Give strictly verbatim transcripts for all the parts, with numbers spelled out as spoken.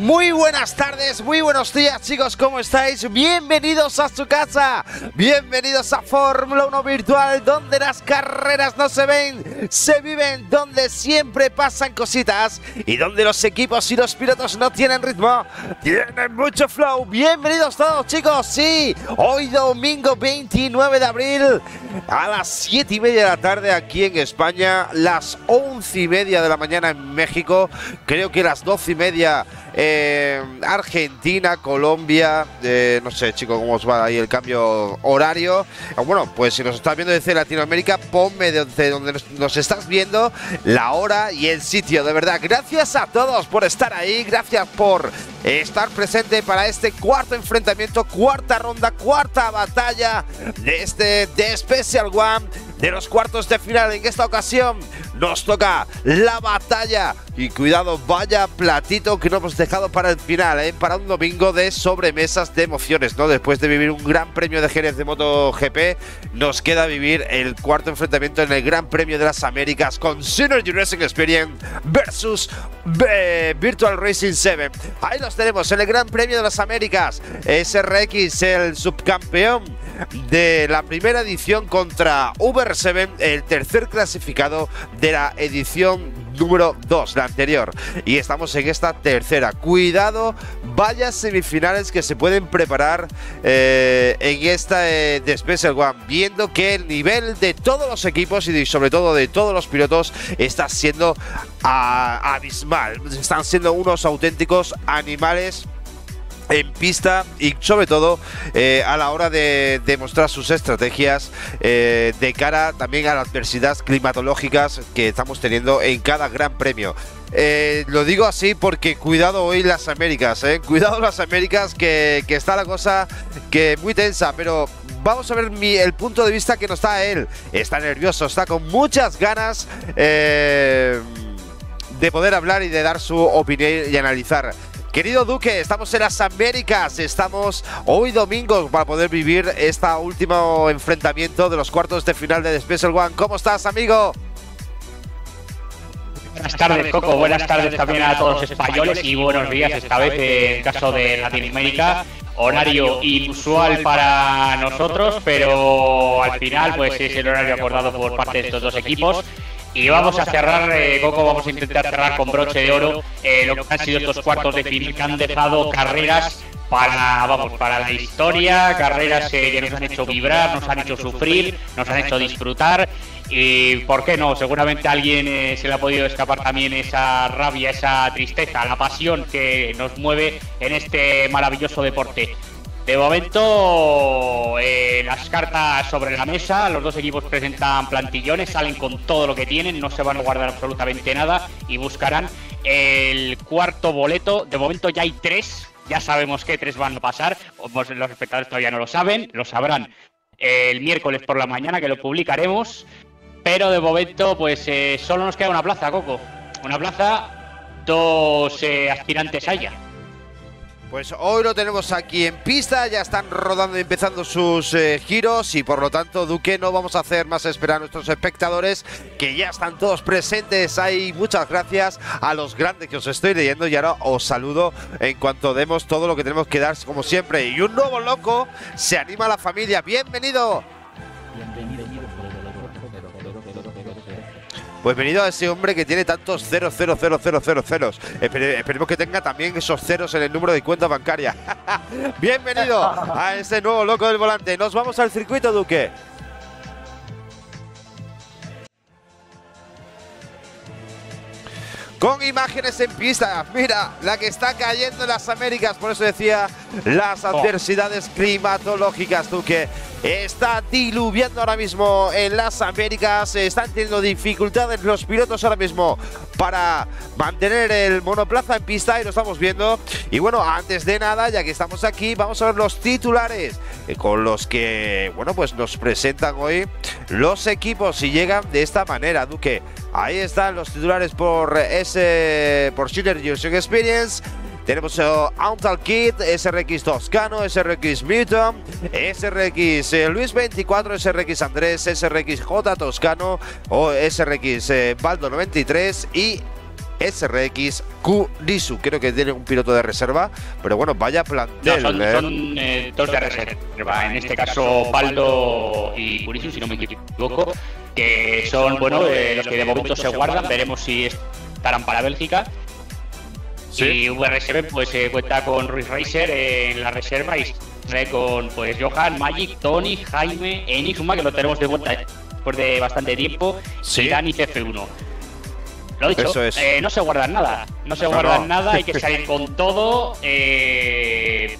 Muy buenas tardes, muy buenos días, chicos, ¿cómo estáis? Bienvenidos a su casa, bienvenidos a Fórmula uno Virtual, donde las carreras no se ven, se viven, donde siempre pasan cositas y donde los equipos y los pilotos no tienen ritmo, tienen mucho flow. Bienvenidos todos, chicos, sí, hoy domingo veintinueve de abril a las siete y media de la tarde aquí en España, las once y media de la mañana en México, creo que las doce y media Eh, Argentina, Colombia, eh, no sé, chicos, cómo os va ahí el cambio horario. Bueno, pues si nos estás viendo desde Latinoamérica, ponme desde donde nos, nos estás viendo la hora y el sitio. De verdad, gracias a todos por estar ahí, gracias por eh, estar presente para este cuarto enfrentamiento, cuarta ronda, cuarta batalla de este de Special One, de los cuartos de final. En esta ocasión nos toca la batalla y cuidado, vaya platito que no hemos dejado para el final, ¿eh? Para un domingo de sobremesas de emociones, ¿no? Después de vivir un gran premio de Jerez de MotoGP, nos queda vivir el cuarto enfrentamiento en el Gran Premio de las Américas con Synergy Racing Experience versus eh, Virtual Racing siete. Ahí los tenemos en el Gran Premio de las Américas. S R X, el subcampeón de la primera edición, contra Uber siete, el tercer clasificado de la edición número dos, la anterior, y estamos en esta tercera. Cuidado, vaya semifinales que se pueden preparar eh, en esta eh, de Special One, viendo que el nivel de todos los equipos y de, sobre todo de todos los pilotos está siendo a, abismal. Están siendo unos auténticos animales en pista y sobre todo eh, a la hora de demostrar sus estrategias eh, de cara también a las adversidades climatológicas que estamos teniendo en cada gran premio. Eh, lo digo así porque cuidado hoy las Américas, eh. cuidado las Américas, que, que está la cosa que muy tensa, pero vamos a ver mi, el punto de vista que nos da él. Está nervioso, está con muchas ganas eh, de poder hablar y de dar su opinión y analizar. Querido Duque, estamos en las Américas, estamos hoy domingo para poder vivir este último enfrentamiento de los cuartos de final de The Special One. ¿Cómo estás, amigo? Buenas tardes, Coco. Buenas tardes también a todos los españoles y buenos días esta vez en el caso de Latinoamérica. Horario inusual para nosotros, pero al final pues es el horario acordado por parte de estos dos equipos. Y vamos a cerrar, eh, Coco, vamos a intentar cerrar con broche de oro eh, lo que han sido estos cuartos de final, que han dejado carreras para, vamos, para la historia, carreras eh, que nos han hecho vibrar, nos han hecho sufrir, nos han hecho disfrutar. Y por qué no, seguramente a alguien eh, se le ha podido escapar también esa rabia, esa tristeza, la pasión que nos mueve en este maravilloso deporte. De momento, eh, las cartas sobre la mesa, los dos equipos presentan plantillones, salen con todo lo que tienen, no se van a guardar absolutamente nada y buscarán el cuarto boleto. De momento ya hay tres, ya sabemos que tres van a pasar, los espectadores todavía no lo saben, lo sabrán el miércoles por la mañana, que lo publicaremos, pero de momento pues eh, solo nos queda una plaza, Coco, una plaza, dos eh, aspirantes haya. Pues hoy lo tenemos aquí en pista, ya están rodando y empezando sus eh, giros y por lo tanto, Duque, no vamos a hacer más esperar a nuestros espectadores, que ya están todos presentes ahí. Muchas gracias a los grandes que os estoy leyendo y ahora os saludo en cuanto demos todo lo que tenemos que dar como siempre. Y un nuevo loco, se anima a la familia, bienvenido. Bienvenido. Pues venido a ese hombre que tiene tantos cero, cero, cero, cero, cero, ceros. Espere, esperemos que tenga también esos ceros en el número de cuenta bancaria. Bienvenido a ese nuevo loco del volante. Nos vamos al circuito, Duque. Con imágenes en pista, mira, la que está cayendo en las Américas, por eso decía las adversidades climatológicas, Duque. Está diluviando ahora mismo en las Américas, están teniendo dificultades los pilotos ahora mismo para mantener el monoplaza en pista y lo estamos viendo. Y bueno, antes de nada, ya que estamos aquí, vamos a ver los titulares eh, con los que, bueno, pues nos presentan hoy los equipos y llegan de esta manera, Duque. Ahí están los titulares por ese por Synergy Racing Experience. Tenemos uh, Auntal Kid, S R X Toscano, S R X Mutant, S R X eh, Luis veinticuatro, S R X Andrés, S R X J Toscano o S R X eh, Baldo noventa y tres y S R X, Kurisu. Creo que tiene un piloto de reserva, pero bueno, vaya plantel. No, son, ¿eh? son eh, dos de reserva, en este caso Baldo y Kurisu, si no me equivoco, que son, bueno, eh, los que de momento se guardan. Veremos si estarán para Bélgica. Sí. Y V R siete pues eh, cuenta con Ruiz Racer eh, en la reserva y con pues Johan, Magic, Tony, Jaime, Enigma, que lo tenemos de vuelta después de bastante tiempo, sí. Y Dani C F uno. Lo dicho, Eso es. eh, no se guardan nada, no se no, guardan no. nada, hay que salir con todo. Eh,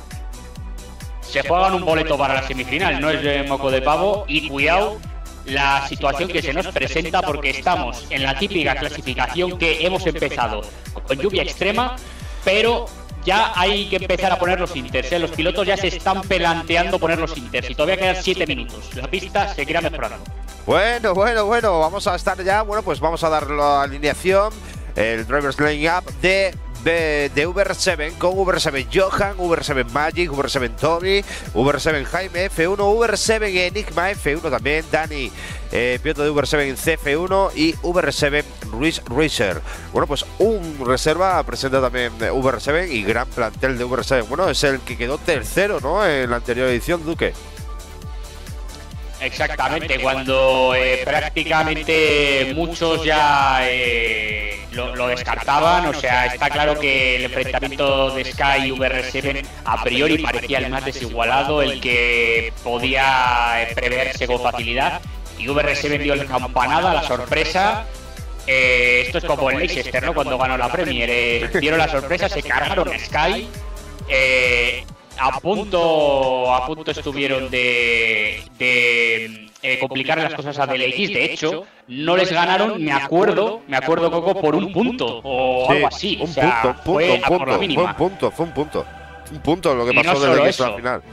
se juegan un boleto para la semifinal, no es de moco de pavo, y cuidado la situación que se nos presenta, porque estamos en la típica clasificación que hemos empezado con lluvia extrema, pero ya hay que empezar a poner los inters, ¿eh? Los pilotos ya se están planteando poner los inters y todavía quedan siete minutos. La pista seguirá mejorando. Bueno, bueno, bueno, vamos a estar ya, bueno, pues vamos a dar la alineación, el Drivers Line-Up de, de, de V R siete, con V R siete Johan, V R siete Magic, V R siete Tommy, V R siete Jaime F uno, V R siete Enigma F uno también, Dani, eh, piloto de V R siete C F uno y V R siete Ruiz Racer. Bueno, pues un reserva presenta también V R siete y gran plantel de V R siete. Bueno, es el que quedó tercero, ¿no?, en la anterior edición, Duque. Exactamente, cuando eh, prácticamente muchos ya eh, lo, lo descartaban. O sea, está claro que el enfrentamiento de Sky y V R siete a priori parecía el más desigualado, el que podía preverse con facilidad, y V R siete dio la campanada, la sorpresa. Eh, esto es como el Leicester, ¿no?, cuando ganó la Premier, eh, dieron la sorpresa, se cargaron a Sky. Eh, A punto, a punto estuvieron de, de eh, complicar las cosas a D L X. De hecho, no les ganaron, me acuerdo, me acuerdo, Coco, por un punto o sí, algo así. Un o sea, punto, punto, fue un punto, por la mínima. Fue un punto, fue un punto. Un punto lo que y pasó no de D L X eso, al final.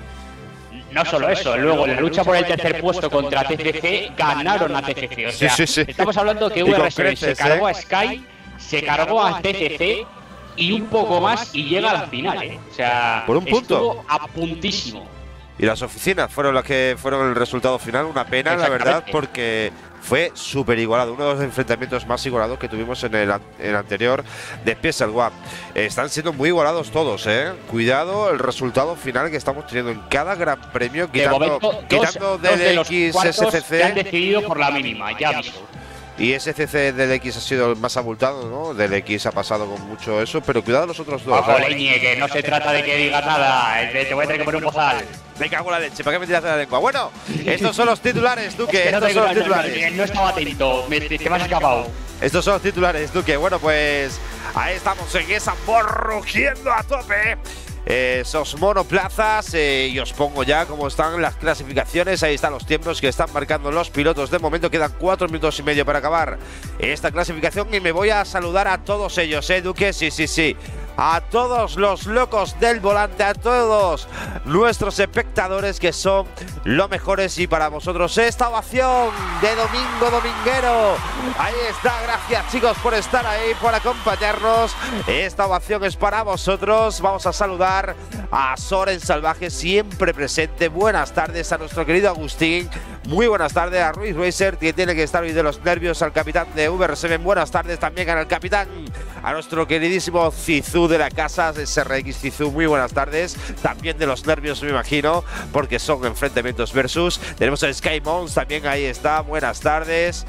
No solo eso, luego en la lucha por el tercer puesto contra T C C, ganaron a T C C. O sea, sí, sí, sí. estamos hablando que V R siete se cargó ¿eh? a Sky, se cargó a T C C y un poco más y llega a la final, ¿eh? O sea, por un punto. Estuvo a puntísimo. Y las oficinas fueron las que fueron el resultado final. Una pena, la verdad, porque fue súper igualado. Uno de los enfrentamientos más igualados que tuvimos en el, en el anterior de P S L One. Eh, están siendo muy igualados todos, ¿eh? Cuidado el resultado final que estamos teniendo en cada gran premio, quitando, momento, quitando dos, dos D L X, de S C C. Que han decidido por la mínima, ya mismo. Y S C C D L X ha sido el más abultado, ¿no? D L X ha pasado con mucho eso, pero cuidado los otros dos. Ojo, Leñe, que no se trata de que digas nada, te voy a tener que poner un bozal. Me cago en la leche, ¿para qué me tiras de la lengua? Bueno, estos son los titulares, Duque. Es que no estos te, son los no, titulares. No, no estaba atento, me, te me has escapado. Estos son los titulares, Duque. Bueno, pues ahí estamos en esa rugiendo a tope. Eh, esos monoplazas, eh, y os pongo ya cómo están las clasificaciones. Ahí están los tiempos que están marcando los pilotos. De momento quedan cuatro minutos y medio para acabar esta clasificación y me voy a saludar a todos ellos, ¿eh, Duque? Sí, sí, sí. A todos los locos del volante, a todos nuestros espectadores que son los mejores, y para vosotros esta ovación de domingo dominguero. Ahí está, gracias chicos por estar ahí, por acompañarnos. Esta ovación es para vosotros. Vamos a saludar a Soren Salvaje, siempre presente. Buenas tardes a nuestro querido Agustín. Muy buenas tardes a Ruiz Racer, que tiene que estar hoy de los nervios, al capitán de V R siete. Buenas tardes también al capitán, a nuestro queridísimo Zizú de la casa, S R X Zizú. Muy buenas tardes. También de los nervios, me imagino, porque son enfrentamientos versus. Tenemos a Sky Mons también, ahí está. Buenas tardes.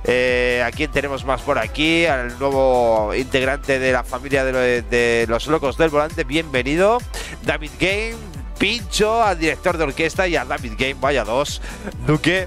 Eh, ¿A quién tenemos más por aquí? Al nuevo integrante de la familia de, lo, de los locos del volante. Bienvenido, David Game. Pincho, al director de orquesta, y a David Game. Vaya dos, Duque.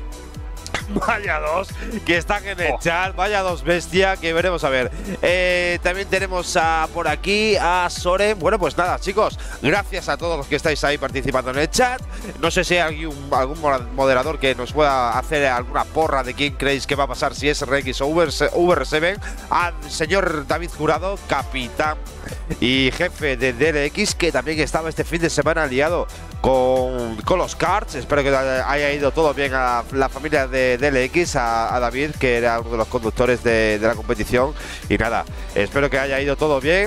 Vaya dos que están en el oh. chat, vaya dos bestia, que veremos a ver. Eh, también tenemos a, por aquí a Soren. Bueno, pues nada, chicos, gracias a todos los que estáis ahí participando en el chat. No sé si hay algún, algún moderador que nos pueda hacer alguna porra de quién creéis que va a pasar, si es S R X o V R siete. Al señor David Jurado, capitán y jefe de D L X, que también estaba este fin de semana liado con, con los karts. Espero que haya ido todo bien a la familia de D L X, a, a David, que era uno de los conductores de, de la competición. Y nada, espero que haya ido todo bien.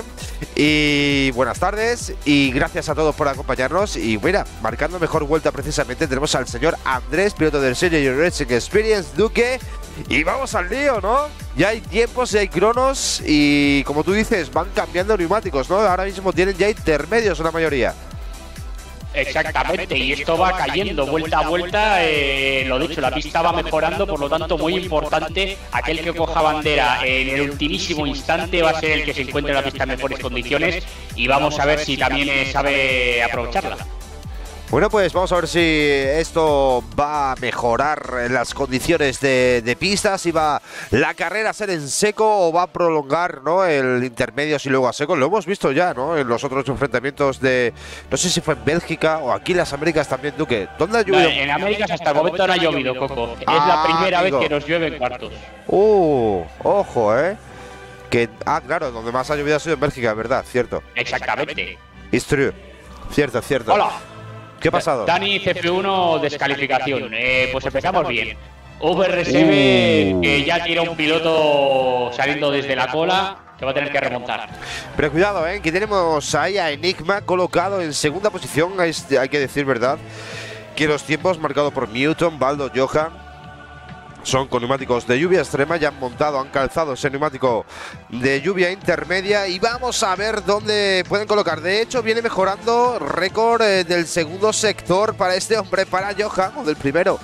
Y buenas tardes y gracias a todos por acompañarnos. Y mira, marcando mejor vuelta precisamente tenemos al señor Andrés, piloto del Serie Racing Experience, Duque. Y vamos al lío, ¿no? Ya hay tiempos, ya hay cronos y, como tú dices, van cambiando neumáticos, ¿no? Ahora mismo tienen ya intermedios la mayoría. Exactamente, y esto va cayendo vuelta a vuelta, eh, lo dicho, la pista va mejorando, por lo tanto muy importante, aquel que coja bandera en el ultimísimo instante va a ser el que se encuentre en la pista en mejores condiciones y vamos a ver si también eh, sabe aprovecharla. Bueno, pues vamos a ver si esto va a mejorar las condiciones de, de pista, si va la carrera a ser en seco o va a prolongar, ¿no?, el intermedio y luego a seco. Lo hemos visto ya, ¿no?, en los otros enfrentamientos de, no sé si fue en Bélgica o aquí en las Américas también, Duque. ¿Dónde ha llovido? No, en Américas hasta el momento no ha llovido, Coco. Es ah, la primera amigo. vez que nos llueve en cuartos. Uh, ojo, ¿eh? Que, ah, claro, donde más ha llovido ha sido en Bélgica, ¿verdad? Cierto. Exactamente. It's true. Cierto, cierto. Hola. ¿Qué ha pasado? Dani, C F uno, descalificación. Eh, pues empezamos bien. V R S B, uh. que ya tira un piloto saliendo desde la cola, que va a tener que remontar. Pero cuidado, ¿eh? Que tenemos ahí a Enigma colocado en segunda posición. Hay que decir, ¿verdad?, que los tiempos marcados por Newton, Baldo, Johan son con neumáticos de lluvia extrema. Ya han montado, han calzado ese neumático de lluvia intermedia y vamos a ver dónde pueden colocar. De hecho, viene mejorando récord eh, del segundo sector para este hombre, para Johan, o del primero.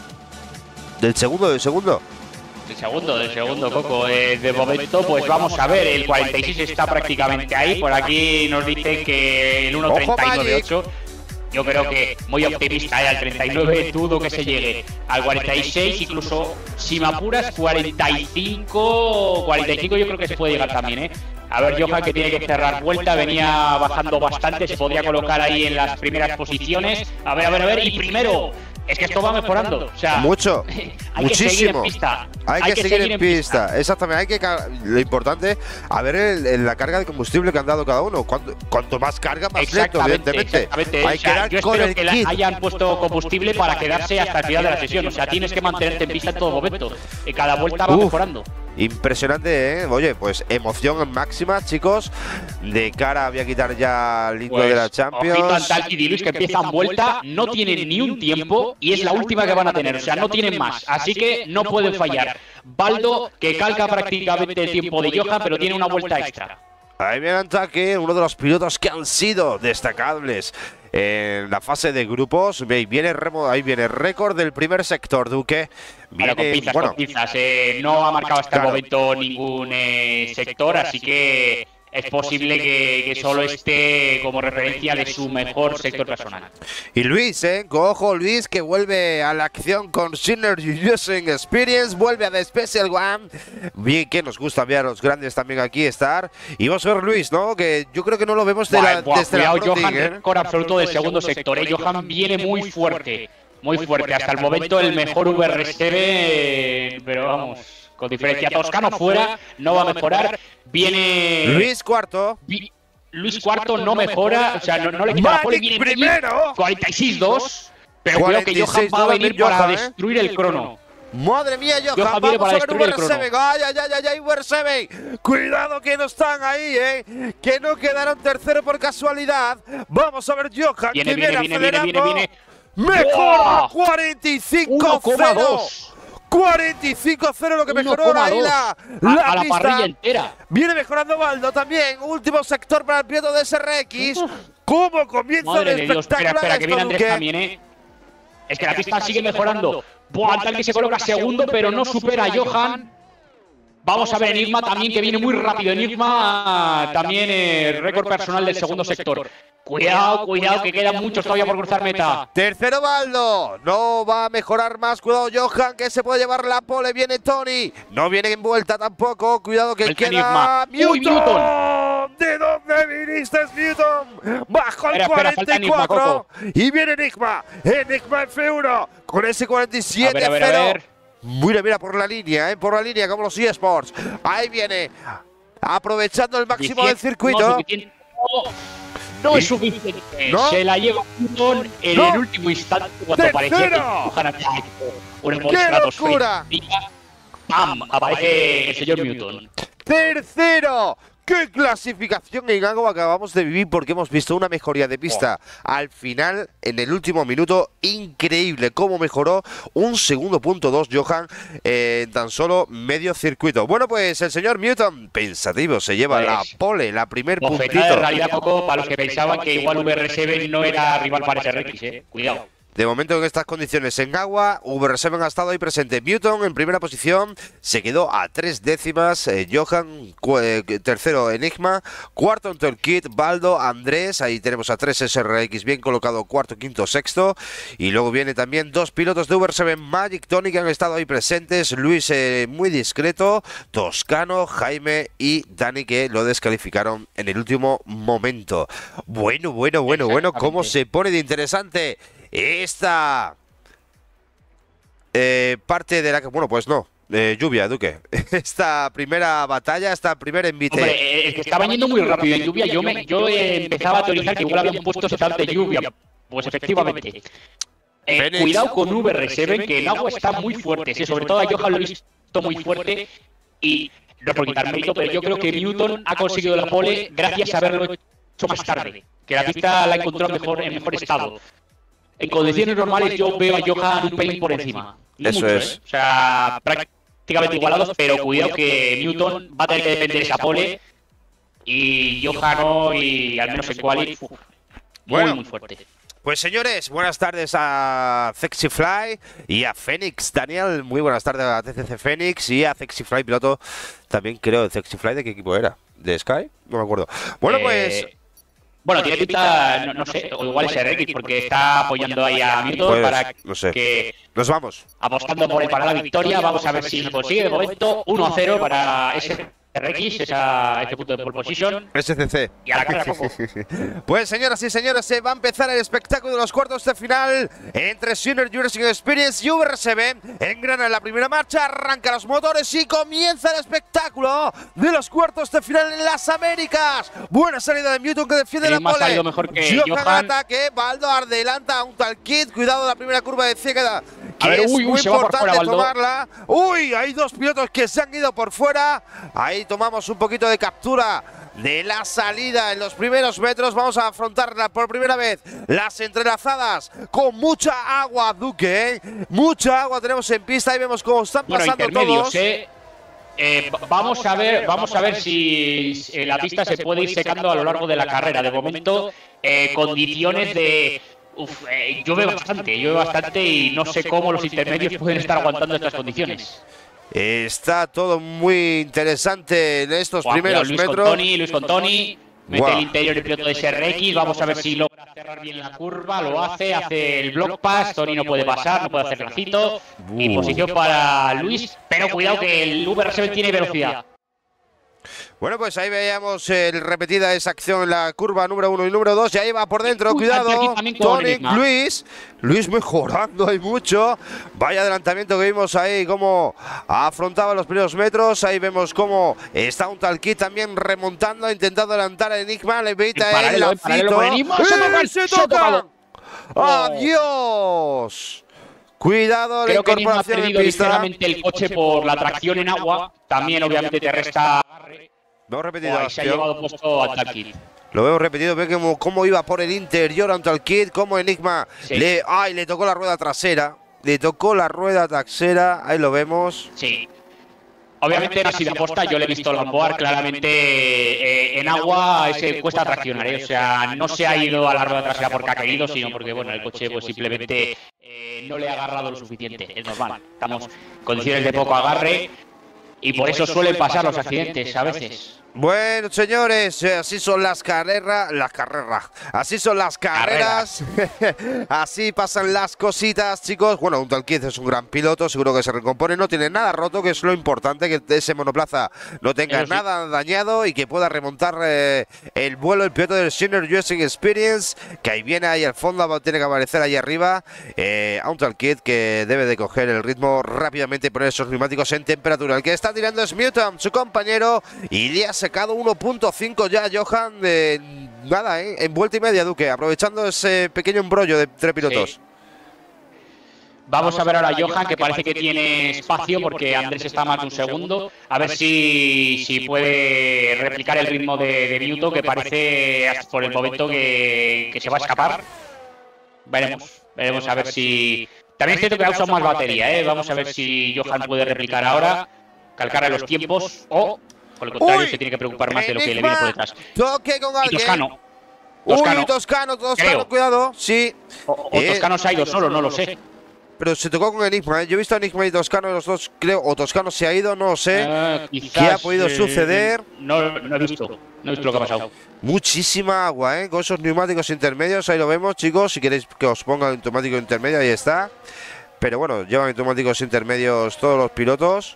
Del segundo, del segundo. Del segundo, del segundo, Coco. Eh, de momento, pues vamos a ver. El cuarenta y seis está prácticamente ahí. Por aquí nos dicen que el uno treinta y nueve ocho. Yo creo que muy optimista, ¿eh? Al treinta y nueve dudo que se llegue. Al cuarenta y seis, incluso si me apuras, cuarenta y cinco, cuarenta y cinco yo creo que se puede llegar también, ¿eh? A ver, Johan, que tiene que cerrar vuelta, venía bajando bastante, se podría colocar ahí en las primeras posiciones. A ver, a ver, a ver, y primero, es que esto va mejorando. O sea, mucho, hay muchísimo. Que seguir en pista. Hay, hay que, que seguir, seguir en pista. pista. Exactamente, hay que lo importante, a ver el, el, la carga de combustible que han dado cada uno. Cuanto, cuanto más carga, más lento, evidentemente. Hay que dar yo con el que kit. hayan puesto combustible para quedarse hasta el final de la sesión. O sea, tienes que mantenerte en pista en todo momento. Y cada vuelta va Uf. mejorando. Impresionante, ¿eh? Oye, pues emoción máxima, chicos. De cara, voy a quitar ya el intro pues, de la Champions. Ojito al Talky y Luis, que empiezan vuelta, no tienen ni un tiempo y es la última que van a tener. O sea, no tienen más. Así que no pueden fallar. Baldo, que calca prácticamente el tiempo de Johan, pero tiene una vuelta extra. Ahí viene Ataque, uno de los pilotos que han sido destacables en la fase de grupos. Viene ahí viene récord del primer sector, Duque. Viene, con pinzas, bueno, con pinzas. Eh, no ha marcado hasta claro. el momento ningún eh, sector, así que es posible que, que solo esté como referencia de su mejor sector personal. Y Luis, ¿eh? Ojo, Luis, que vuelve a la acción con Synergy Using Experience, vuelve a The Special One. Bien, que nos gusta ver a los grandes también aquí estar. Y vamos a ver Luis, ¿no? Que yo creo que no lo vemos de buah, la, buah, desde cuidado, la Johan, ¿eh? Récord absoluto del segundo sector. ¿eh? Johan viene muy fuerte, muy fuerte. Hasta el momento el mejor V R S B, pero vamos, con diferencia. Toscano fuera, no va a mejorar. Viene Luis cuarto. Vi, Luis cuarto no mejora, o sea, no, no le quita la pole. Viene primero. cuarenta y seis dos. Pero creo que Johan va a venir para Johan, destruir ¿eh? el crono. Madre mía, Johan, Johan vamos a ver V R S B. Ay, ay, ay, ay, V R S B. Cuidado que no están ahí, eh. Que no quedaron tercero por casualidad. Vamos a ver Johan, viene, que viene, viene, viene, acelerando. Viene, viene, viene. Mejora cuarenta y cinco cero. cuarenta y cinco cero lo que mejoró ahí la, la, a, a la pista. parrilla entera. Viene mejorando Baldo también. Último sector para el piloto de S R X. ¿Cómo comienza Madre el espectáculo? Espera, espera, que viene Andrés también, ¿eh? Es que la pista sigue mejorando. Buah, tal que se coloca segundo, pero no supera a Johan. Vamos a ver Enigma también, que viene muy rápido. Enigma también eh, récord personal del segundo sector. Cuidado, cuidado, que quedan muchos todavía por cruzar meta. Tercero Baldo. No va a mejorar más. Cuidado Johan, que se puede llevar la pole. Viene Tony. No viene en vuelta tampoco. Cuidado que el queda Newton. Uy, Newton. ¿De dónde viniste, Newton? Bajo el espera, cuarenta y cuatro. Enigma, y viene Enigma. Enigma F uno. Con ese cuarenta y siete cero. Mira, mira, por la línea, ¿eh? Por la línea, como los eSports. Ahí viene. Aprovechando el máximo del circuito. No, no es suficiente. ¿No? Se la lleva Newton en no. el último instante cuando parecía que un ¡qué locura! ¡Pam! Aparece el señor Newton. Tercero, ¡Qué clasificación en agua acabamos de vivir! Porque hemos visto una mejoría de pista oh. al final, en el último minuto. Increíble cómo mejoró un segundo punto dos Johan eh, en tan solo medio circuito. Bueno, pues el señor Newton, pensativo, se lleva pues, la pole, la primer puntito. En realidad, poco para los que pensaban que igual V R siete no era rival para S R X, eh. Cuidado. De momento, en estas condiciones en agua, V R siete ha estado ahí presente. Newton en primera posición, se quedó a tres décimas. Eh, Johan, eh, tercero Enigma, cuarto Until Kid, Baldo, Andrés. Ahí tenemos a tres S R X bien colocado, cuarto, quinto, sexto. Y luego viene también dos pilotos de V R siete, Magic, Tony, que han estado ahí presentes. Luis eh, muy discreto, Toscano, Jaime y Dani, que lo descalificaron en el último momento. Bueno, bueno, bueno, bueno, cómo se pone de interesante esta eh, parte de la que, bueno, pues no, eh, lluvia, Duque. Esta primera batalla, esta primera envite. Hombre, es que estaban yendo muy rápido en lluvia. Yo, me, yo eh, empezaba a teorizar que igual habían puesto setup de lluvia. Pues efectivamente. Eh, cuidado con V R siete, que el agua está muy fuerte. Sí, sobre todo a Johan lo he visto muy fuerte. Y no es por quitar mérito, pero yo creo que Newton ha conseguido la pole gracias a haberlo hecho más tarde. Que la pista la encontró mejor, en mejor estado. En condiciones normales yo veo a Johan un pelín por encima. No Eso mucho, es. ¿eh? O sea, prácticamente igualados, pero cuidado que Newton va a tener que depender de esa pole. Y Johan no, y al menos en quali, uf, bueno, muy, muy fuerte. Pues señores, buenas tardes a Sexyfly y a Fénix. Daniel, muy buenas tardes a T C C Fénix y a Sexyfly, piloto también creo de Sexyfly. ¿De qué equipo era? ¿De Sky? No me acuerdo. Bueno, eh... pues... Bueno, tiene pinta, no, no sé, o igual es S R X, porque está apoyando ahí a Newton pues, para no sé. que... Nos vamos. Apostando por él para la victoria, vamos a ver si lo consigue. De momento, uno a cero para S R X, esa, ese punto de pole position. S C C. Y a la carrera poco. Pues señoras y señores, se va a empezar el espectáculo de los cuartos de final entre Synergy Racing Experience y V R siete. Engrana en la primera marcha, arranca los motores y comienza el espectáculo de los cuartos de final en las Américas. Buena salida de Newton, que defiende el la pole. Ha salido mejor que Johan, Johan. Ataque, Baldo adelanta a un tal Kid. Cuidado la primera curva de ciega. Que a ver, es uy, muy uy, se va importante por fuera, tomarla. Uy, hay dos pilotos que se han ido por fuera. Ahí tomamos un poquito de captura de la salida en los primeros metros. Vamos a afrontarla por primera vez. Las entrelazadas con mucha agua, Duque, ¿eh? Mucha agua tenemos en pista y vemos cómo están bueno, pasando todos. ¿eh? Eh, vamos a ver, vamos a ver si eh, la pista se puede ir secando a lo largo de la carrera. De momento, eh, condiciones de... Uf, eh, llueve bastante, llueve bastante y no sé cómo los intermedios pueden estar aguantando estas condiciones. Está todo muy interesante en estos Juan, primeros Luis metros. Con Tony, Luis con Tony, mete wow. el interior del piloto de S R X. Vamos a ver si logra cerrar bien la curva. Lo hace, hace el block pass. Tony no puede pasar, no puede hacer lacito. Uh. Y posición para Luis, pero cuidado que el V R siete tiene velocidad. Bueno, pues ahí veíamos el repetida esa acción en la curva número uno y número dos. Y ahí va por dentro, cuidado. Tony, Luis. Luis mejorando ahí mucho. Vaya adelantamiento que vimos ahí, cómo afrontaba los primeros metros. Ahí vemos cómo está un tal Kid también remontando, intentando adelantar a Enigma. Le evita el lacito. ¡Y se toca! ¡Adiós! Cuidado, la Creo que Enigma ha incorporación perdido en pista. ligeramente el coche por la tracción en agua. También, obviamente, te resta agarre. Vemos repetido. Oh, se ha llevado puesto a tal Kid. Lo vemos repetido, ve cómo, cómo iba por el interior ante el Kid, cómo Enigma sí. le, ay, le tocó la rueda trasera. Le tocó la rueda trasera, ahí lo vemos. Sí. Obviamente no ha sido aposta, yo le he visto Lamboar claramente eh, en agua, ese cuesta traccionar, ¿eh? O sea, no se ha ido a la rueda trasera porque ha querido, sino porque bueno, el coche pues simplemente eh, no le ha agarrado lo suficiente, es normal. Estamos en condiciones de poco agarre y por eso suelen pasar los accidentes a veces. Bueno, señores, así son las carreras, las carreras, así son las carreras, así pasan las cositas, chicos. Bueno, un tal Kid es un gran piloto, seguro que se recompone, no tiene nada roto, que es lo importante, que ese monoplaza no tenga sí. nada dañado y que pueda remontar eh, el vuelo el piloto del Synergy Racing Experience, que ahí viene ahí al fondo, tiene que aparecer ahí arriba, eh, a un tal Kid que debe de coger el ritmo rápidamente y poner esos neumáticos en temperatura. El que está tirando es Newton, su compañero, y le ha secado uno punto cinco ya Johan, eh, nada, eh, en vuelta y media, Duque, aprovechando ese pequeño embrollo de tres pilotos. Sí. Vamos a ver ahora a Johan, que parece que tiene espacio porque Andrés está más de un segundo. A ver si, si puede replicar el ritmo de, de Mewtwo, que parece por el momento que, que se va a escapar. Veremos, veremos a ver si... También es cierto que ha usado más batería, ¿eh? Vamos a ver si Johan puede replicar ahora, calcar a los tiempos o, por el contrario, Uy, se tiene que preocupar más de lo que le viene por detrás. Toque con alguien. Y Toscano. Toscano. Uy, Toscano, Toscano, creo. Cuidado, sí. O, o eh, Toscano se ha ido solo, no lo sé. Pero se tocó con Enigma, ¿eh? Yo he visto a Enigma y Toscano, los dos creo, o Toscano se ha ido, no lo sé. Uh, quizás, ¿Qué ha podido eh, suceder? No, no he visto, no he visto lo que ha pasado. Muchísima agua, ¿eh? Con esos neumáticos intermedios, ahí lo vemos, chicos. Si queréis que os ponga el neumático intermedio, ahí está. Pero bueno, llevan neumáticos intermedios todos los pilotos.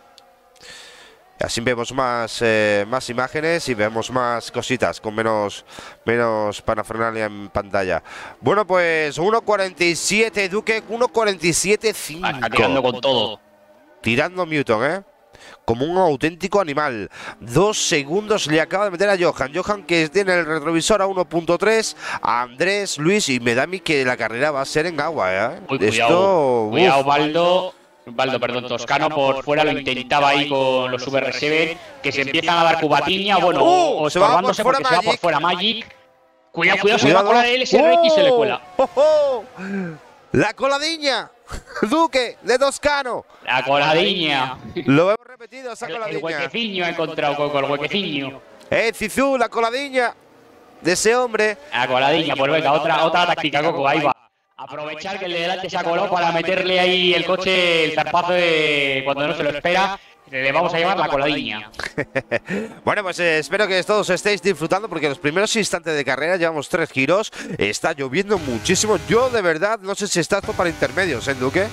Así vemos más, eh, más imágenes y vemos más cositas con menos, menos parafernalia en pantalla. Bueno, pues uno cuarenta y siete Duque, uno cuarenta y siete cinco. Está tirando con todo. Tirando Mewtwo, ¿eh? Como un auténtico animal. Dos segundos le acaba de meter a Johan. Johan que tiene el retrovisor a uno punto tres. A Andrés, Luis y me da a mí que la carrera va a ser en agua, ¿eh? Uy, cuidado, Esto, cuidado, Baldo. Baldo, perdón, Toscano por fuera lo intentaba ahí con los V R siete, que se empiezan a dar cubatiña, bueno, uh, o estorbándose porque Magic. se va por fuera Magic. Cuidado, cuidado, se le va a colar el S R X y uh, se le cuela. Oh, oh. La coladiña, Duque, de Toscano. La coladiña. Lo hemos repetido, esa coladiña. El, el huequeciño ha encontrado, Coco, el huequeciño. Eh, Zizú, la coladiña de ese hombre. La coladiña, pues venga, otra, otra táctica, Coco, ahí va. Aprovechar que el de delante se ha colado para meterle ahí el coche, el zarpazo de cuando no se lo espera. Le vamos a llevar la coladiña. Bueno, pues eh, espero que todos estéis disfrutando porque en los primeros instantes de carrera llevamos tres giros. Está lloviendo muchísimo. Yo de verdad no sé si está esto para intermedios, ¿eh, Duque?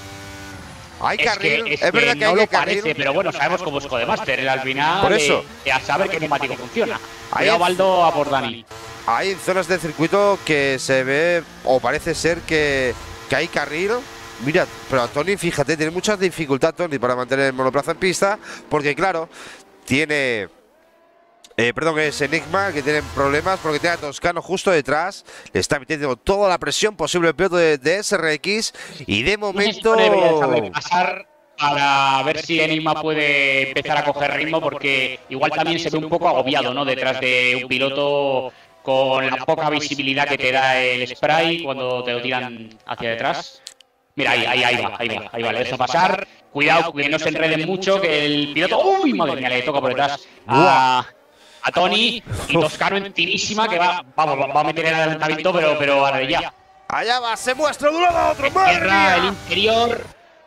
Hay es carril, que, es, es verdad que, que no hay lo carril. Parece, pero bueno, sabemos cómo es Codemaster. Al final, por eso, eh, a saber qué neumático funciona. Ahí a Baldo a por Dani. Hay zonas del circuito que se ve, o parece ser que, que hay carril. Mira, pero a Tony, fíjate, tiene mucha dificultad Tony para mantener el monoplaza en pista, porque claro, tiene... Eh, perdón, es Enigma, que tiene problemas porque tiene a Toscano justo detrás. Le está metiendo toda la presión posible el piloto de, de S R X. Y de momento... No debería dejarle pasar para ver si Enigma puede empezar a coger ritmo, porque igual también se ve un poco agobiado, ¿no? Detrás de un piloto con la poca visibilidad que te da el spray cuando te lo tiran hacia detrás. Mira, ahí, ahí, ahí va, ahí va, ahí va, le dejo pasar. Cuidado que no se enreden mucho, que el piloto... ¡Uy, madre mía! Le toca por detrás a... a Tony y Toscano en tirísima, que va, vamos, va a meter el adelantamiento, pero, pero a la de ya. Allá va, se muestra de un lado a otro. Cierra el interior.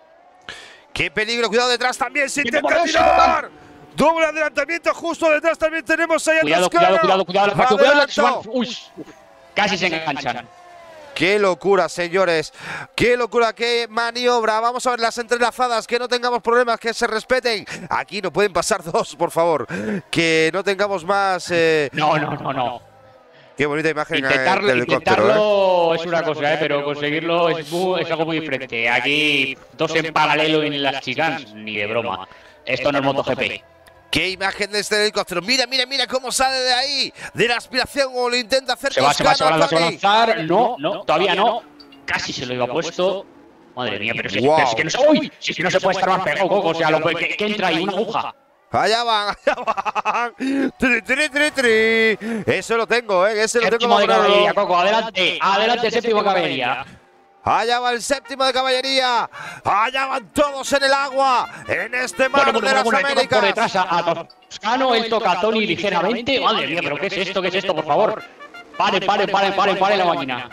¡Qué peligro! Cuidado detrás también, se intenta tirar. Doble adelantamiento, justo detrás también tenemos ahí a cuidado, Toscano. Cuidado, cuidado, cuidado, cuidado, cuidado. Uy, casi se enganchan. ¡Qué locura, señores! ¡Qué locura, qué maniobra! Vamos a ver las entrelazadas, que no tengamos problemas, que se respeten. Aquí no pueden pasar dos, por favor. Que no tengamos más... Eh... No, no, no, no. Qué bonita imagen intentarlo, del helicóptero, intentarlo ¿eh? Es una cosa, ¿eh? Pero conseguirlo es, muy, es algo muy diferente. Aquí dos en paralelo en las chicanas, ni de broma. Esto no es MotoGP. ¡Qué imagen de este helicóptero! Mira, mira, mira cómo sale de ahí. De la aspiración o lo intenta hacer. Se va, se va, se va, se va a lanzar. No, no, todavía no. Casi se lo iba puesto. Madre mía, pero si, wow. pero si que no se, uy, si es que no se puede estar más pegado, Coco. O sea, lo que, que entra ahí, una aguja. Allá van, allá van. Tri, tri, tri, tri. Eso lo tengo, ¿eh? Ese lo séptimo tengo de caballería, Coco. Adelante, adelante, séptimo de caballería. Allá va el séptimo de caballería. Allá van todos en el agua. En este mar bueno, bueno, de las bueno, Américas. Por detrás a, a Toscano, él toca a Tony ligeramente. Madre mía, pero ¿qué es esto? ¿Qué es esto? Por favor. Pare, pare, pare, pare, pare la máquina.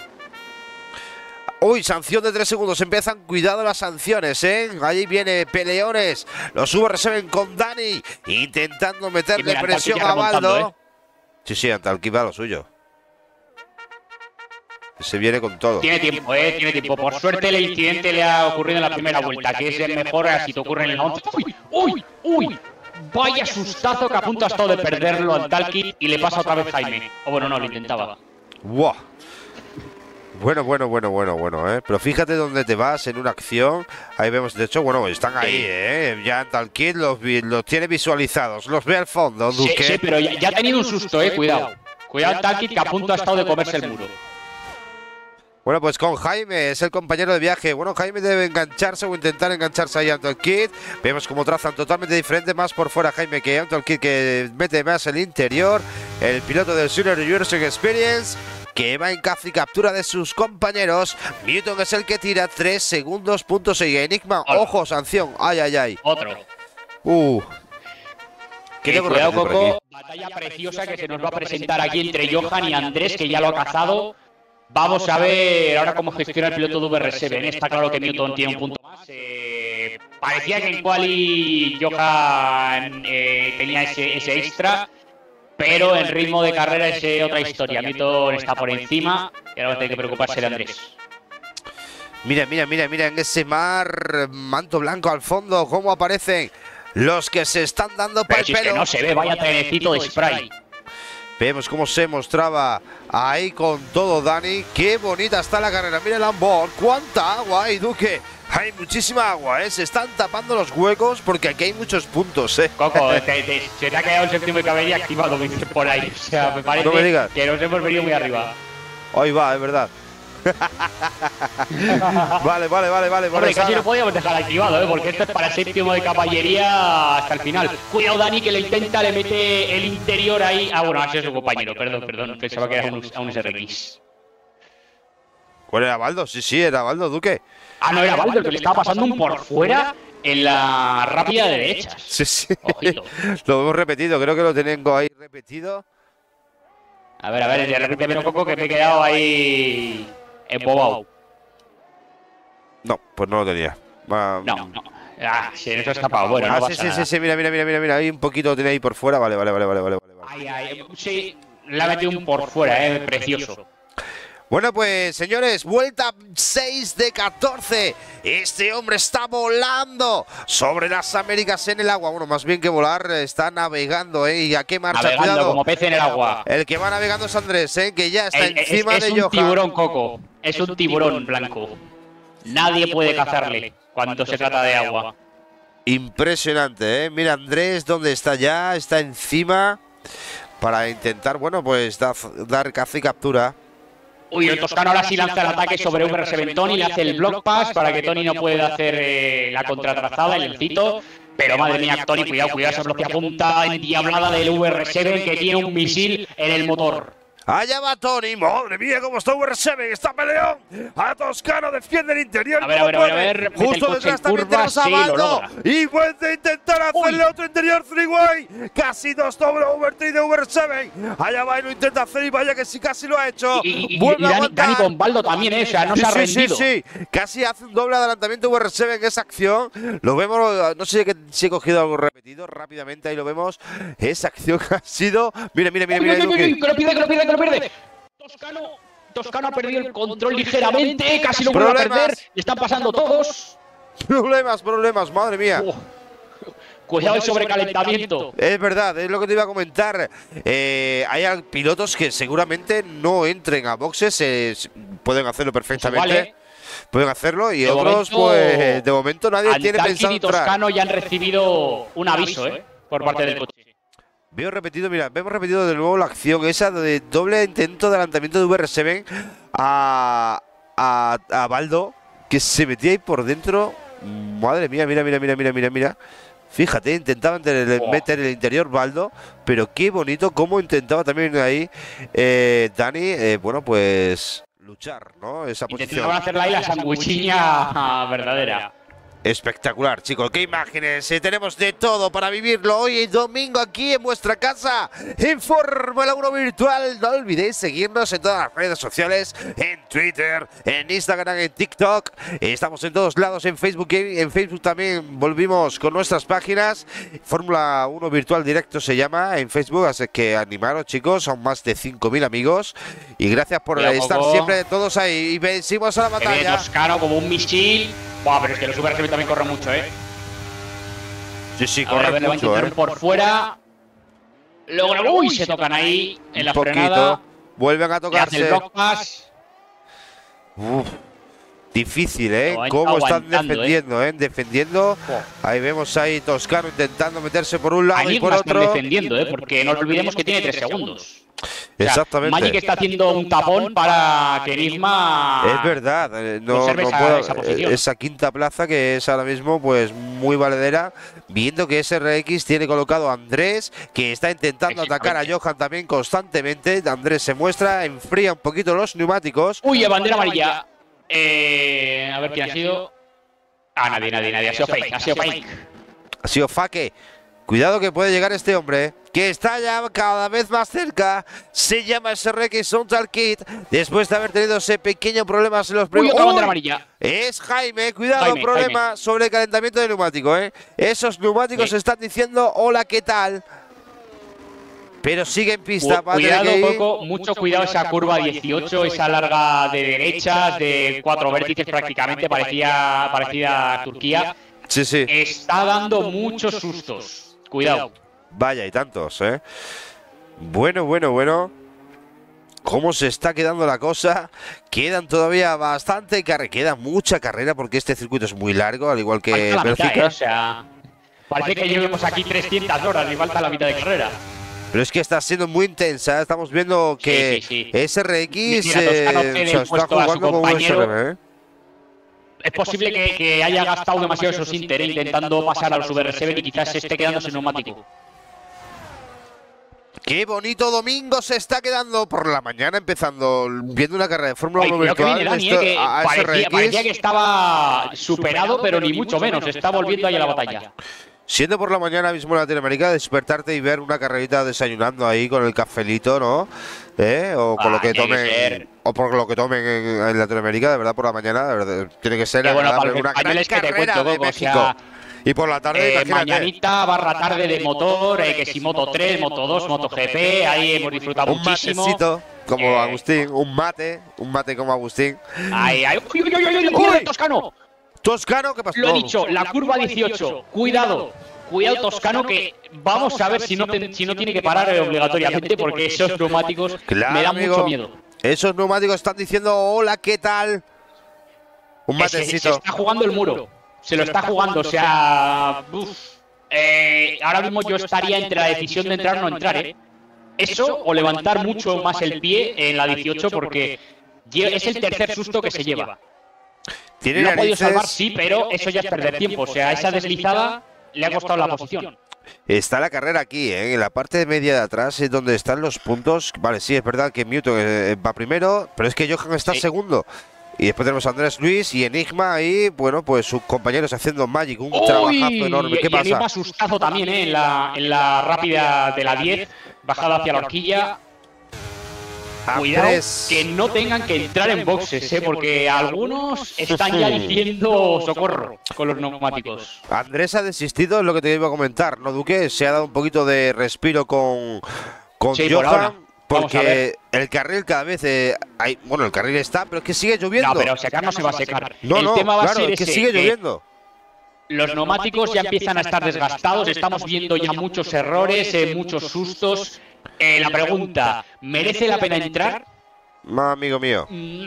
Uy, sanción de tres segundos. Empiezan, cuidado las sanciones, ¿eh? Allí viene peleones. Los V R siete con Dani. Intentando meterle mira, presión a Baldo. ¿eh? Sí, sí, Antalki va a lo suyo. Se viene con todo. Tiene tiempo, eh, tiene tiempo. Por suerte el incidente le ha ocurrido en la primera vuelta, que es el mejor si te ocurre en la once. ¡Uy, uy, uy! Vaya sustazo que a punto ha estado de perderlo al Talki y le pasa otra vez Jaime. O bueno, no, lo intentaba. ¡Wow! Bueno, bueno, bueno, bueno, bueno, ¿eh? Pero fíjate dónde te vas en una acción. Ahí vemos, de hecho, bueno, están ahí, ¿eh? Ya Talki los, los tiene visualizados, los ve al fondo, Duque. Sí, sí, pero ya, ya ha tenido un susto, ¿eh? Cuidado. Cuidado, Talki, que a punto ha estado de comerse el muro. Bueno, pues con Jaime, es el compañero de viaje. Bueno, Jaime debe engancharse o intentar engancharse ahí a Anton Kid. Vemos como trazan totalmente diferente, más por fuera Jaime que Anton Kid, que mete más el interior. El piloto del Senior University Experience, que va en caza y captura de sus compañeros. Newton es el que tira tres segundos, punto seis. Enigma, Hola. ojo, sanción. Ay, ay, ay. Otro. Uh. Que cuidado, Coco. Batalla preciosa que se nos va a presentar aquí entre Johan y Andrés, que ya lo ha cazado. Vamos a ver ahora cómo gestiona el piloto de V R siete. Está claro que Newton tiene un punto más. Eh, parecía que en quali Johan eh, tenía ese, ese extra, pero el ritmo de carrera es eh, otra historia. Newton está por encima y ahora va a tener que preocuparse de Andrés. Mira, mira, mira, mira en ese mar, manto blanco al fondo, cómo aparecen los que se están dando para Pero el si es que pelo. no se ve, vaya trenecito de spray. Vemos cómo se mostraba ahí con todo Dani. Qué bonita está la carrera. Mira el Lambón. Cuánta agua hay, Duque. Hay muchísima agua, ¿eh? Se están tapando los huecos porque aquí hay muchos puntos, ¿eh? Coco, te, te, se te ha quedado el séptimo de caballería activado, me dice por ahí. O sea, me parece No me digas. que nos hemos venido muy arriba. Hoy va, es verdad. Vale, vale, vale, vale. Hombre, casi lo podíamos dejar activado, ¿eh? Porque esto es para el séptimo de caballería hasta el final. Cuidado, Dani, que le intenta, le mete el interior ahí. Ah, bueno, ha sido su compañero, perdón, perdón. Pensaba que era un, un S R X. ¿Cuál era Baldo? Sí, sí, era Baldo, Duque. Ah, no, era Baldo el que le estaba pasando un por fuera en la rápida de derechas. Sí, sí. Ojito. Lo hemos repetido, creo que lo tengo ahí repetido. A ver, a ver, de repente veo Coco que me he quedado ahí embobado. No, pues no lo tenía. Va. No, no. Ah, se nos ha escapado. Bueno, Ah, no sí, pasa sí, nada. sí, sí, mira, mira, mira, mira, mira. Hay un poquito lo tiene ahí por fuera. Vale, vale, vale, vale, vale, vale. Ay, ay, sí, le ha metido un por fuera, eh, precioso. Bueno, pues señores, vuelta seis de catorce. Este hombre está volando sobre las Américas en el agua. Bueno, más bien que volar, está navegando, ¿eh? ¿Y a qué marcha? Navegando Cuidado. como pez en el agua. El que va navegando es Andrés, ¿eh? Que ya está Es, es- encima es de un Johan. tiburón, Coco. Es un tiburón blanco. Nadie puede cazarle cuando se trata de agua. Impresionante, ¿eh? Mira Andrés, ¿dónde está ya? Está encima para intentar, bueno, pues da- dar caza y captura. Uy, el toscano ahora sí lanza el ataque sobre V R siete Tony, le hace el block pass para que Tony no pueda hacer eh, la contratrazada, el lencito. Pero madre mía, Tony, cuidado, cuidado, esa propia punta endiablada del V R siete que tiene un misil en el motor. Allá va Tony, madre mía, cómo está V R siete, está peleón. A Toscano defiende el interior. A ver, no a ver, a ver, puede. a ver, mete el Justo coche detrás en también curva, tenemos a sí, lo Baldo. logra. Y puede intentar hacerle otro interior three-way. Casi dos doble overtake de V R siete. Allá va y lo intenta hacer y vaya que sí, casi lo ha hecho. Y, y, y, Vuelve y a Dani, aguantar. Dani con Baldo también, eh, o sea, no se ha Sí, rendido. sí, sí, casi hace un doble adelantamiento V R siete en esa acción. Lo vemos, no sé si he cogido algo repetido rápidamente, ahí lo vemos. Esa acción ha sido. Mira, mira, mira, Uy, mira. uy, uy, Duque. uy, que lo pierde, que lo pierde, que lo pierde. Toscano, Toscano ha perdido el control ligeramente, casi lo vuelve a Problemas. perder. Le están pasando todos. Problemas, problemas, madre mía. Oh, cuidado el sobrecalentamiento. Es verdad, es lo que te iba a comentar. Eh, hay al- pilotos que seguramente no entren a boxes, eh, s- pueden hacerlo perfectamente. Vale. Pueden hacerlo y De otros, momento, pues de momento nadie tiene Antalkin pensado y entrar. Toscano ya han recibido un aviso, eh, por parte del coche. Veo repetido, mira, vemos repetido de nuevo la acción esa de doble intento de adelantamiento de V R siete a, a, a Baldo, que se metía ahí por dentro. Madre mía, mira, mira, mira, mira, mira, mira. Fíjate, intentaba meter el, Oh. meter el interior Baldo, pero qué bonito cómo intentaba también ahí eh, Dani, eh, bueno, pues luchar, ¿no? Esa posición. Intentaban hacerla ahí la sanguichiña verdadera. Espectacular, chicos. Qué imágenes. Eh, tenemos de todo para vivirlo hoy domingo aquí en vuestra casa en Fórmula uno Virtual. No olvidéis seguirnos en todas las redes sociales, en Twitter, en Instagram, en TikTok. Eh, estamos en todos lados, en Facebook. En Facebook también volvimos con nuestras páginas. Fórmula uno Virtual Directo se llama en Facebook, así que animaros, chicos. Son más de cinco mil amigos. Y gracias por Cuidado, estar Coco. siempre todos ahí. Y vencimos a la Que viene batalla. Toscano como un misil. Buah, pero es que los Super siete también corren mucho, eh. Sí, sí, A ver, a corre ver, le va a mucho, intentar eh. un por fuera. Logra. Uy, se tocan ahí en la Un poquito. frenada. Vuelven a Le hace el tocarse. block pass. Uf, difícil, ¿eh? Lo han Cómo están aguantando, defendiendo, ¿eh? Defendiendo. Ahí vemos ahí Toscano intentando meterse por un lado y por Enigma están otro. defendiendo, eh, porque no olvidemos que tiene tres segundos. O sea, Exactamente. Magic está haciendo un tapón para que Enigma Es verdad, eh, no, conserve no esa, puedo, esa posición. esa quinta plaza que es ahora mismo pues muy valedera, viendo que S R X tiene colocado a Andrés, que está intentando atacar a Johan también constantemente. Andrés se muestra, enfría un poquito los neumáticos. Uy, bandera amarilla. Eh, a ver quién ha sido. Ah, nadie, nadie, nadie. Ha sido fake, ha sido fake. Ha sido Fake. Cuidado que puede llegar este hombre, que está ya cada vez más cerca. Se llama S R X Soundtrack Kit, después de haber tenido ese pequeño problema en los primeros. Uy, otra bandera amarilla. Es Jaime, cuidado, Jaime, problema Jaime. sobre el calentamiento de neumático, ¿eh? Esos neumáticos Sí. están diciendo hola, ¿qué tal? Pero sigue en pista. Cu cuidado, Coco, mucho cuidado esa curva dieciocho, esa larga de derechas, de cuatro vértices prácticamente, parecía, parecida a Turquía. Sí, sí. Está dando muchos sustos. Cuidado. Vaya, y tantos, ¿eh? Bueno, bueno, bueno. ¿Cómo se está quedando la cosa? Quedan todavía bastante carrera. Queda mucha carrera porque este circuito es muy largo, al igual que Falta la mitad, Bélgica. ¿eh? O sea, parece que llevemos aquí trescientas horas y falta la mitad de carrera. Pero es que está siendo muy intensa. Estamos viendo que Sí, sí, sí. S R X Mira, Toscano eh, cede se el está puesto a su jugando con un S compañero. R, ¿eh? Es posible que, que haya gastado demasiado esos Inter, ¿eh? Intentando pasar a los V R siete y quizás se esté quedando sin neumático. Qué bonito domingo se está quedando por la mañana, empezando viendo una carrera de Fórmula Ay, uno cuidado que virtual. viene Dani, esto- eh, que a S R parecía, X. parecía que estaba superado, pero ni mucho menos. Está volviendo ahí a la batalla. Siendo por la mañana mismo en Latinoamérica, despertarte y ver una carrerita desayunando ahí con el cafelito, ¿no? ¿Eh? O con Ah, lo que tiene que tomen, ser. o por lo que tomen en, en Latinoamérica, de verdad, por la mañana, de verdad, tiene que ser Qué bueno, agradable, para los una gran españoles que te carrera cuento, de Coco, o México. sea, Y por la tarde, Eh, imagínate, mañanita barra tarde de motor, eh, que si Moto tres, Moto dos, Moto G P, ahí hemos disfrutado un muchísimo. matecito como Eh, Agustín, un mate, un mate como Agustín. Ahí, ahí. Uy, uy, uy, uy, uy, cuidado, Uy. Toscano. Toscano, ¿qué pasó? Lo he dicho, la curva dieciocho, cuidado. Cuidado, Toscano, que vamos a ver si no, te- si no tiene que parar eh, obligatoriamente, porque esos neumáticos Claro, me dan amigo. mucho miedo. Esos neumáticos están diciendo hola, ¿qué tal? Un Que se, se matecito. está jugando el muro. Se lo está jugando, o sea. Uf. Eh, ahora mismo yo estaría entre la decisión de entrar o no entrar, ¿eh? Eso o levantar mucho más el pie en la dieciocho, porque lle- es el tercer susto que se lleva. Tiene Lo ha podido narices. salvar, sí, pero eso ya es perder tiempo. O sea, esa deslizada le ha costado la posición. Está la carrera aquí, ¿eh? En la parte media de atrás es donde están los puntos. Vale, sí, es verdad que Newton eh, va primero, pero es que Johan está Sí. segundo. Y después tenemos a Andrés Luis y Enigma ahí, bueno, pues sus compañeros haciendo Magic, un trabajazo enorme. ¿Qué y Enigma pasa? sustazo también, ¿eh? En la, en la rápida de la diez, bajada hacia la horquilla. Cuidado Andrés. que no tengan que entrar en boxes, ¿eh? Porque algunos están ya diciendo socorro con los neumáticos. Andrés ha desistido, es lo que te iba a comentar, ¿no, Duque? Se ha dado un poquito de respiro con, con Sí, por ahora. Johan, Vamos a porque ver. el carril cada vez eh, hay, bueno, el carril está, pero es que sigue lloviendo. No, pero secar no se va a secar. No, el no, tema va claro, a ser es que ese, sigue que lloviendo. los neumáticos ya empiezan a estar desgastados, estamos viendo ya muchos errores, eh, muchos sustos. Eh, la pregunta, ¿merece la pena entrar? Ma, amigo mío.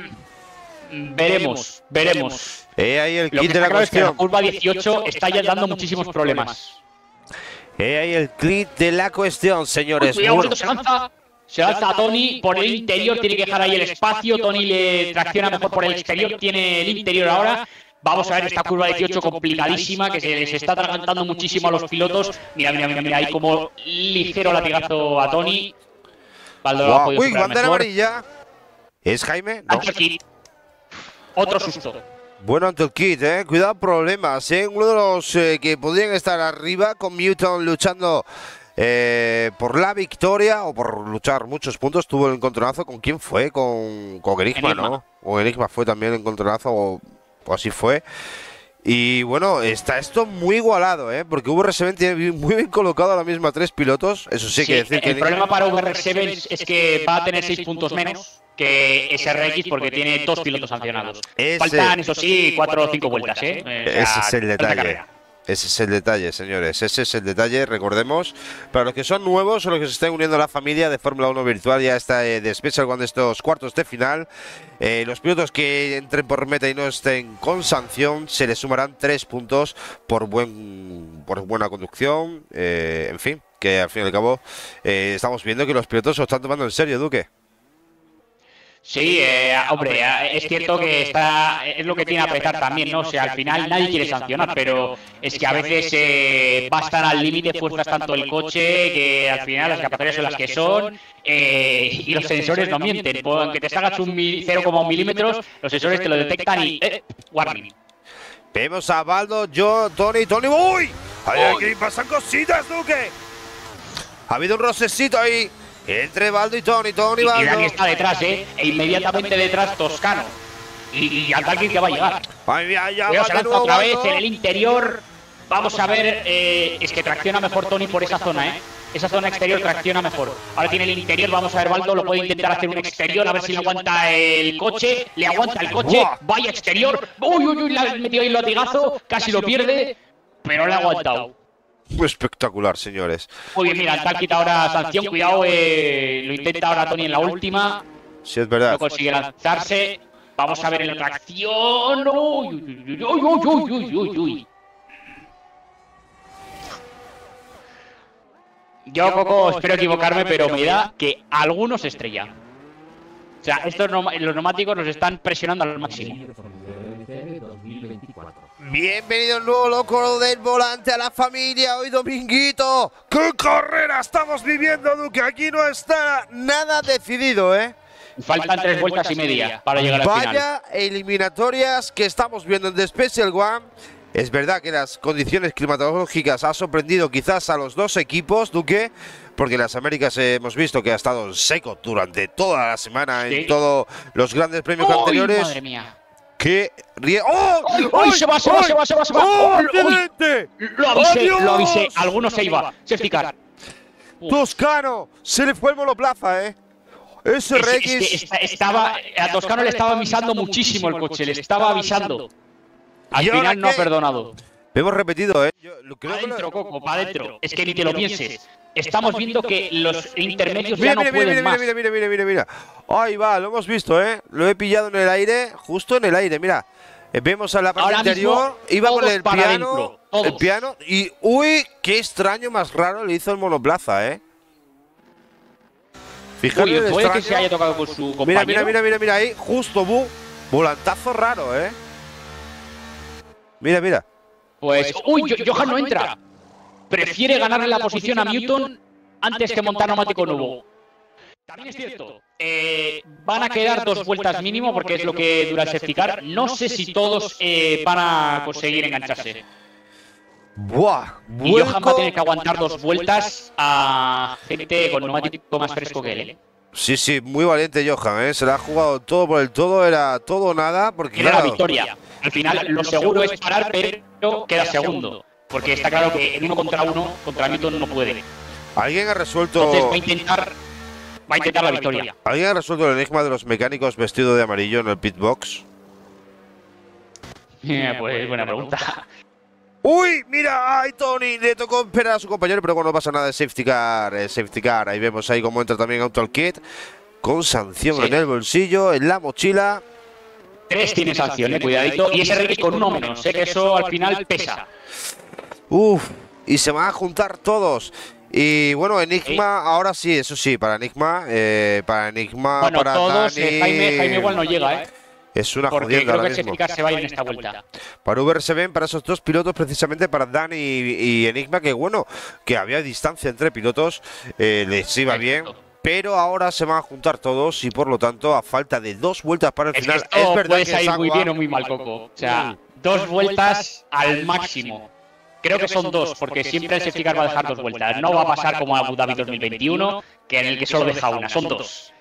Mm, veremos, veremos. He ahí el Lo que kit de está la claro es que la cuestión. curva dieciocho está ya dando muchísimos problemas. He ahí el kit de la cuestión, señores. Cuidado, Bueno, se lanza. Se lanza a Tony por el interior, tiene que dejar ahí el espacio. Tony le tracciona mejor por el exterior, tiene el interior ahora. Vamos a ver esta curva dieciocho complicadísima que se les está atragantando muchísimo a los pilotos. Mira, mira, mira, mira, ahí como ligero latigazo a Tony. Baldo lo ha guau. podido Uy, superar bandera mejor. amarilla. ¿Es Jaime? No. Ante el kit. Otro susto. Bueno, ante el kit, eh. Cuidado, problemas, eh. Uno de los eh, que podrían estar arriba con Newton luchando eh, por la victoria o por luchar muchos puntos. Tuvo el encontronazo. ¿Con quién fue? Con, con Enigma, Enigma. ¿no? O Enigma fue también el encontronazo o, o así fue. Y bueno, está esto muy igualado, ¿eh? Porque V R siete tiene muy bien colocado ahora mismo a tres pilotos. Eso sí, hay que Sí, decir que el problema para V R siete es que va a tener seis puntos menos que S R X porque tiene dos pilotos sancionados. Ese- Faltan, eso sí, cuatro o cinco vueltas, ¿eh? Eh, o sea, Ese es el tanta detalle. carrera. Ese es el detalle, señores. Ese es el detalle, recordemos. Para los que son nuevos o los que se estén uniendo a la familia de Fórmula uno Virtual, ya está eh, de Special One de estos cuartos de final. Eh, los pilotos que entren por meta y no estén con sanción, se les sumarán tres puntos por, buen, por buena conducción. Eh, en fin, que al fin y al cabo eh, estamos viendo que los pilotos se lo están tomando en serio, Duque. Sí, eh, hombre, es cierto que está, es lo que tiene apretar también, ¿no? O sea, al final nadie quiere sancionar, pero es que a veces eh, va a estar al límite, fuerzas tanto el coche, que al final las escapatorias son las que son, eh, y los sensores no mienten. Pues, aunque te salgas un cero coma uno milímetros, los sensores te lo detectan y... Eh, warning. Vemos a Baldo, yo, Tony, Tony... ¡Uy! Aquí pasan cositas, Duque. Ha habido un rocecito ahí entre Baldo y Tony, Tony, Baldo. Y Dani está detrás, ¿eh? E inmediatamente detrás Toscano. Y, y Altanqui que va a llegar. Ay, ya, ya, Pero se lanza nuevo, otra Baldo. vez en el interior. Vamos a ver, eh, es que tracciona mejor Tony por esa zona, ¿eh? Esa zona exterior tracciona mejor. Ahora tiene el interior, vamos a ver, Baldo lo puede intentar hacer un exterior, a ver si le aguanta el coche. Le aguanta el coche, ¡Buah! vaya exterior. Uy, uy, uy, le ha metido ahí el latigazo, casi lo pierde, pero le ha aguantado. Espectacular, señores. Muy bien, mira, Altanqui ahora sanción, cuidado, eh, lo intenta ahora Tony en la última. Sí, es verdad. No consigue lanzarse. Vamos a ver en la tracción. Uy, uy, uy, uy, uy, uy, uy, uy. Yo, Coco, espero equivocarme, pero me da que algunos se estrellan. O sea, estos los neumáticos nos están presionando al máximo. Bienvenido el nuevo loco del volante a la familia, hoy dominguito. ¡Qué carrera estamos viviendo, Duque! Aquí no está nada decidido, ¿eh? Faltan tres vueltas y media para llegar al final. Vaya eliminatorias que estamos viendo en The Special One. Es verdad que las condiciones climatológicas han sorprendido quizás a los dos equipos, Duque, porque en las Américas hemos visto que ha estado seco durante toda la semana Sí. en todos los grandes premios ¡Uy, anteriores. madre mía! ¡Qué rie... ¡Oh! ¡Uy, uy, se va, se va, se va, se va, se va! ¡Oh, ¡Uy, uy! excelente! Lo avisé, ¡Adiós! lo avisé. Algunos se iba. Safety car. Toscano, se le fue el monoplaza, ¿eh? Ese Es, R es que X. esta- estaba, a Toscano le estaba avisando muchísimo el coche, le estaba avisando. Al ¿Y ahora final no ha qué? perdonado. Hemos repetido, ¿eh? Yo lo- creo Para que lo- adentro, Coco, para adentro. Es que ni te lo pienses. Estamos viendo que los intermedios Mira, ya no mira, mira, pueden mira, más. mira, mira, mira, mira, mira. Ahí va, lo hemos visto, ¿eh? Lo he pillado en el aire, justo en el aire, mira. Eh, Vemos a la parte Ahora interior, mismo, iba con todos el para piano, adentro, todos. el piano, y uy, qué extraño más raro le hizo el monoplaza, ¿eh? Fíjate Uy, el puede que extraño. se haya tocado con su compañero. Mira, mira, mira, mira, mira ahí, justo, bu, volantazo raro, ¿eh? Mira, mira. Pues, uy, Jo- Johan no entra. Prefiere ganarle la posición a Newton antes que montar neumático nuevo. También es cierto, eh, van a quedar dos vueltas mínimo porque es lo que dura el safety car. No sé si todos eh, van a conseguir engancharse. Buah, Y Johan va a vuelco. tener que aguantar dos vueltas a gente con neumático más fresco que él. ¿eh? Sí, sí, muy valiente Johan, ¿eh? Se la ha jugado todo por el todo, era todo o nada, porque Quiere la claro, victoria. Al final lo seguro es parar, pero queda segundo. Porque está claro que en uno contra uno, contra Newton no puede. alguien ha resuelto, Entonces va a intentar, va a intentar la victoria. alguien ha resuelto el enigma de los mecánicos vestidos de amarillo en el pitbox. Eh, Pues buena pregunta. Uy, mira, ay Tony, le tocó esperar a su compañero, pero bueno, no pasa nada de safety car, eh, safety car. Ahí vemos ahí cómo entra también Auto Kit con sanción Sí. en el bolsillo, en la mochila. Tres tiene sanción, eh, cuidadito. Y ese R X con uno menos, sé que eso al final pesa. Uf, y se van a juntar todos. Y bueno, Enigma, ahora sí, eso sí, para Enigma, eh, para Enigma, Bueno, para todos, Dani, eh, Jaime, Jaime igual no llega, ¿eh? es una Porque jodienda creo que ahora el mismo. safety car se va a ir en esta vuelta. Para V R se ven para esos dos pilotos, precisamente para Dani y, y Enigma, que bueno, que había distancia entre pilotos, eh, les iba bien. Pero ahora se van a juntar todos y por lo tanto, a falta de dos vueltas para el Es que final, esto es verdad puede que salir es muy agua. bien o muy mal, Coco. O sea, dos vueltas al máximo. Creo que son dos, porque siempre el safety car va a dejar dos vueltas. No va a pasar como a Abu Dhabi dos mil veintiuno, que en el que solo deja una, son dos.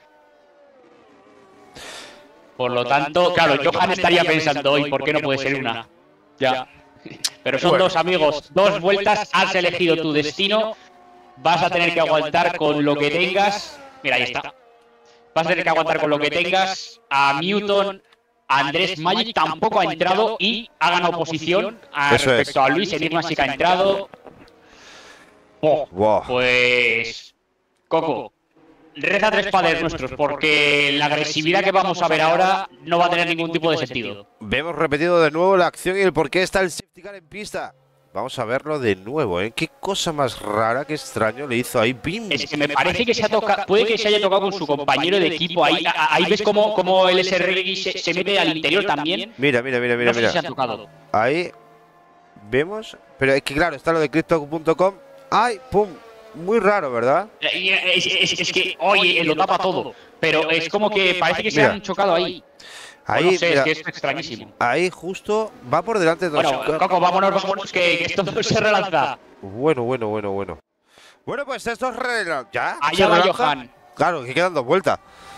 Por lo tanto, claro, Johan estaría pensando hoy, ¿por qué no puede ser una? Ya. Pero son dos, amigos, dos vueltas, has elegido tu destino, vas a tener que aguantar con lo que tengas. Mira, ahí está. Vas a tener que aguantar con lo que tengas a Newton. Andrés Magic tampoco ha entrado y ha ganado posición a Eso respecto es. a Luis. Enigma sí que ha entrado. Oh, Buah. pues, Coco, reza tres padres nuestros, porque la agresividad que vamos a ver ahora no va a tener ningún tipo de sentido. Vemos repetido de nuevo la acción y el por qué está el safety car en pista. Vamos a verlo de nuevo, ¿eh? Qué cosa más rara, qué extraño le hizo ahí. ¡Bim! Es que me parece que se ha tocado, puede que se haya tocado con su compañero de equipo. Ahí, ahí ves cómo, cómo el S R X se, se mete al interior también. Mira, mira, mira, mira. No sé mira. si se ha tocado. Ahí vemos, pero es que claro, está lo de Crypto punto com. ¡Ay! ¡Pum! Muy raro, ¿verdad? Es, es, es que, oye, lo tapa todo. Pero es como que parece que se Mira. han chocado ahí. Ahí, No sé, mira, es que es extrañísimo. ahí justo va por delante de Bueno, dos. Coco, vámonos, vámonos, que, que esto no se relanza. Bueno, bueno, bueno, bueno. Bueno, pues esto es relanza. ¿Ya? Allá ¿Se va relanza? Johan. Claro, que quedan dos vueltas.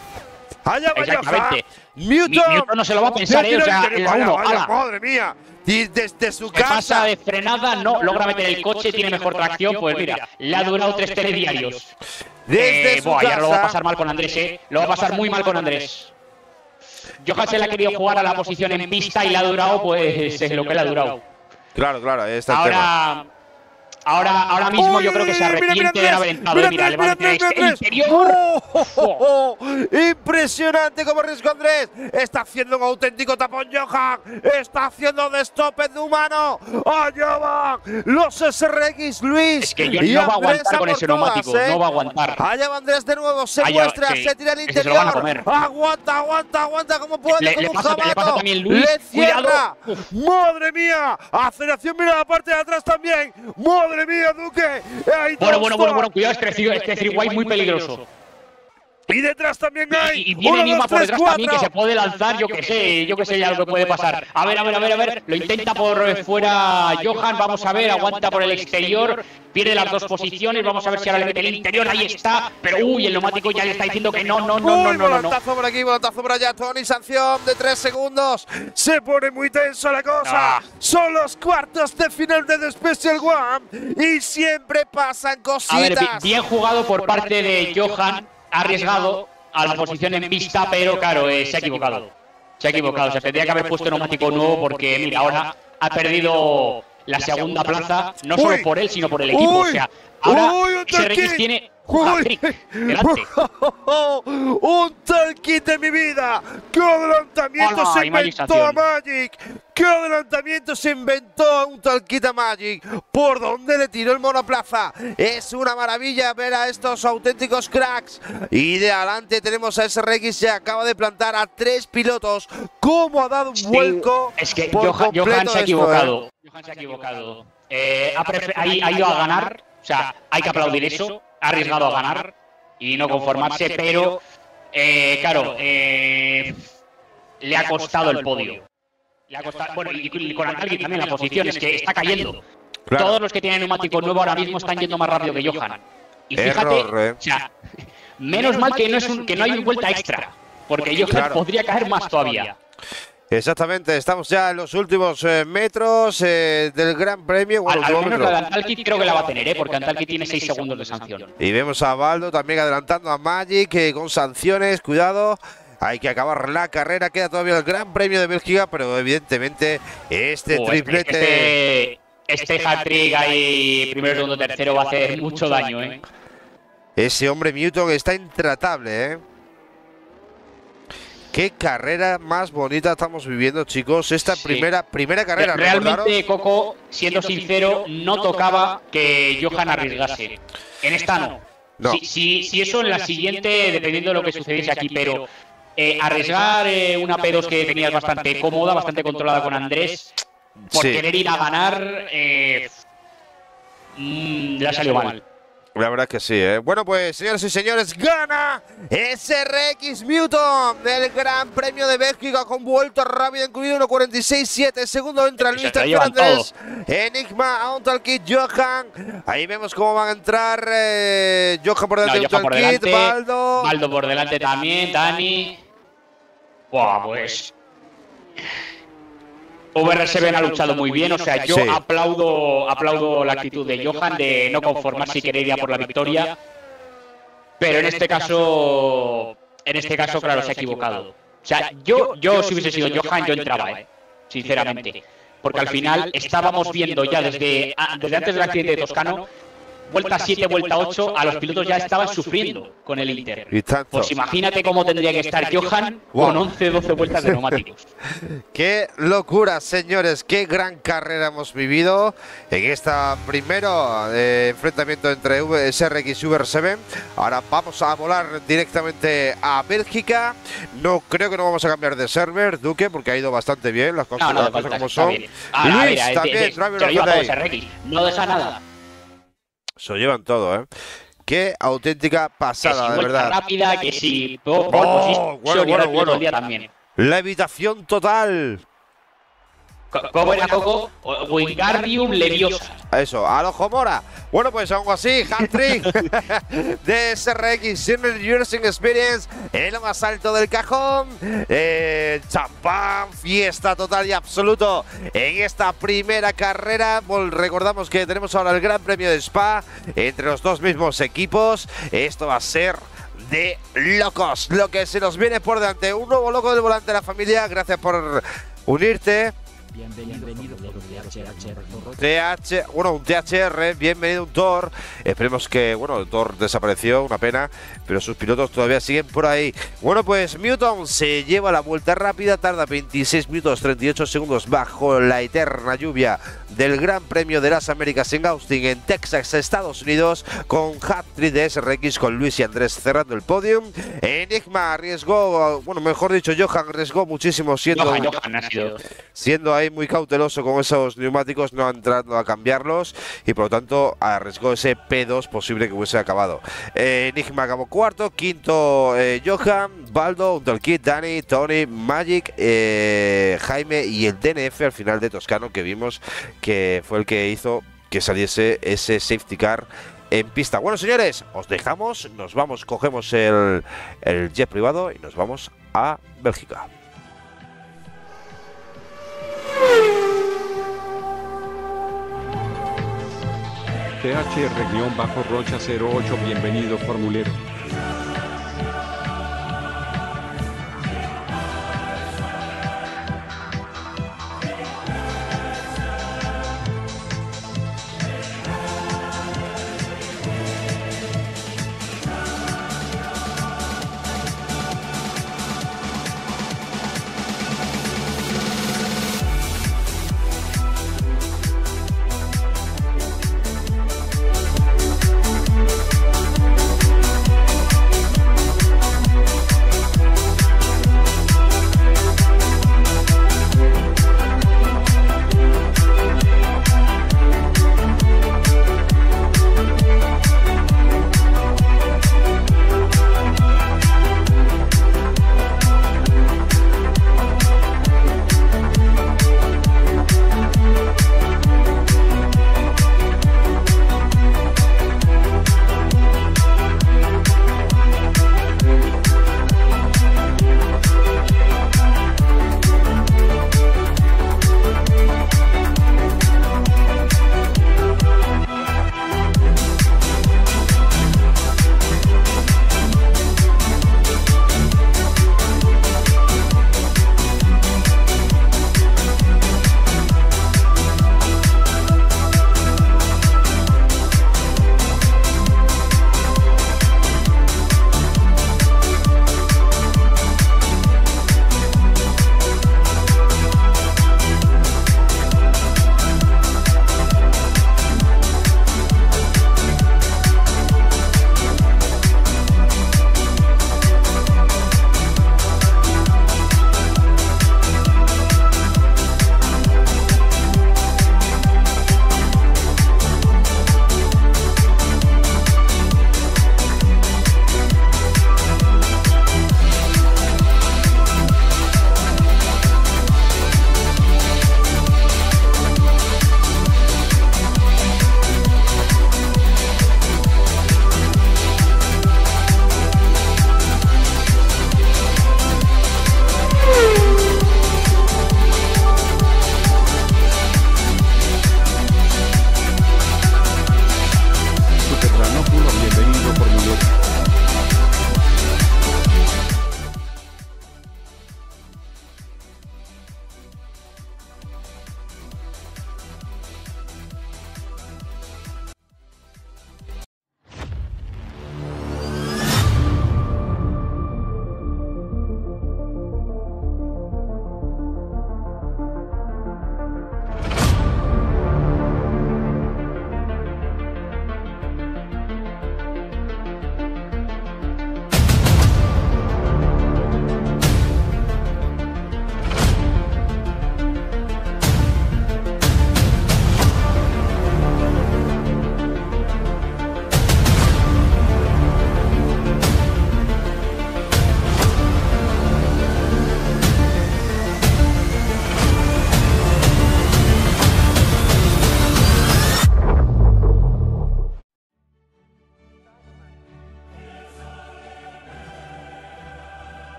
¡Allá va Johan! Exactamente. ¡Newton! Mi- Newton no se lo va a pensar, Ya eh, o tiene sea, el interior. en la Vaya, uno, vaya, ala. ¡madre mía! Y desde su ¿Qué pasa casa. de frenada? No, logra meter el coche, tiene mejor tracción. Pues mira, le ha durado tres telediarios. Desde Eh, su buah, ya lo va a casa. pasar mal con Andrés, eh. Lo va a pasar muy mal con Andrés. Johan se le ha querido jugar a la posición en pista y le ha durado, pues, es lo que le ha durado. Claro, claro, ahí está el tema. Ahora, ahora, ahora mismo Uy, yo creo que se mira, mira, arrepiente de no haber Andrés, entrado. mira, Mira, le va a Andrés, meter mira, este Andrés. interior. ¡Oh, oh, oh, oh! Impresionante como arriesgó Andrés. Está haciendo un auténtico tapón Johan. Está haciendo de stopper de humano. Allá van los S R X, Luis. Es que yo y no va a Andrés aguantar con por ese neumático, todas, ¿eh? no va a aguantar. Allá va Andrés de nuevo, se Allá, muestra, sí, se tira al ese se lo van a interior. comer. Aguanta, aguanta, aguanta como puede, Le- como le un pasa- le jabato. pasa también Luis, Le cierra. cuidado. Uf. ¡Madre mía! Aceleración, mira la parte de atrás también. ¡Madre mía, Duque! Ahí Bueno, dos, bueno, bueno, dos. bueno, cuidado, este three- este three-way muy peligroso. Y detrás también hay. Y, y viene uno, Nima dos, por tres, detrás también, que cuatro. se puede lanzar, yo que sé, yo que sé ya lo que puede pasar. A ver, a ver, a ver, a ver, lo intenta por fuera Johan, vamos a ver, aguanta por el exterior, pierde las dos posiciones, vamos a ver si ahora le mete el interior, ahí está, pero uy, el neumático ya le está diciendo que no, no, no, no, Uy, no, no, no. volantazo por aquí, volantazo por allá, Tony, sanción de tres segundos. Se pone muy tenso la cosa. Ah. Son los cuartos de final de The Special One y siempre pasan A ver, bi- cositas. bien jugado por parte de Johan, arriesgado a la posición en pista, pero claro, eh, se ha equivocado. Se ha equivocado, se tendría que haber puesto neumático nuevo porque, mira, ahora ha perdido la segunda plaza, no solo Uy. por él, sino por el equipo. Uy. O sea, ahora Uy, un S R X talquín. tiene un Uy. hat-trick delante. Un tal kit de mi vida. ¡Qué adelantamiento Hola, se y Magic inventó a sanción. Magic! ¡Qué adelantamiento se inventó a un tal kit a Magic! ¿Por dónde le tiró el monoplaza? Es una maravilla ver a estos auténticos cracks. Y de adelante tenemos a S R X, se acaba de plantar a tres pilotos. ¿Cómo ha dado un Sí, vuelco? es que por Johan, completo Johan se ha esto, equivocado. ¿eh? Johan se ha equivocado. Eh, ha, prefe- ha i- ha ido a ganar, o sea, hay que aplaudir eso. Ha arriesgado a ganar y no conformarse, pero eh, claro, eh, le ha costado el podio. Le ha costado, bueno, y, y con Antalki también la posición, es que está cayendo. Claro. Todos los que tienen neumático nuevo ahora mismo están yendo más rápido que Johan. Y fíjate, Error, eh. o sea, menos mal que no, es un, que no hay una vuelta extra, porque Johan Claro. podría caer más todavía. Exactamente, estamos ya en los últimos eh, metros eh, del Gran Premio. Bueno, Al, al menos kilómetro. la de Antalki creo que la va a tener, ¿eh? Porque Antalki tiene seis segundos de sanción. Y vemos a Baldo también adelantando a Magic eh, con sanciones, cuidado. Hay que acabar la carrera, queda todavía el Gran Premio de Bélgica, pero evidentemente este Oh, es que triplete, Este, este hat-trick ahí, primero, segundo, tercero, va a hacer mucho daño, ¿eh? ese hombre Newton está intratable, ¿eh? Qué carrera más bonita estamos viviendo, chicos. Esta Sí. primera primera carrera, Realmente, ¿recordaros? Coco, siendo sincero, no tocaba que Johan arriesgase. En esta no. No. Si, si, si eso en la siguiente, dependiendo de lo que sucediese aquí, pero eh, arriesgar eh, una P dos que tenías bastante cómoda, bastante controlada con Andrés, por Sí. querer ir a ganar, eh, mm, le ha salido mal. La verdad es que sí, ¿eh? Bueno, pues, señoras y señores, gana S R X Newton del Gran Premio de Bélgica con vuelta rápida incluido uno cuarenta y seis siete. Segundo entra Se Luis te llevan Fernández, Enigma, Auntalkit, Johan. Ahí vemos cómo van a entrar eh, Johan por No, delante, Johan por Auntalkit, delante, Baldo. Baldo por delante también, Dani. Buah, pues. V R S ha luchado muy bien, o sea, yo Sí. aplaudo, aplaudo la actitud de Johan de no conformarse y querer ir a por la victoria. Pero en este caso, en este caso, claro, se ha equivocado. O sea, yo, yo si hubiese sido Johan, yo entraba, eh, sinceramente. Porque al final estábamos viendo ya desde, ah, desde antes del accidente de Toscano vuelta siete, vuelta ocho, a los pilotos ya estaban sufriendo con el Inter. Pues imagínate cómo tendría que estar Johan wow. con once, doce vueltas de neumáticos. ¡Qué locura, señores! ¡Qué gran carrera hemos vivido en esta primero eh, enfrentamiento entre S R X y Uber siete! Ahora vamos a volar directamente a Bélgica. No creo que no vamos a cambiar de server, Duque, porque ha ido bastante bien las cosas, no, no, las cosas como son. Ah, Luis mira, también, Driver no deja nada. Se lo llevan todo, ¿eh? Qué auténtica pasada, que si de verdad. Rápida, que si oh, oh, bueno, bueno, bueno. El día también. La evitación total. ¿Cómo era, Coco? Wingardium Leviosa. Eso, a lo Mora. Bueno, pues algo así, hat-trick de S R X Senior Racing Experience en lo más alto del cajón. Eh, champán, fiesta total y absoluto en esta primera carrera. Recordamos que tenemos ahora el Gran Premio de Spa entre los dos mismos equipos. Esto va a ser de locos lo que se nos viene por delante. Un nuevo loco del volante de la familia. Gracias por unirte. Bienvenido, T H, bueno, un T H R, bienvenido un Thor. Esperemos que, bueno, el Thor desapareció, una pena, pero sus pilotos todavía siguen por ahí. Bueno, pues Newton se lleva la vuelta rápida, tarda veintiséis minutos treinta y ocho segundos bajo la eterna lluvia del Gran Premio de las Américas en Austin, en Texas, Estados Unidos, con hat-trick de S R X, con Luis y Andrés cerrando el podium. Enigma arriesgó, bueno, mejor dicho, Johan arriesgó muchísimo siendo, Johan, Johan ha sido. siendo ahí muy cauteloso con esos neumáticos, no entrando a cambiarlos y por lo tanto arriesgó ese P dos posible que hubiese acabado. Eh, Enigma acabó cuarto, quinto eh, Johan, Baldo, Untelkit, Dani, Tony, Magic, eh, Jaime y el D N F al final de Toscano, que vimos que fue el que hizo que saliese ese safety car en pista. Bueno, señores, os dejamos, nos vamos, cogemos el, el jet privado y nos vamos a Bélgica. T H R-Rocha cero ocho, bienvenido formulero.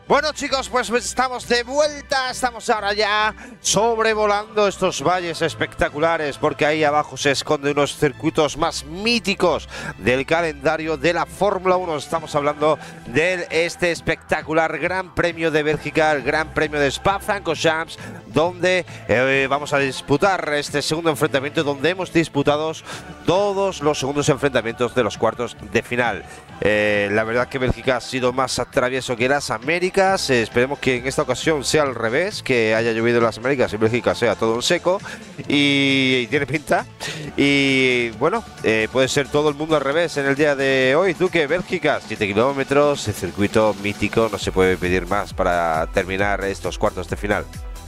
Bueno chicos, pues estamos de vuelta, estamos ahora ya sobrevolando estos valles espectaculares porque ahí abajo se esconden unos circuitos más míticos del calendario de la Fórmula uno. Estamos hablando de este espectacular Gran Premio de Bélgica, el Gran Premio de Spa-Francorchamps, donde eh, vamos a disputar este segundo enfrentamiento, donde hemos disputado todos los segundos enfrentamientos de los cuartos de final. Eh, la verdad que Bélgica ha sido más travieso que las Américas. Eh, esperemos que en esta ocasión sea al revés, que haya llovido en las Américas y Bélgica sea todo un seco. Y, y tiene pinta. Y bueno, eh, puede ser todo el mundo al revés en el día de hoy. Duque, Bélgica, siete kilómetros, el circuito mítico, no se puede pedir más para terminar estos cuartos de final.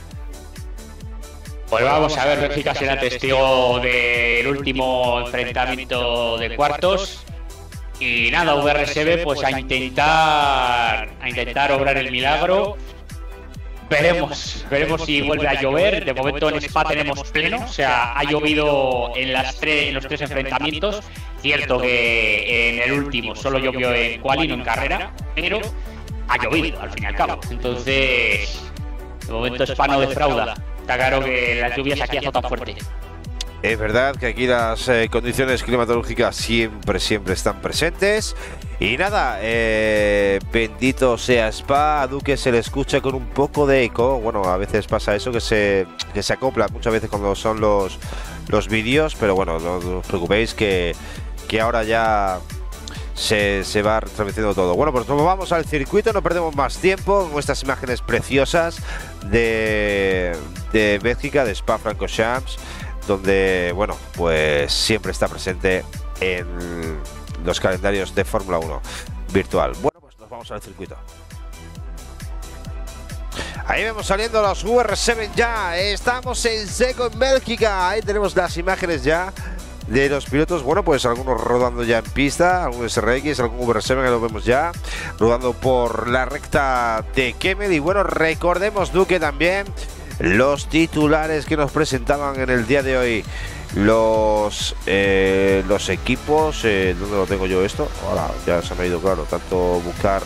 Pues vamos a ver, Bélgica será testigo del último enfrentamiento de cuartos. Y nada, V R S B pues a intentar a intentar obrar el milagro. Veremos, veremos si vuelve a llover. De momento en Spa tenemos pleno, o sea, ha llovido en las tres, en los tres enfrentamientos. Cierto que en el último solo llovió en quali, no en carrera, pero ha llovido al fin y al cabo. Entonces, de momento Spa no defrauda. Está claro que las lluvias aquí azotan fuerte. Es verdad que aquí las eh, condiciones climatológicas siempre, siempre están presentes. Y nada, eh, bendito sea Spa. A Duque se le escucha con un poco de eco. Bueno, a veces pasa eso, que se, que se acopla muchas veces cuando son los, los vídeos. Pero bueno, no, no os preocupéis que, que ahora ya se, se va restableciendo todo. Bueno, pues nos vamos al circuito, no perdemos más tiempo con estas imágenes preciosas de, de Bélgica, de Spa-Francorchamps, donde, bueno, pues siempre está presente en los calendarios de Fórmula uno virtual. Bueno, pues nos vamos al circuito. Ahí vemos saliendo los V R siete ya. Estamos en seco en Bélgica. Ahí tenemos las imágenes ya de los pilotos. Bueno, pues algunos rodando ya en pista, algún S R X, algún V R siete que lo vemos ya rodando por la recta de Kemmel. Y bueno, recordemos, Duque, también los titulares que nos presentaban en el día de hoy los eh, los equipos. eh, ¿Dónde lo tengo yo esto? Ahora ya se me ha ido, claro, tanto buscar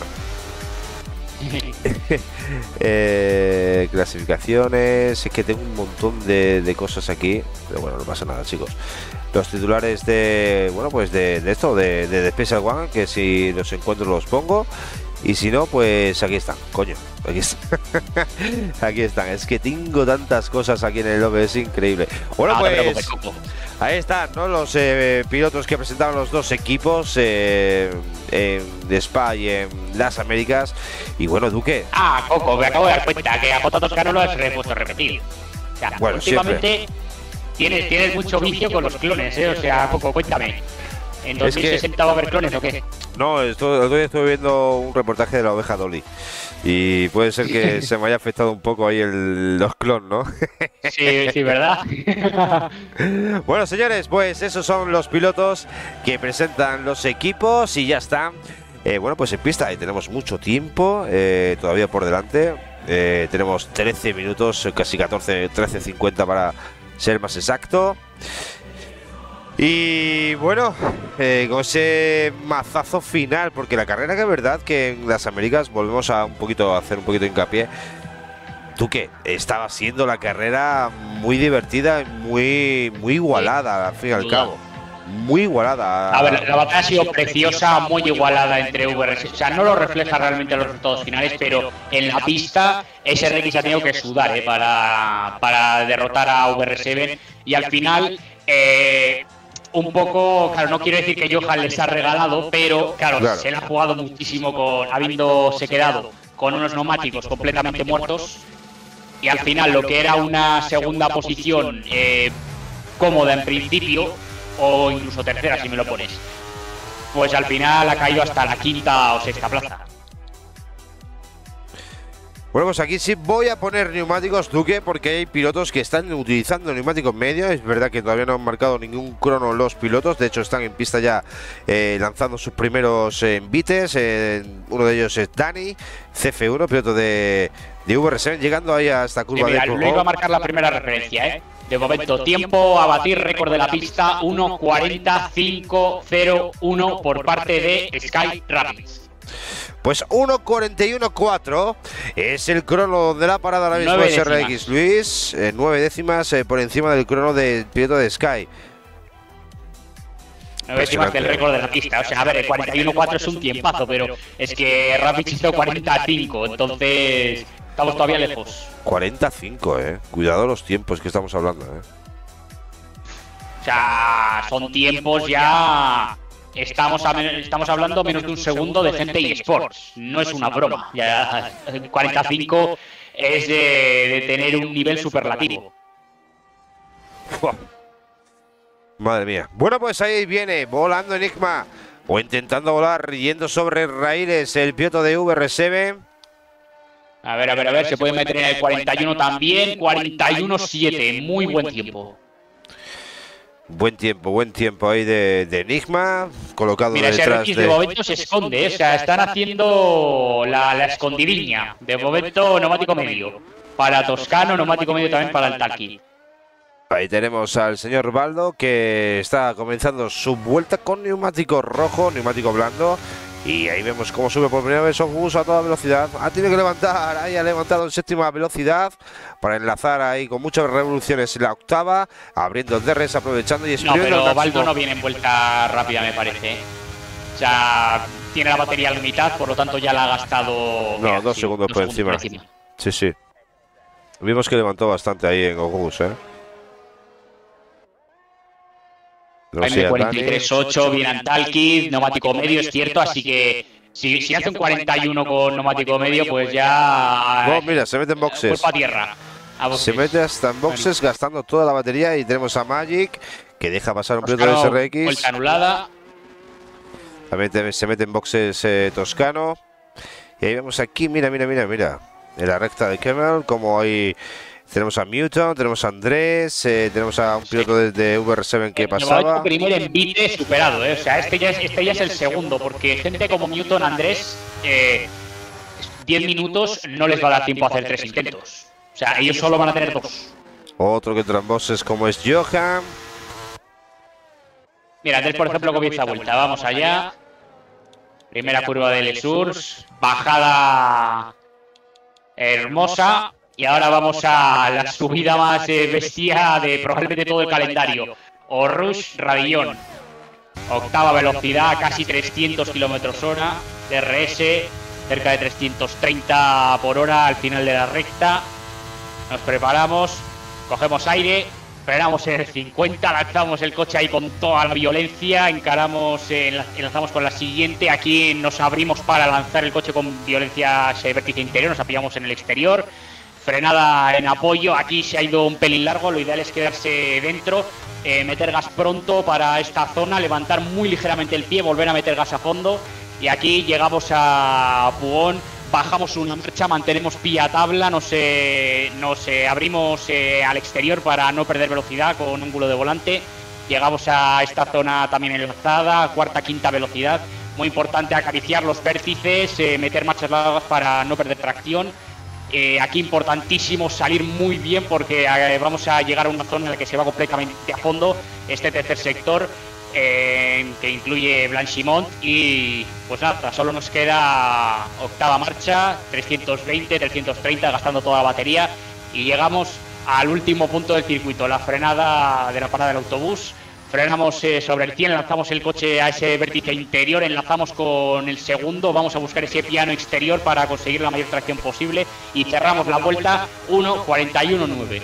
eh, clasificaciones. Es que tengo un montón de, de cosas aquí, pero bueno, no pasa nada, chicos. Los titulares de, bueno, pues de, de esto, de, de, de Special One, que si los encuentro los pongo. Y si no, pues aquí están, coño, aquí están. Aquí están, es que tengo tantas cosas aquí en el lobby, es increíble. Bueno, ah, pues ahí están, ¿no? Los eh, pilotos que presentaban los dos equipos eh, en, de Spa y en las Américas. Y bueno, Duque. Ah, Coco, me acabo de dar cuenta que a J dos K no lo has repuesto a repetir. O sea, bueno, últimamente tienes, tienes mucho vicio con los clones, ¿eh? O sea, Coco, cuéntame. ¿En dos mil sesenta es que va a haber clones o qué? No, estoy, estoy viendo un reportaje de la oveja Dolly y puede ser que se me haya afectado un poco ahí el, los clones, ¿no? Sí, sí, ¿verdad? Bueno, señores, pues esos son los pilotos que presentan los equipos y ya están. Eh, bueno, pues en pista y tenemos mucho tiempo eh, todavía por delante. Eh, tenemos trece minutos, casi catorce, trece cincuenta para ser más exacto. Y bueno, eh, con ese mazazo final, porque la carrera, que es verdad que en las Américas volvemos a un poquito a hacer un poquito de hincapié. Tú que estaba siendo la carrera muy divertida, muy muy igualada, al fin y al cabo. Muy igualada. A ver, la batalla ha sido preciosa, muy igualada entre V R S. O sea, no lo refleja realmente los resultados finales, pero en la pista S R X ha tenido que sudar eh, para, para derrotar a V R siete. Y al final, eh, un poco, claro, no quiero decir que Johan les ha regalado, pero claro, claro, se le ha jugado muchísimo con habiéndose quedado con unos neumáticos completamente muertos. Y al final, lo que era una segunda posición eh, cómoda en principio, o incluso tercera si me lo pones, pues al final ha caído hasta la quinta o sexta plaza. Bueno, pues aquí sí voy a poner neumáticos, Duque, porque hay pilotos que están utilizando neumáticos medios. Es verdad que todavía no han marcado ningún crono los pilotos, de hecho están en pista ya eh, lanzando sus primeros eh, envites. Eh, uno de ellos es Dani, C F uno, piloto de, de V R siete, llegando ahí a esta curva. Sí, mira, de le iba a marcar la primera referencia, ¿eh? De momento, tiempo a batir, récord de la pista, uno cuarenta cinco cero uno por parte de Sky Rapids. Pues uno cuarenta y uno cuatro Es el crono de la parada ahora mismo de S R X, Luis. Eh, nueve décimas eh, por encima del crono del piloto de Sky. Nueve décimas del récord de la pista. O sea, a ver, el cuarenta y uno cuatro es un tiempazo, pero es que Rapid hizo cuarenta cinco, entonces estamos todavía lejos. cuarenta cinco, eh. Cuidado los tiempos que estamos hablando, eh. O sea, son tiempos ya. Estamos, a, estamos hablando menos de un segundo de gente y eSports. No es una broma. Ya cuarenta y cinco es de, de tener un nivel superlativo. Uf. Madre mía. Bueno, pues ahí viene volando Enigma. O intentando volar, yendo sobre raíles el piloto de V R siete. A ver, a ver, a ver. Se puede meter en el cuarenta y uno también. cuarenta y uno siete. Muy buen tiempo. Buen tiempo, buen tiempo ahí de, de Enigma, colocado Mira, detrás ese de... de momento se esconde, ¿eh? O sea, están haciendo la, la escondidiña. De momento, neumático medio. Para Toscano, neumático medio también para el Talqui. Ahí tenemos al señor Baldo, que está comenzando su vuelta con neumático rojo, neumático blando. Y ahí vemos cómo sube por primera vez Ogus a toda velocidad. Ha tenido que levantar, ahí ha levantado en séptima velocidad para enlazar ahí con muchas revoluciones en la octava, abriendo el D R S, aprovechando y exprimiendo. No, pero Baldo no viene en vuelta rápida, me parece. O sea, tiene la batería a la mitad, por lo tanto ya la ha gastado. No, mira, dos sí, segundos, dos por, segundos encima. por encima. Sí, sí. Vimos que levantó bastante ahí en Ogus, ¿eh? Jaime cuarenta y tres ocho, viene Antalki, neumático medio, es cierto, así que si, si hace un cuarenta y uno con neumático medio, pues ya. No, mira, se mete en boxes. Culpa a tierra. A boxes. Se mete hasta en boxes, bueno, gastando toda la batería. Y tenemos a Magic, que deja pasar un piloto de S R X. Vuelta anulada. También se mete en boxes eh, Toscano. Y ahí vemos aquí, mira, mira, mira, mira. En la recta de Kemmel, como ahí. Tenemos a Newton, tenemos a Andrés, eh, tenemos a un piloto sí. de, de V R siete que pasaba. El primer envite superado, ¿eh? O sea, este ya, es, este ya es el segundo, porque gente como Newton, Andrés, eh, diez minutos no les va a dar tiempo a hacer tres intentos. O sea, ellos solo van a tener dos. Otro que entra en boxes como es Johan. Mira, Andrés, por ejemplo, comienza vuelta. Vamos allá. Primera curva de Lesurs, bajada hermosa. Y ahora vamos a la subida más eh, bestia de probablemente todo el calendario. Orush Radillón. Octava velocidad, casi trescientos kilómetros hora. D R S, cerca de trescientos treinta por hora al final de la recta. Nos preparamos, cogemos aire, frenamos en el cincuenta, lanzamos el coche ahí con toda la violencia, encaramos, eh, enlazamos con la siguiente. Aquí nos abrimos para lanzar el coche con violencia ese vértice interior, nos apoyamos en el exterior. Frenada en apoyo, aquí se ha ido un pelín largo, lo ideal es quedarse dentro, eh, meter gas pronto para esta zona, levantar muy ligeramente el pie, volver a meter gas a fondo. Y aquí llegamos a Pugón, bajamos una marcha, mantenemos pie a tabla, nos, eh, nos eh, abrimos eh, al exterior para no perder velocidad con ángulo de volante. Llegamos a esta zona también enlazada, cuarta, quinta velocidad. Muy importante acariciar los vértices, eh, meter marchas largas para no perder tracción. Eh, aquí importantísimo salir muy bien porque eh, vamos a llegar a una zona en la que se va completamente a fondo este tercer sector, eh, que incluye Blanchimont. Y pues nada, solo nos queda octava marcha, trescientos veinte, trescientos treinta, gastando toda la batería. Y llegamos al último punto del circuito, la frenada de la parada del autobús. Frenamos eh, sobre el cien, lanzamos el coche a ese vértice interior, enlazamos con el segundo, vamos a buscar ese piano exterior para conseguir la mayor tracción posible y cerramos la vuelta uno cuarenta y uno nueve.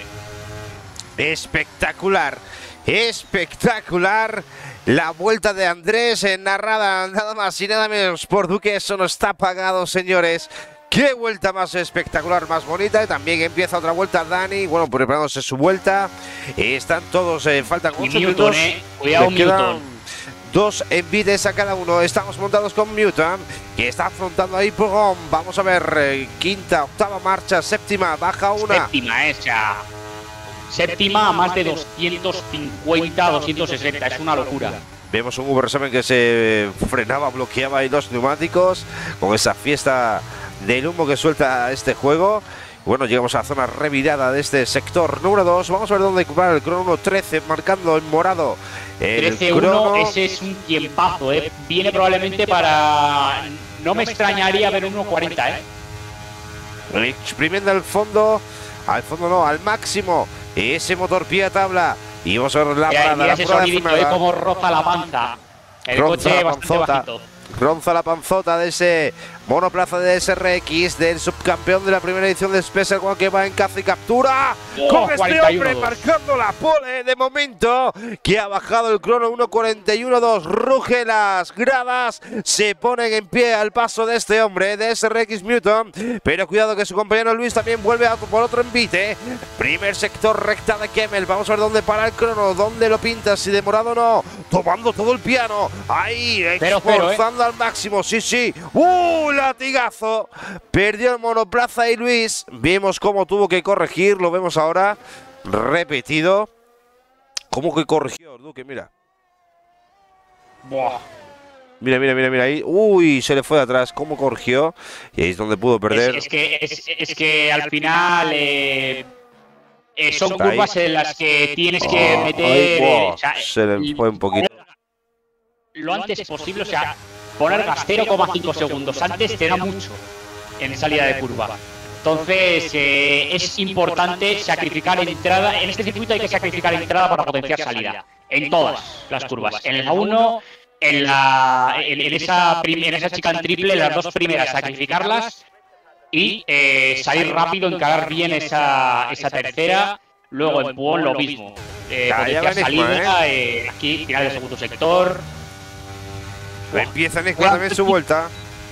Espectacular, espectacular la vuelta de Andrés, eh, narrada nada más y nada menos por Duque. Eso no está pagado, señores. Qué vuelta más espectacular, más bonita. Y también empieza otra vuelta Dani, bueno, preparándose su vuelta. Y están todos, eh, faltan ocho minutos. Eh. Cuidado, Newton. Dos envites a cada uno. Estamos montados con Newton, que está afrontando ahí Pugón. Vamos a ver, eh, quinta, octava marcha, séptima, baja una. Séptima esa. Séptima a más de doscientos cincuenta, doscientos sesenta. Es una locura. Vemos un V R siete que se frenaba, bloqueaba ahí los neumáticos con esa fiesta del humo que suelta este juego. Bueno, llegamos a la zona revirada de este sector número dos. Vamos a ver dónde ocupar el crono uno trece, marcando en morado el trece uno, ese es un tiempazo, ¿eh? Viene probablemente para... No me extrañaría ver uno cuarenta, ¿eh? exprimiendo al fondo, al fondo no, al máximo, ese motor pie a tabla. Y vamos a ver la parada. Mira ese sonidito, eh, como roza la panza. El Ronza coche la bastante panzota. bajito. Ronza la panzota de ese monoplaza de S R X, del subcampeón de la primera edición de Special One, que va en caza y captura. Oh, con este cuarenta y uno hombre dos. marcando la pole de momento, que ha bajado el crono uno cuarenta y uno dos. Ruge las gradas, se ponen en pie al paso de este hombre de S R X Muton, pero cuidado que su compañero Luis también vuelve a por otro envite. Primer sector, recta de Kemmel. Vamos a ver dónde para el crono, dónde lo pinta, si de morado o no. Tomando todo el piano, ahí esforzando ¿eh? al máximo, sí, sí. ¡Uh! Latigazo. Perdió el monoplaza y Luis. Vimos cómo tuvo que corregir, lo vemos ahora repetido. ¿Cómo que corrigió, Duque? Mira. Buah. Mira, mira, mira, mira ahí. Uy, se le fue de atrás. ¿Cómo corrigió? Y ahí es donde pudo perder. Es, es, que, es, es que al final eh, eh, son Está curvas ahí. en las que tienes que Oh, meter. ay, buah, o sea, se le fue un poquito. Lo antes posible, o sea, poner gas cero coma cinco segundos antes te da mucho en salida de curva. Entonces eh, es importante sacrificar entrada. En este circuito hay que sacrificar entrada para potenciar salida. En todas las curvas. En la uno, en, la, en, en, esa, prim, en esa chicane triple, las dos primeras sacrificarlas y eh, salir rápido, encarar bien esa, esa tercera. Luego en Puón lo mismo. Eh, potenciar salida, eh, aquí final del segundo sector. Empieza Enigma también su vuelta.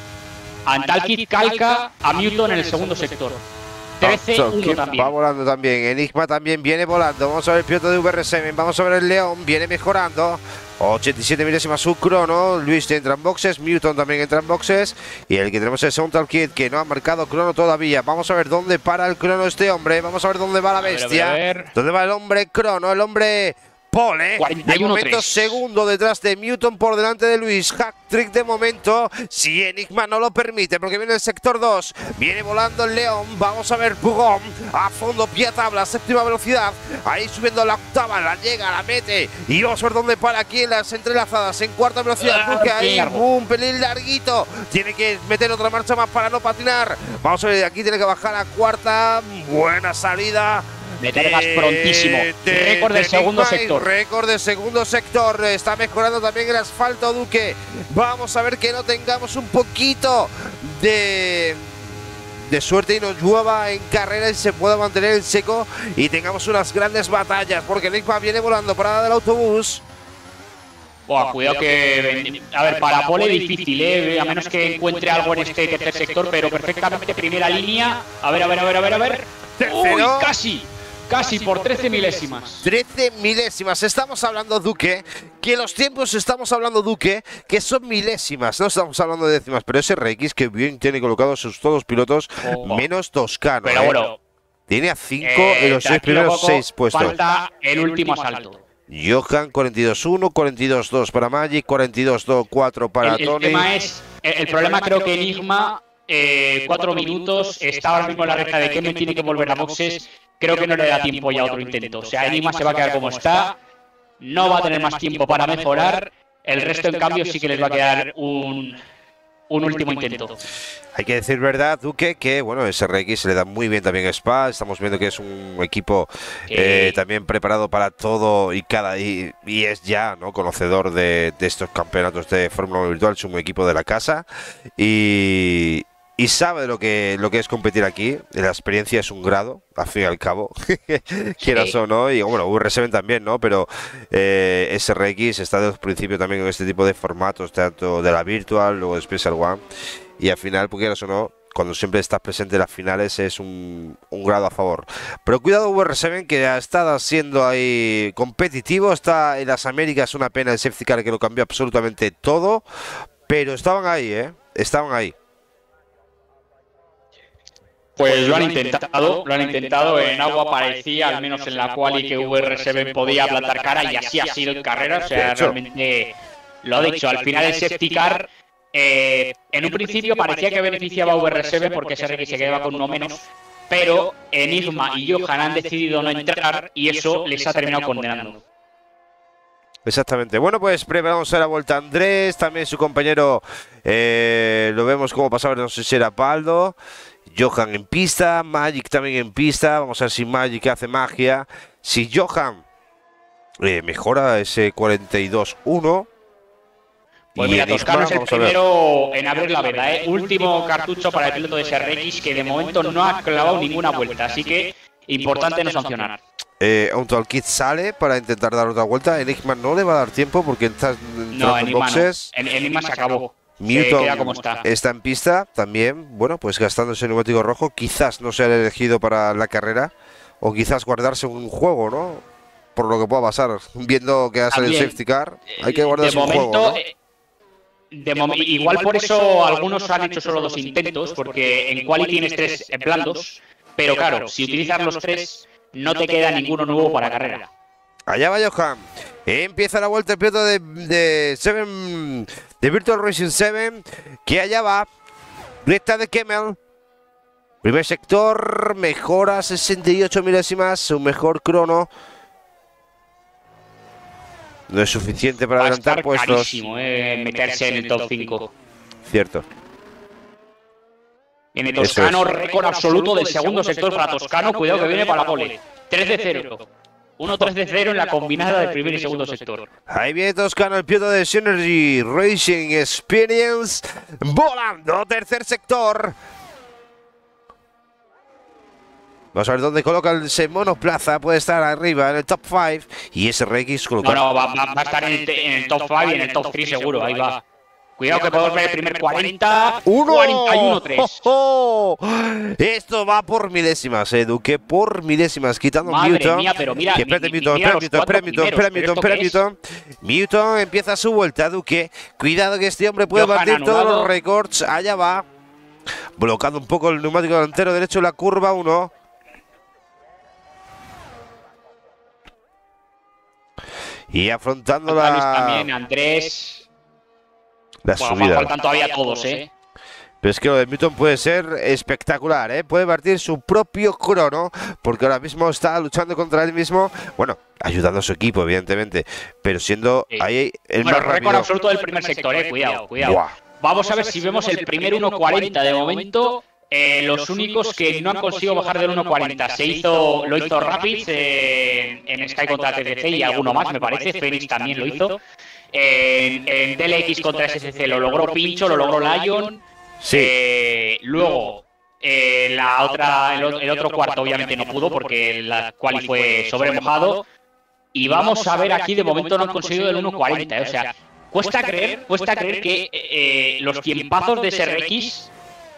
Antalkit calca a Muton en el segundo sector. trece uno también. Va volando también. Enigma también viene volando. Vamos a ver el piloto de V R siete. Vamos a ver el León. Viene mejorando. ochenta y siete milésimas su crono. Luis entra en boxes. Muton también entra en boxes. Y el que tenemos es Antalkit, que no ha marcado crono todavía. Vamos a ver dónde para el crono este hombre. Vamos a ver dónde va la bestia. A ver, a ver, a ver. ¿Dónde va el hombre crono? El hombre pole. De momento segundo detrás de Muton, por delante de Luis. Hack trick de momento, si Enigma no lo permite, porque viene el sector dos. Viene volando el León. Vamos a ver Pugón a fondo, pie a tabla, séptima velocidad. Ahí subiendo la octava, la llega, la mete. Y vamos a ver dónde para aquí en las entrelazadas. En cuarta velocidad, porque ahí un pelín larguito. Tiene que meter otra marcha más para no patinar. Vamos a ver, aquí tiene que bajar a cuarta. Buena salida. Meter gas prontísimo. Récord del segundo sector. Récord del segundo sector. Está mejorando también el asfalto, Duque. Vamos a ver que no tengamos un poquito de, de suerte y nos llueva en carrera y se pueda mantener el seco y tengamos unas grandes batallas. Porque Enigma viene volando, parada del autobús. Buah, cuidado que… A ver, para pole difícil, ¿eh? A menos que encuentre algo en este tercer sector, pero perfectamente primera línea. A ver, a ver, a ver, a ver, a ver. Tercero. ¡Uy, casi! Casi por trece milésimas. trece milésimas. Estamos hablando, Duque, que los tiempos estamos hablando, Duque, que son milésimas. No estamos hablando de décimas, pero ese R X que bien tiene colocados sus todos los pilotos, oh, menos Toscano. Pero ¿eh? bueno. Tiene a cinco eh, en los seis primeros poco, seis puestos. Falta el último asalto. Johan, cuarenta y dos uno, cuarenta y dos dos para Magic, cuarenta y dos dos cuatro para el, el Tony. Tema es, el, el problema creo que Enigma, eh, cuatro minutos, está ahora mismo en la recta de Kemmel, tiene que volver a boxes. Creo que no le da tiempo ya a otro intento. O sea, Enigma se va a quedar como está. No va a tener más tiempo para mejorar. El resto, en cambio, sí que les va a quedar un, un último intento. Hay que decir verdad, Duque, que bueno, ese R X se le da muy bien también a Spa. Estamos viendo que es un equipo eh, también preparado para todo y cada y, y es ya no conocedor de, de estos campeonatos de Fórmula uno virtual. Es un equipo de la casa y, y sabe lo que, lo que es competir aquí. La experiencia es un grado, al fin y al cabo, quieras o no. Y bueno, V R siete también, ¿no? Pero eh, S R X está desde el principio también en este tipo de formatos, tanto de la Virtual, luego de Special One. Y al final, porque quieras o no, cuando siempre estás presente en las finales es un, un grado a favor. Pero cuidado V R siete, que ha estado siendo ahí competitivo. Está en las Américas, una pena el safety car que lo cambió absolutamente todo. Pero estaban ahí, ¿eh? Estaban ahí. Pues lo han intentado, lo han intentado. En agua parecía, al menos en la quali, que V R siete podía plantar cara y así ha sido en carrera. O sea, realmente lo ha dicho. Al final el safety car… Eh, en un principio parecía que beneficiaba a V R siete porque S R X se quedaba con uno menos, pero Enigma y Johan han decidido no entrar y eso les ha terminado condenando. Exactamente. Bueno, pues preparamos a la vuelta Andrés, también su compañero, eh, lo vemos como pasaba, no sé si era Paldo. Johan en pista, Magic también en pista. Vamos a ver si Magic hace magia. Si Johan eh, mejora ese cuarenta y dos uno. Pues mira, Toscano es el primero en abrir la veda, ¿eh? Último cartucho para el piloto de S R X que de momento no ha clavado ninguna vuelta, así que importante no sancionar. Eh, Kit sale para intentar dar otra vuelta. Enigma no le va a dar tiempo porque está entrando no, en Enigma boxes. No. Enigma se acabó. Newton queda como está. está en pista también, bueno, pues gastando ese neumático rojo. Quizás no sea el elegido para la carrera o quizás guardarse un juego, ¿no? Por lo que pueda pasar, viendo que ha salido el safety car, hay que guardarse de un momento, juego, ¿no? De mom igual por eso algunos han hecho solo dos intentos, porque en quali tienes tres blandos, pero claro, si utilizas los tres, no te queda ninguno nuevo para carrera. Allá va Johan. Empieza la vuelta el piloto de, de, Seven, de Virtual Racing siete, que allá va. Recta de Kemmel. Primer sector, mejora sesenta y ocho milésimas, su mejor crono. No es suficiente para adelantar puestos. Es carísimo, eh, meterse en el top cinco. Cierto. Viene Toscano, es. récord absoluto del segundo sector para Toscano. Cuidado que viene para la pole. tres de cero. uno tres de cero en la combinada del primer y segundo sector. Ahí viene Toscano, el piloto de Synergy Racing Experience. Volando, tercer sector. Vamos a ver dónde coloca el monoplaza. Puede estar arriba en el top cinco. Y S R X colocado. No, no, va, va, va a estar en el, en el top cinco y en el top tres seguro. Ahí va. Cuidado que podemos ver el primer cuarenta. ¡Uno! cuarenta y uno tres. ¡Oh, oh! Esto va por milésimas, eh, Duque. Por milésimas. Quitando Madre Newton. Mía, pero mira, que espérate, mi, Newton, mira Newton, Newton, Newton, Newton. Newton empieza su vuelta, Duque. Cuidado que este hombre puede Johan batir anulado. todos los récords. Allá va. Bloqueando un poco el neumático delantero derecho en la curva uno. Y afrontando la... También Andrés. La bueno, subida. Faltan todavía todos, ¿eh? Pero es que lo de Newton puede ser espectacular, ¿eh? Puede partir su propio crono, porque ahora mismo está luchando contra él mismo. Bueno, ayudando a su equipo, evidentemente, pero siendo sí. ahí el bueno, más rápido. Récord absoluto del primer sector, ¿eh? Cuidado, cuidado. Buah. Vamos a ver si vemos el primer uno cuarenta de momento. Eh, los únicos que no han conseguido bajar del uno cuarenta se hizo, lo hizo Rapids eh, en Sky contra T C C y alguno más, me parece. Phoenix también lo hizo. En, en D L X contra S C C lo logró Pincho, lo logró Lion. Sí. Eh, luego, eh, la otra, el, el otro cuarto obviamente no pudo porque la quali fue sobremojado. Y vamos a ver aquí, de momento no han conseguido el uno cuarenta. Eh, o sea, cuesta creer, cuesta creer que eh, los tiempazos de S R X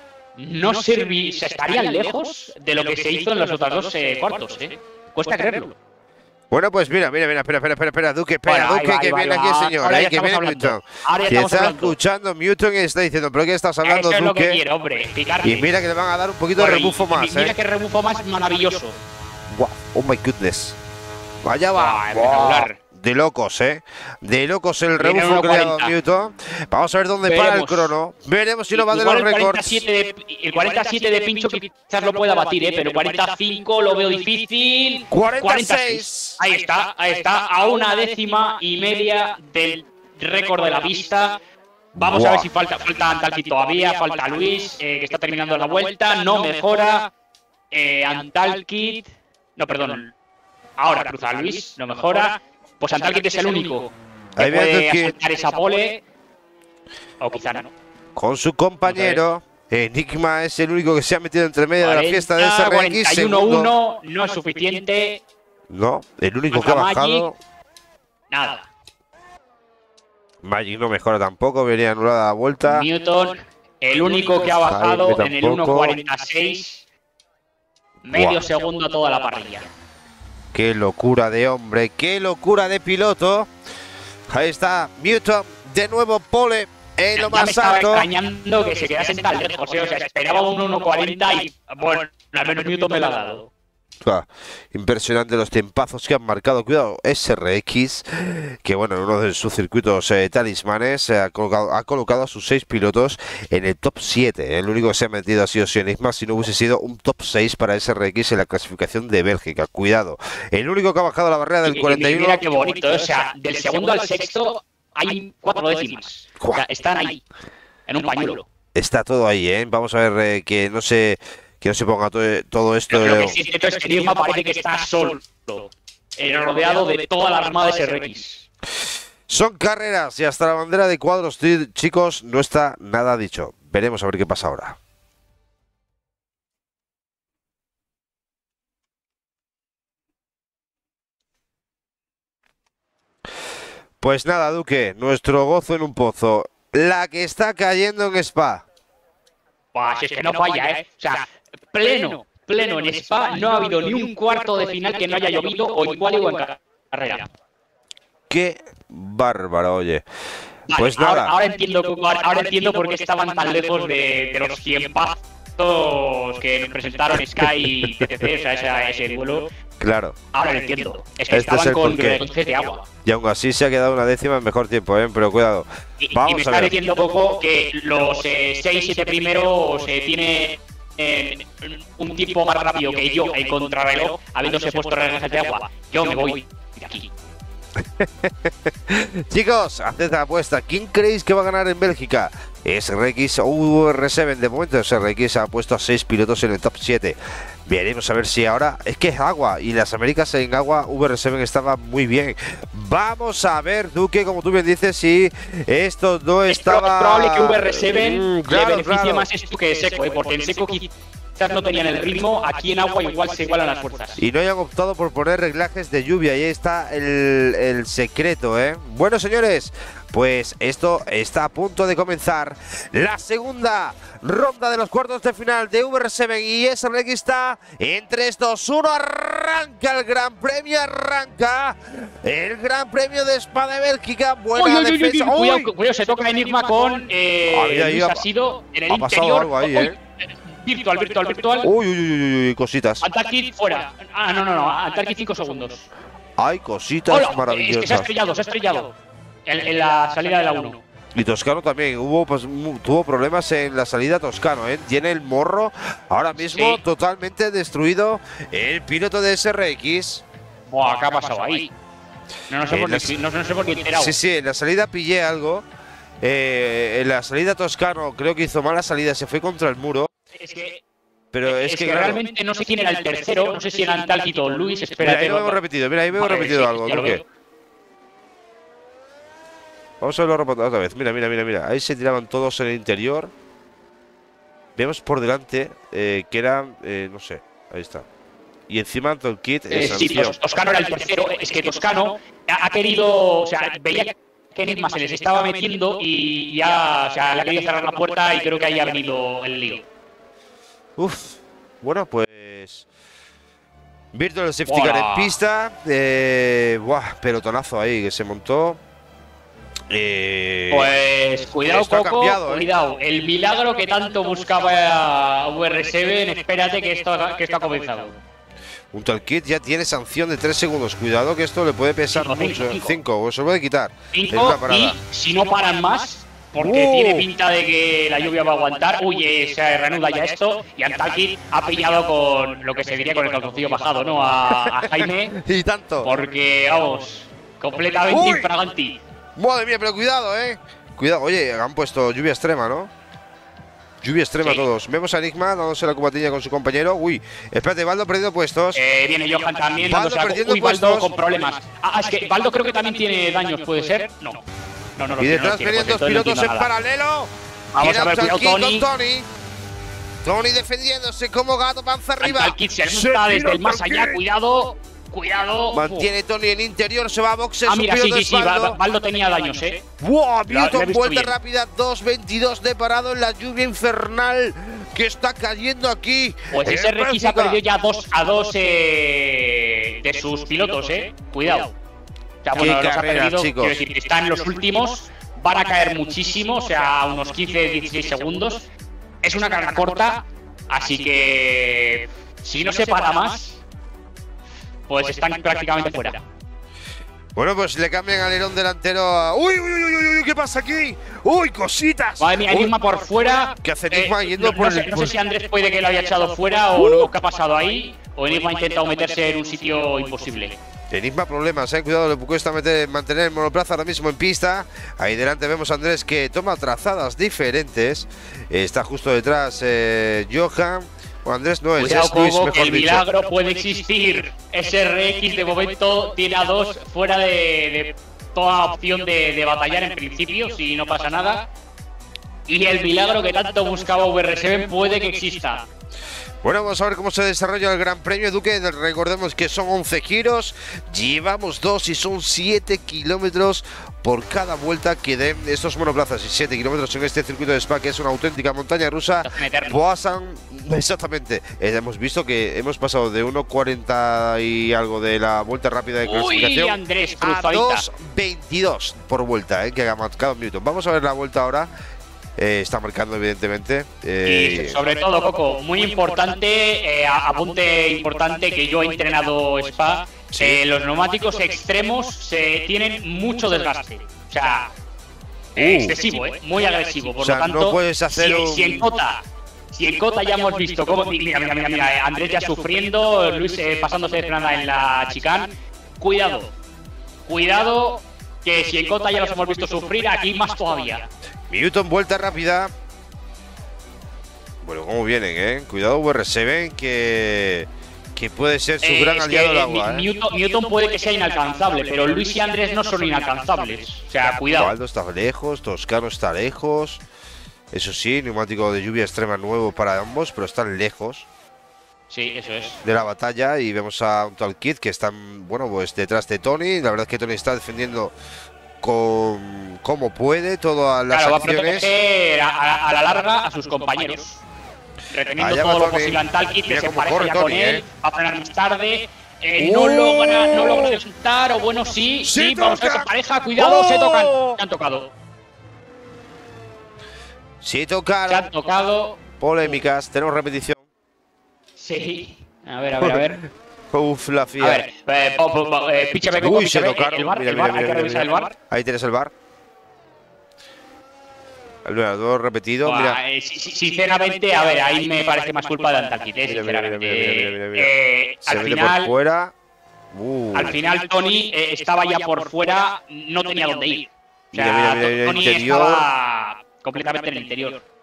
no serví, se estarían lejos de lo que se hizo en los otros dos eh, cuartos, ¿eh? Cuesta creerlo. Bueno, pues mira, mira, mira, espera, espera, espera, espera, Duque, espera, bueno, Duque, va, que viene aquí el señor, ahora eh, que viene Newton. Que está hablando. escuchando Newton y está diciendo, pero ¿qué estás hablando, Eso es Duque? Lo que quiero, hombre, y mira que le van a dar un poquito bueno, de rebufo y, más, y mira eh. Mira qué rebufo más maravilloso. Wow, oh my goodness. Vaya va. Wow. De locos, ¿eh? De locos el rebufo creado Newton. Vamos a ver dónde Veremos. para el crono. Veremos si no va de los récords. El cuarenta y siete de Pincho quizás lo pueda batir, ¿eh? Pero el cuarenta y cinco lo veo difícil. cuarenta y seis. Ahí está, ahí está. A una décima y media del récord de la pista. Vamos wow. a ver si falta, falta Antalkit todavía, falta Luis, eh, que está terminando la vuelta. No mejora. Eh, Antalkit. No, perdón. Ahora cruza Luis, no mejora. Pues Antalkit es el único que Ahí puede asaltar esa pole. O quizá no. Con su compañero. Enigma es el único que se ha metido entre medio cuarenta, de la fiesta de S R X. cuarenta y uno uno no es suficiente. No, el único que ha bajado. Magic, nada. Magic no mejora tampoco, venía anulada la vuelta. Newton, el único que ha bajado en el uno cuarenta y seis. Medio wow. segundo a toda la parrilla. Qué locura de hombre, qué locura de piloto. Ahí está Newton, de nuevo pole en lo ya más me estaba alto. extrañando que se quedasen tan lejos, ¿eh? O sea, esperaba un uno cuarenta y bueno, al menos Newton me lo ha dado. Ah, impresionante los tiempazos que han marcado. Cuidado, S R X, que bueno, en uno de sus circuitos eh, talismanes eh, ha, colocado, ha colocado a sus seis pilotos en el top siete. El único que se ha metido ha sido Enigma, si no hubiese sido un top seis para S R X en la clasificación de Bélgica. Cuidado, el único que ha bajado la barrera del cuarenta y uno. Mira qué bonito, o sea, del segundo al sexto hay cuatro décimas. O sea, están ahí, en un pañuelo. Está todo ahí, ¿eh? Vamos a ver eh, que no se que no se ponga todo, todo esto. Pero lo que sí es cierto es que Enigma parece que está solo, eh, rodeado de toda la armada de S R X. Son carreras y hasta la bandera de cuadros, chicos, no está nada dicho. Veremos a ver qué pasa ahora. Pues nada, Duque, nuestro gozo en un pozo. La que está cayendo en Spa. Buah, si es que no falla, ¿eh? O sea, pleno, pleno en Spa, no ha habido ni un cuarto de final que no haya llovido o igual o en carrera. Qué bárbaro, oye. Vale, pues nada. Ahora, ahora, entiendo, ahora entiendo por qué estaban tan lejos de, de los cien pazos que nos presentaron Sky y T T C, o sea, ese, ese duelo. Claro. Ahora lo entiendo. Es que este estaban es con relojes de agua. Y aún así se ha quedado una décima en mejor tiempo, ¿eh? Pero cuidado. Y, Vamos y me a está ver. diciendo poco que los seis siete primeros eh, tiene eh, un tipo más rápido que yo en contrarreloj, habiéndose puesto relojes de agua. Yo me voy de aquí. Chicos, haced la apuesta. ¿Quién creéis que va a ganar en Bélgica? S R X o U R siete. De momento S R X ha puesto a seis pilotos en el top siete. Veremos a ver si ahora... Es que es agua y las Américas en agua U R siete estaba muy bien. Vamos a ver, Duque, como tú bien dices, si esto no es estaba... Es probable que U R siete mm, claro, le beneficie claro. más esto que seco, ¿eh? Porque en seco quizás no tenían el ritmo, aquí en agua igual se igualan las fuerzas. Y no hayan optado por poner reglajes de lluvia, y ahí está el, el secreto, ¿eh? Bueno, señores, pues esto está a punto de comenzar. La segunda ronda de los cuartos de final de U R siete y S R X está en tres, dos, uno. Arranca el Gran Premio, arranca el Gran Premio de Spa de Bélgica. Buena uy, uy, defensa. Uy, uy, cuidado, cuidado, se toca Enigma con eh, Ahí, ahí Luis ha- ha sido en el ha pasado interior. algo ahí, Uy, ¿eh? Virtual, virtual, virtual. Uy, uy, uy, uy, uy, cositas. Antarkid fuera. Ah, no, no, no. Antarkid cinco segundos. Hay cositas Hola, es que se ha maravillosas. estrellado, se ha estrellado. En, en la salida de la uno. Y Toscano también, hubo pues, mu- tuvo problemas en la salida Toscano, ¿eh? Tiene el morro ahora mismo Sí. totalmente destruido el piloto de S R X. Buah, ¿qué ha pasado ahí? No, no sé Eh, por las- qué, no, no sé por qué he enterado. Sí, sí, en la salida pillé algo. Eh, en la salida Toscano creo que hizo mala salida, se fue contra el muro. Es que, Pero es es, que, que, claro, realmente no sé quién era el tercero, no sé si era Antarkid o Luis, mira, espérate. ahí lo no- hemos repetido, mira, ahí hemos Vale, repetido sí, algo, ya lo Duque. veo. Vamos a verlo otra vez. Mira, mira, mira, mira. Ahí se tiraban todos en el interior. Vemos por delante eh, que eran, eh, no sé, ahí está. Y encima todo el kit Eh, es sí, Tos- Toscano era el tercero. Es que Toscano ha, ha querido, o sea, veía que Enigma se les estaba metiendo y ya, o sea, le ha querido cerrar la puerta y creo que ahí ha venido el lío. Uf, bueno, pues. Virtual Safety Car Buah. en pista. Eh, buah, pelotonazo ahí que se montó. Eh, Pues cuidado, esto ha Coco, cambiado, ¿eh? cuidado. El milagro que tanto buscaba U R siete, espérate que esto, que esto ha comenzado. Junto al kit ya tiene sanción de tres segundos. Cuidado que esto le puede pesar Cinco, cinco, mucho. cinco. cinco, o se lo puede quitar. Es Cinco, una parada. y si no paran más, porque Uh. tiene pinta de que la lluvia va a aguantar, uy, eh, se reanuda ya esto, y Antarkid ha pillado con lo que se diría con el calzoncillo bajado, ¿no? A, a Jaime, Y tanto. porque, vamos, completamente Uy. infraganti. Madre mía, pero cuidado, eh. Cuidado, oye, han puesto lluvia extrema, ¿no? Lluvia extrema Sí. todos. Vemos a Enigma dándose la cubatilla con su compañero. Uy, espérate, Baldo perdiendo puestos. Eh, viene Johan también, Baldo dándose la- perdiendo uy, Baldo puestos. con problemas. Ah, es que Baldo creo que también tiene daños, ¿puede ser? No. No, no, lo Y tiene, no detrás lo tiene, venían pues dos entonces no pilotos en entiendo nada. paralelo. Vamos Y a ver, Antarkid cuidado, con Tony. Tony. Tony defendiéndose como gato panza arriba. Antarkid se Se monta tira desde el más Antarkid. allá, cuidado, cuidado. Mantiene Tony en interior, se va a boxes. Ah, su mira, sí, piloto sí, es sí, Ba- Baldo. Ba- Baldo tenía daños, ¿eh? ¡Buah! Lo- lo he Newton, visto vuelta bien. rápida, dos veintidós de parado en la lluvia infernal que está cayendo aquí. Pues en ese R X ha Bélgica. perdido ya dos a dos eh, de sus pilotos, ¿eh? Cuidado. O sea, Qué bueno, los ha carrera, perdido, chicos. quiero decir, están en los últimos, van a caer muchísimo, o sea, unos quince dieciséis segundos. Es una carrera corta, así que si no se para más, pues están prácticamente fuera. Bueno, pues le cambian alerón delantero a… ¡Uy, uy, uy, uy, uy! ¿Qué pasa aquí? ¡Uy, cositas! Madre mía, Uy, Enigma por fuera. ¿Qué hace Enigma Eh, yendo no, por no sé, el- no por- sé si Andrés puede que lo haya echado fuera o no, qué ha pasado ahí. O Enigma ha intentado meterse en un sitio imposible. Enigma problemas, eh. Cuidado, le cuesta meter, mantener el monoplaza ahora mismo en pista. Ahí delante vemos a Andrés que toma trazadas diferentes. Está justo detrás eh, Johan. O Andrés no es, Cuidado, es Luis, Cobo, mejor que el dicho. milagro puede existir. S R X de momento tiene a dos fuera de, de toda opción de, de batallar en principio, si no pasa nada. Y el milagro que tanto buscaba V R siete puede que exista. Bueno, vamos a ver cómo se desarrolla el Gran Premio, Duque. Recordemos que son once giros, llevamos dos y son siete kilómetros por cada vuelta que den estos monoplazas. Y siete kilómetros en este circuito de Spa, que es una auténtica montaña rusa. Pasan, exactamente. Eh, hemos visto que hemos pasado de uno cuarenta y algo de la vuelta rápida de clasificación Uy, Andrés, a dos veintidós por vuelta, eh, que ha marcado Newton. Vamos a ver la vuelta ahora. Eh, está marcando evidentemente eh, y sobre todo, Coco, muy importante, eh, apunte importante que yo he entrenado Spa, ¿sí? eh, los neumáticos extremos se tienen mucho desgaste, o sea, uh, excesivo, eh, muy agresivo, por o sea, lo tanto, no puedes hacer si, un... si en Cota, si en Cota ya hemos visto cómo, mira, mira, mira, mira, Andrés ya sufriendo, Luis eh, pasándose de frenada en la chicane, cuidado, cuidado, que si en Cota ya los hemos visto sufrir, aquí más todavía. Newton, vuelta rápida. Bueno, cómo vienen, eh. Cuidado V R siete, que, que puede ser su eh, gran aliado del agua. Eh. Newton, Newton puede que sea inalcanzable, pero Luis y Andrés no son inalcanzables. O sea, cuidado. Waldo está lejos, Toscano está lejos. Eso sí, neumático de lluvia extrema nuevo para ambos, pero están lejos. Sí, eso es. De la batalla. Y vemos a un tal Kid que están, bueno, pues detrás de Tony. La verdad es que Tony está defendiendo con como puede todas las claro, acciones. Va a proteger a, a, a la larga a sus compañeros, reteniendo todo lo posible a Talkit, que se pareja ya con él, eh. va a frenar más tarde, eh, ¡Oh! no logra, no logra resultar, o bueno, sí, sí, sí vamos a ver, pareja, cuidado, ¡oh! Se tocan, se han tocado. Sí tocaron. Se han tocado. Polémicas, tenemos repetición. Sí, a ver, a ver, a ver. Uf, la fía. A ver, eh, po, po, po, eh, píchame, Coco, Uy, píchame. se tocaron. El bar, mira, el mira, bar, mira, hay que mira, revisar mira. el bar. Ahí tienes el bar. El velador repetido. Buah, mira. Eh, sinceramente, a ver, ahí me parece más culpa de Antarquite, sinceramente. Mira, mira, mira, mira, mira. Eh, Se al mete final, por fuera. Uh. Al final, Tony eh, estaba ya por fuera, no tenía dónde ir. O sea, mira, mira, mira, Tony interior. estaba completamente en el interior.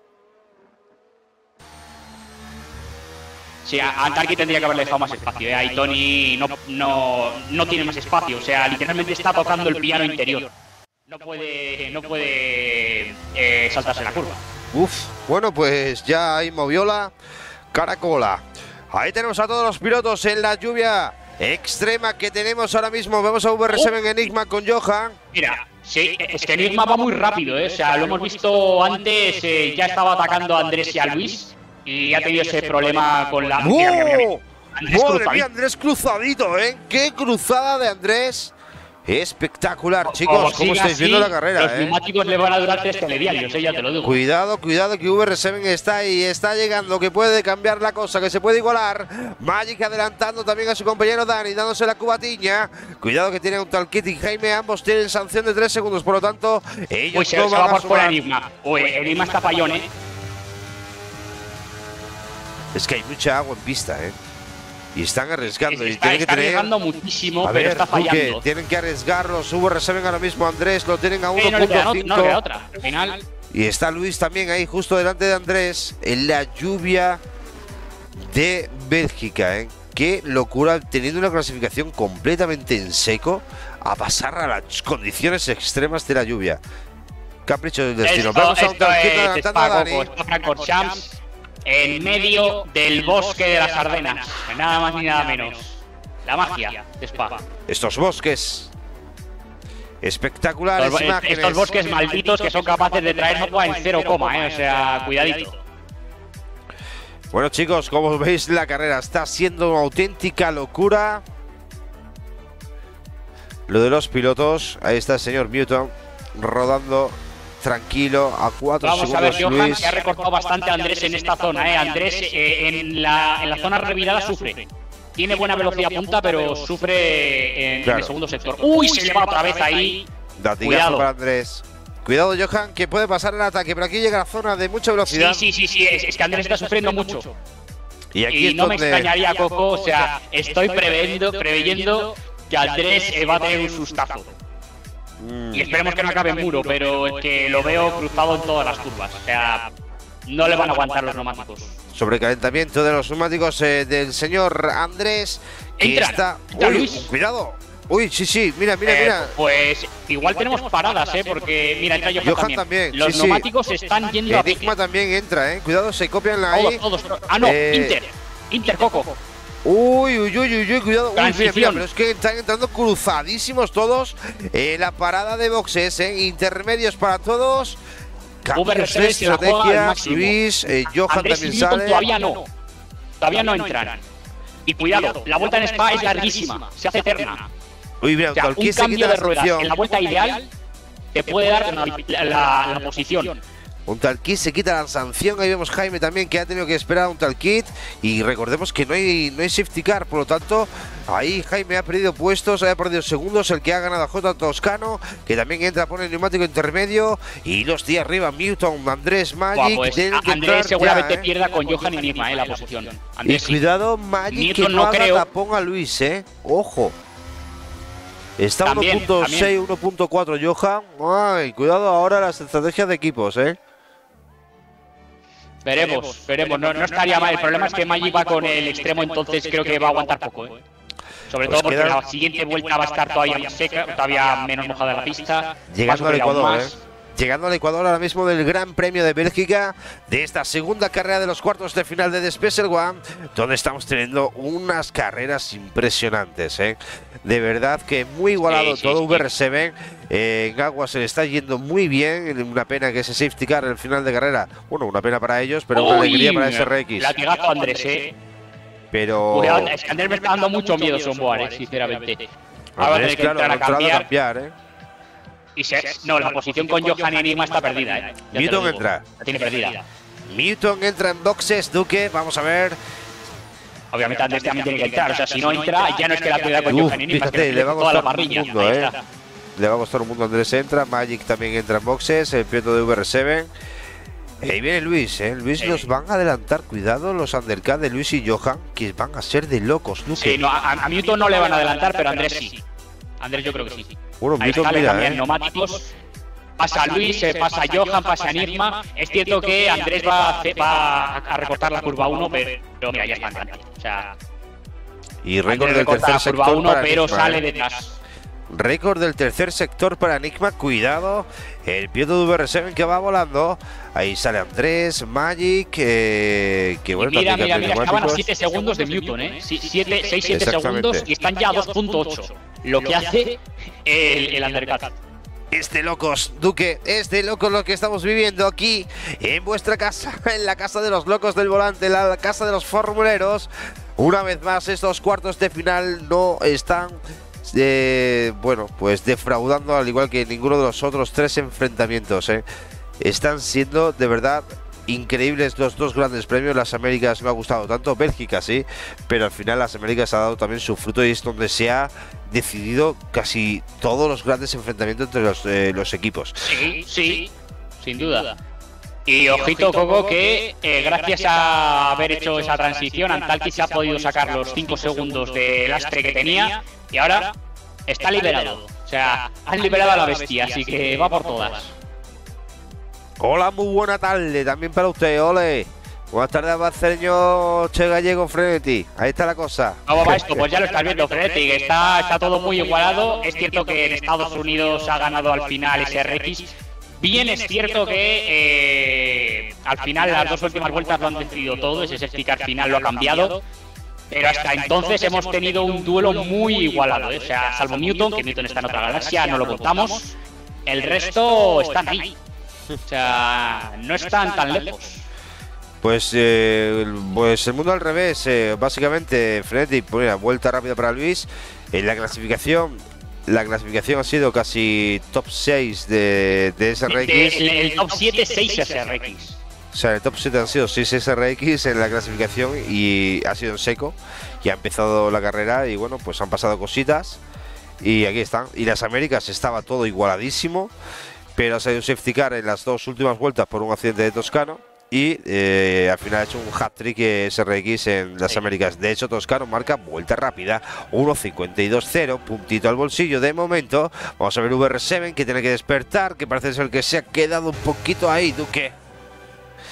Sí, a Antarctic tendría que haberle dejado más espacio, ¿eh? Ahí Tony no, no, no tiene más espacio, o sea, literalmente está tocando el piano interior. No puede, no puede eh, saltarse la curva. Uf, bueno, pues ya ahí moviola, caracola. Ahí tenemos a todos los pilotos en la lluvia extrema que tenemos ahora mismo. Vemos a V R siete oh. Enigma con Johan. Mira, sí, es que Enigma va muy rápido, ¿eh? O sea, lo hemos visto antes, eh, ya estaba atacando a Andrés y a Luis. Y ha tenido ese problema con la... ¡Oh! Mira, mira, mira. Andrés ¡Madre cruzadito. mía, Andrés cruzadito, eh! ¡Qué cruzada de Andrés! Espectacular, chicos. ¿Cómo estáis así, viendo la carrera? Los eh? neumáticos le van a durar tres telediarios, eh, ya te lo digo. Cuidado, cuidado, que V R siete está ahí, está llegando, que puede cambiar la cosa, que se puede igualar. Magic adelantando también a su compañero Dani, dándose la cubatiña. Cuidado que tiene un tal Kit y Jaime, ambos tienen sanción de tres segundos, por lo tanto, ellos Uy, se, no se van va a por sumar. fuera Enigma. Uy, Enigma está fallón, eh. Es que hay mucha agua en pista, ¿eh? Y están arriesgando. Está, y tienen está que tener... arriesgando muchísimo, a pero ver, está fallando. Duque, tienen que arriesgarlos. V R siete ahora mismo, Andrés, lo tienen a uno punto cinco. cinco. No, no, no le queda otra. Al final... Y está Luis también ahí, justo delante de Andrés, en la lluvia de Bélgica, ¿eh? Qué locura, teniendo una clasificación completamente en seco, a pasar a las condiciones extremas de la lluvia. Capricho del destino. Esto, Vamos a un esto tanquito es adelantando a Dani. Francorchamps en medio del bosque de las Ardenas. Nada más ni nada menos. La magia de Spa. Estos bosques espectaculares Estos, imágenes. estos bosques malditos que son capaces de traer agua en cero coma, ¿eh? O sea, cuidadito. Bueno, chicos, como veis, la carrera está siendo una auténtica locura. Lo de los pilotos. Ahí está el señor Newton rodando tranquilo a cuatro Vamos segundos. a ver, Johan, Luis. que ha recortado bastante a Andrés en esta zona, ¿eh? Andrés eh, en, la, en la zona revirada sufre. Tiene buena velocidad punta, pero sufre en, claro. en el segundo sector. ¡Uy! Se le va otra vez ahí. Datigazo para Andrés. Cuidado, Johan, que puede pasar el ataque, pero aquí llega la zona de mucha velocidad. Sí, sí, sí, sí. Es, es que Andrés está sufriendo mucho. Y, aquí y no donde... me extrañaría, Coco, o sea, estoy preveyendo, preveyendo que Andrés eh, va a tener un sustazo. Mm. Y esperemos que no acabe en muro, pero es que lo veo cruzado en todas las curvas. O sea, no le van a aguantar los neumáticos. Sobrecalentamiento de los neumáticos eh, del señor Andrés. Que Entra, está. entra Uy, Luis. cuidado. Uy, sí, sí, mira, mira, Eh, mira. Pues igual tenemos paradas, ¿eh? Porque, mira, entra Johan, Johan también. también, Los sí, sí. neumáticos están yendo a pique. Enigma también entra, eh. Cuidado, se copian la ahí. Todos, todos. Ah, no, Eh, Inter. Inter, Coco. Uy, uy, uy, uy, uy, cuidado. Uy, mira, mira, Transición. pero es que están entrando cruzadísimos todos. Eh, la parada de boxes, eh. Intermedios para todos. Cambios V R de C se la juega al estrategia. máximo. Luis, eh, Johan Andrés y también Newton sale. todavía no. Todavía no entran. Y cuidado, la vuelta en Spa es larguísima. Se hace eterna. Uy, mira, O sea, Tolkien un se quita cambio la de ruedas sanción. en la vuelta ideal te puede dar la, la- la posición. Un tal kit se quita la sanción. Ahí vemos Jaime también que ha tenido que esperar a un tal kit. Y recordemos que no hay, no hay safety car. Por lo tanto, ahí Jaime ha perdido puestos, ha perdido segundos. El que ha ganado a J. Toscano, que también entra, pone el neumático intermedio. Y los días arriba, Newton, Andrés, Magic. Buah, pues, tienen que Andrés entrar seguramente ya, ¿eh? pierda con Johan y Nigma, eh, la posición. Y Andrés, sí. cuidado, Magic, que Newton no no haga creo. tapón a Luis, ¿eh? Ojo. Está También, uno punto seis, uno punto cuatro Johan. Ay, cuidado ahora las estrategias de equipos, ¿eh? Veremos, veremos. No, no estaría mal. El problema es que Magic va con el extremo, entonces creo que va a aguantar poco, ¿eh? Sobre Pues todo porque queda- la siguiente vuelta va a estar todavía más seca, todavía menos mojada la pista. va a Llegando al sufrir aún Ecuador, más. ¿eh? Llegando al Ecuador ahora mismo del Gran Premio de Bélgica, de esta segunda carrera de los cuartos de final de The Special One, donde estamos teniendo unas carreras impresionantes, ¿eh? De verdad que muy igualado Sí, sí, todo. sí. V R siete eh, en agua se le está yendo muy bien. Una pena que ese safety car en el final de carrera, bueno, una pena para ellos, pero una Uy, alegría para S R X. Latigazo Andrés, eh. Pero Cuidado, es que Andrés me está dando mucho miedo Sonboar, eh, sinceramente. Ahora va a Andrés, tener que claro, entrar ha a entrado a cambiar. cambiar, ¿eh? Y se, no, la posición con Johan y Enigma está perdida, eh. Ya te Newton lo digo. entra. La tiene perdida. Newton entra en boxes, Duque, vamos a ver. Obviamente Andrés también tiene que entrar, o sea, si no entra, ya no es que la pelea con Uf, Johan y Enigma, es que fíjate, le va a toda la costar un parrilla. mundo, Ahí eh. está. Le va a costar un mundo. Andrés entra, Magic también entra en boxes, el piloto de V R siete. Ahí viene Luis, ¿eh? Luis Sí. los van a adelantar. Cuidado los undercut de Luis y Johan, que van a ser de locos, Duque. Sí, no, a, a Newton no le van a adelantar, pero a Andrés sí. Andrés yo creo que sí. Bueno, Ahí Newton, está, le mira, cambian ¿eh? neumáticos. Pasa Luis, eh, pasa Johan, pasa Enigma. Es cierto que Andrés va a, hacer- va a recortar la curva uno, pero, pero mira, ya está delante. O sea, Y récord Andrés del recorta tercer la curva sector uno, para pero Enigma, sale ¿eh? detrás. Récord del tercer sector para Enigma, cuidado. El piloto de V R siete que va volando. Ahí sale Andrés, Magic, eh, que bueno, Y mira, también mira, cambia mira, estaban a neumáticos. siete segundos de Newton, ¿eh? seis siete Exactamente. segundos y están ya a dos punto ocho. Lo que hace el, el undercut. Es de locos, Duque, es de locos lo que estamos viviendo aquí en vuestra casa, en la casa de los locos del volante, la casa de los formuleros. Una vez más, estos cuartos de final no están, eh, bueno, pues defraudando, al igual que ninguno de los otros tres enfrentamientos, ¿eh? Están siendo de verdad increíbles los dos grandes premios. Las Américas me ha gustado tanto, Bélgica sí, pero al final las Américas ha dado también su fruto y es donde se ha decidido casi todos los grandes enfrentamientos entre los, eh, los equipos. Sí, sí, sin duda. Y ojito, Coco, que eh, gracias a haber hecho esa transición, Antalki se ha podido sacar los cinco segundos de lastre que tenía y ahora está liberado. O sea, han liberado a la bestia, así que va por todas. Hola, muy buena tarde también para usted, ole. Buenas tardes, Barceño, Che Gallego, Freneti. Ahí está la cosa. ¿Cómo va esto? Pues ya lo estás viendo, Frenetic, está, está todo muy igualado. Es cierto que en Estados Unidos ha ganado al final S R X. Bien es cierto que eh, al final las dos últimas vueltas lo han decidido todo, ese safety car final lo ha cambiado. Pero hasta entonces hemos tenido un duelo muy igualado, ¿eh? O sea, salvo Newton, que Newton está en otra galaxia, no lo contamos. El resto están ahí. O sea, no están tan lejos. Pues, eh, pues el mundo al revés, eh, básicamente, Freneti, pues mira, vuelta rápida para Luis. En la clasificación, la clasificación ha sido casi top seis de, de S R X. De- el, el top siete, seis S R X. O sea, el top siete han sido seis S R X en la clasificación y ha sido en seco. Y ha empezado la carrera y bueno, pues han pasado cositas. Y aquí están. Y las Américas estaba todo igualadísimo. Pero ha salido un safety car en las dos últimas vueltas por un accidente de Toscano. Y eh, al final ha hecho un hat-trick S R X en las Américas. De hecho, Toscano marca vuelta rápida, uno cincuenta y dos cero, puntito al bolsillo de momento. Vamos a ver V R siete que tiene que despertar, que parece ser que se ha quedado un poquito ahí, Duque.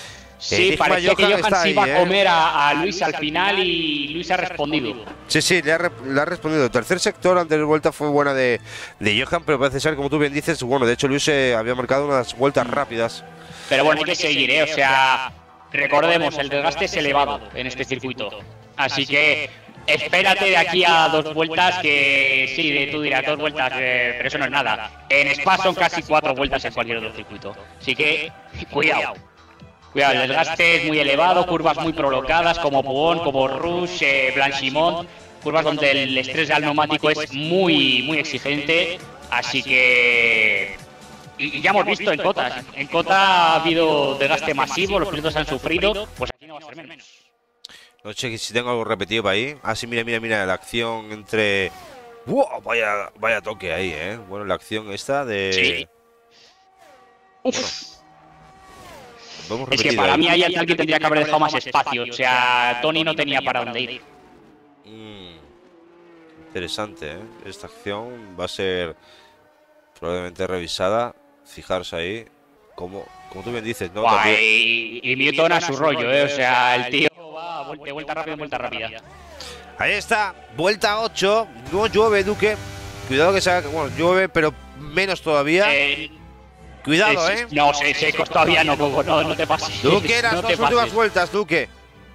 Sí, eh, parecía que Johan Johan está se ahí, iba a ¿eh? comer a, a Luis al final y Luis ha respondido. Sí, sí, le ha, re- le ha respondido. Tercer sector, antes de vuelta fue buena de, de Johan, pero parece ser, como tú bien dices, bueno, de hecho Luis eh, había marcado unas vueltas rápidas. Pero bueno, hay que seguir, ¿eh? O sea, recordemos, el desgaste es elevado en este circuito. Así que espérate de aquí a dos vueltas, que sí, de- tú dirás dos vueltas, eh, pero eso no es nada. En Spa son casi cuatro vueltas en cualquier otro circuito. Así que, cuidado. Cuidado, el desgaste es muy elevado, curvas muy prolongadas como Puón, como Rush, eh, Blanchimont, curvas donde el estrés del neumático es muy, muy exigente, así que... Y, y ya hemos visto en cotas, en cota ha habido desgaste masivo, los pilotos han sufrido, pues aquí no va a ser menos. No sé si tengo algo repetido para ahí. Ah, sí, mira, mira, mira, la acción entre... ¡Wow! Vaya, vaya toque ahí, ¿eh? Bueno, la acción esta de... Sí. Uf. Vamos Es que repetido para ahí. mí ahí alguien tendría que haber dejado más espacio, o sea, Tony no tenía para dónde ir. Mm, interesante, ¿eh? Esta acción va a ser probablemente revisada. Fijaros ahí, como, como tú bien dices, ¿no? Buah, También- y, y Newton a su rollo, ¿eh? O sea, el tío va de vuelta rápida en vuelta rápida. Ahí está, vuelta ocho. No llueve, Duque. Cuidado que se haga... Bueno, llueve, pero menos todavía. Eh, Cuidado, eh, ¿eh? No, se- secos todavía no, Coco, no, no te pases. Duque, las no dos te últimas pases. vueltas, Duque.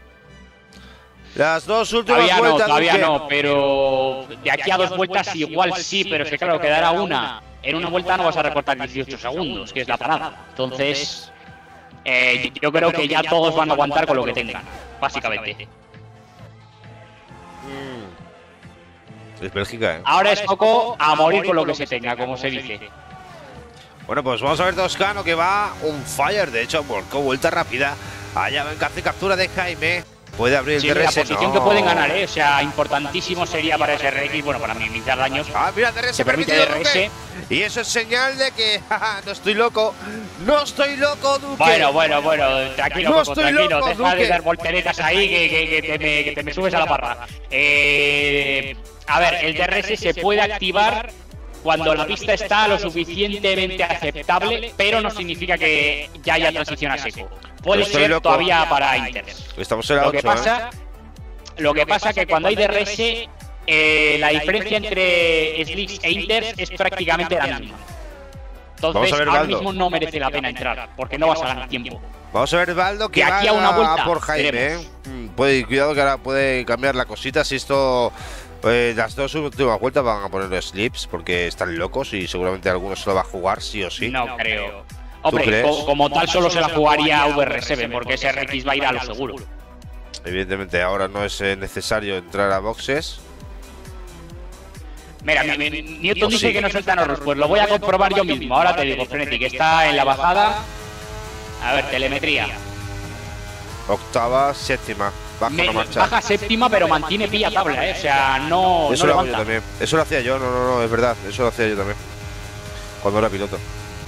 Las dos últimas Todavía no, vueltas, todavía Duque. no, pero de aquí a dos vueltas igual sí, pero es que claro, quedará una. En una vuelta no vas a recortar dieciocho segundos, que es la parada. Entonces, eh, yo creo que ya todos van a aguantar con lo que tengan, básicamente. Mm. Es Bélgica, ¿eh? Ahora es Coco a morir con lo que se tenga, como se dice. Bueno, pues vamos a ver Toscano que va un fire. De hecho, volcó vuelta rápida. Allá va en hace captura de Jaime. Puede abrir el Sí, la D R S. posición no. que pueden ganar, ¿eh? O sea, importantísimo sería para ese R X, bueno, para minimizar daños. Ah, mira, D R S Se permite permitido, D R S. Duque. Y eso es señal de que jaja, no estoy loco. No estoy loco, Duque. Bueno, bueno, bueno, tranquilo, No Coco, estoy tranquilo, loco, deja de Duque. dar volteretas ahí que, que- que te me, que te me subes a la parra. Eh, a ver, el D R S se puede activar cuando la pista está lo suficientemente aceptable, pero no significa que ya haya transición a seco. Puede Estoy ser loco. todavía para Inters. Estamos en la Lo que ocho, ¿eh? pasa, lo que pasa que cuando hay D R S, eh, la diferencia entre Slicks e Inters es prácticamente la misma. Vamos Entonces, a ver, ahora Baldo. mismo no merece la pena entrar, porque no vas a ganar tiempo. Vamos a ver Baldo que De aquí va a una vuelta, por Jaime, ¿eh? veremos. Mm, Puede, cuidado que ahora puede cambiar la cosita. Si esto... eh, las dos últimas vueltas van a poner slips porque están locos y seguramente alguno se lo va a jugar sí o sí. No creo. Hombre, crees? co- como tal solo se la jugaría V R siete, porque ese R X va a ir a lo seguro. Evidentemente ahora no es eh, necesario entrar a boxes. Mira, mi- mi- Newton Pues dice sí. que no suelta Norris, pues lo voy a comprobar yo mismo. Ahora te digo, Frenetic, está en la bajada. A ver, telemetría. Octava, séptima. Baja Me- una marcha. baja séptima, pero mantiene pilla tabla, ¿eh? O sea, no, Eso no lo hago yo levanta. también. Eso lo hacía yo, no, no, no, es verdad. Eso lo hacía yo también. Cuando era piloto.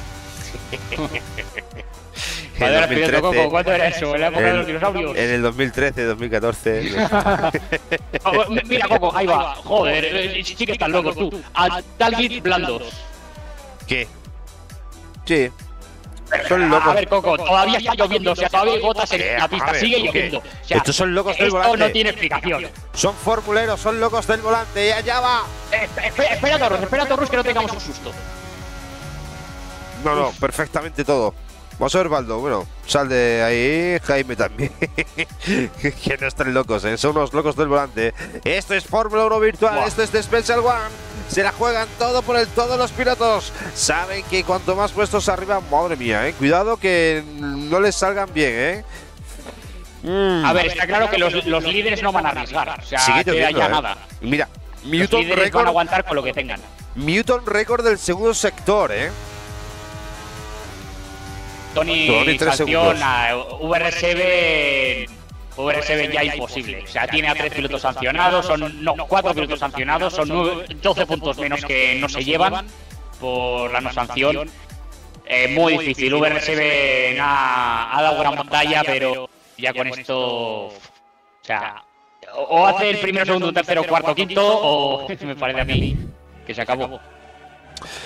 Cuando eras piloto, Coco, ¿cuánto era eso? ¿En la época de los En, dinosaurios? en el dos mil trece, dos mil catorce. Oh, mira, Coco, ahí va. Joder, eh, sí que estás loco tú. A Talgit blandos. ¿Qué? Sí. Son A locos. ver, Coco, todavía está lloviendo, o sea, todavía hay gotas Eh, en la a pista, ver, sigue ¿tú qué? lloviendo. O sea, Estos son locos del esto volante. no tiene explicación. Son formuleros, son locos del volante. Y allá va. Eh, espera, espera, Torres, espera, Torres, que no tengamos un susto. No, no, perfectamente todo. Vamos a ver, Baldo. Bueno, sal de ahí. Jaime también. Que no están locos, ¿eh? Son unos locos del volante. Esto es Fórmula uno virtual. Buah. Esto es de Special One. Se la juegan todo por el todo los pilotos. Saben que cuanto más puestos arriba, madre mía, ¿eh? Cuidado que no les salgan bien, ¿eh? Mm. A ver, está claro que los, los líderes no van a arriesgar. O sea, Sigue queda lloviendo, ya ¿eh? nada. Mira, Los Newton líderes van a récord. aguantar con lo que tengan. Newton récord del segundo sector, ¿eh? Tony, Tony, tres sanción segundos. a V R siete. V R siete ya imposible. O sea, tiene a tres pilotos sancionados, son no, cuatro pilotos sancionados, son nueve, doce puntos menos que no se llevan por la no sanción. Eh, muy difícil. V R siete ha, ha dado gran batalla, pero ya con esto, o sea, o, o hace el primero, segundo, tercero, cuarto, quinto, o me parece a mí que se acabó.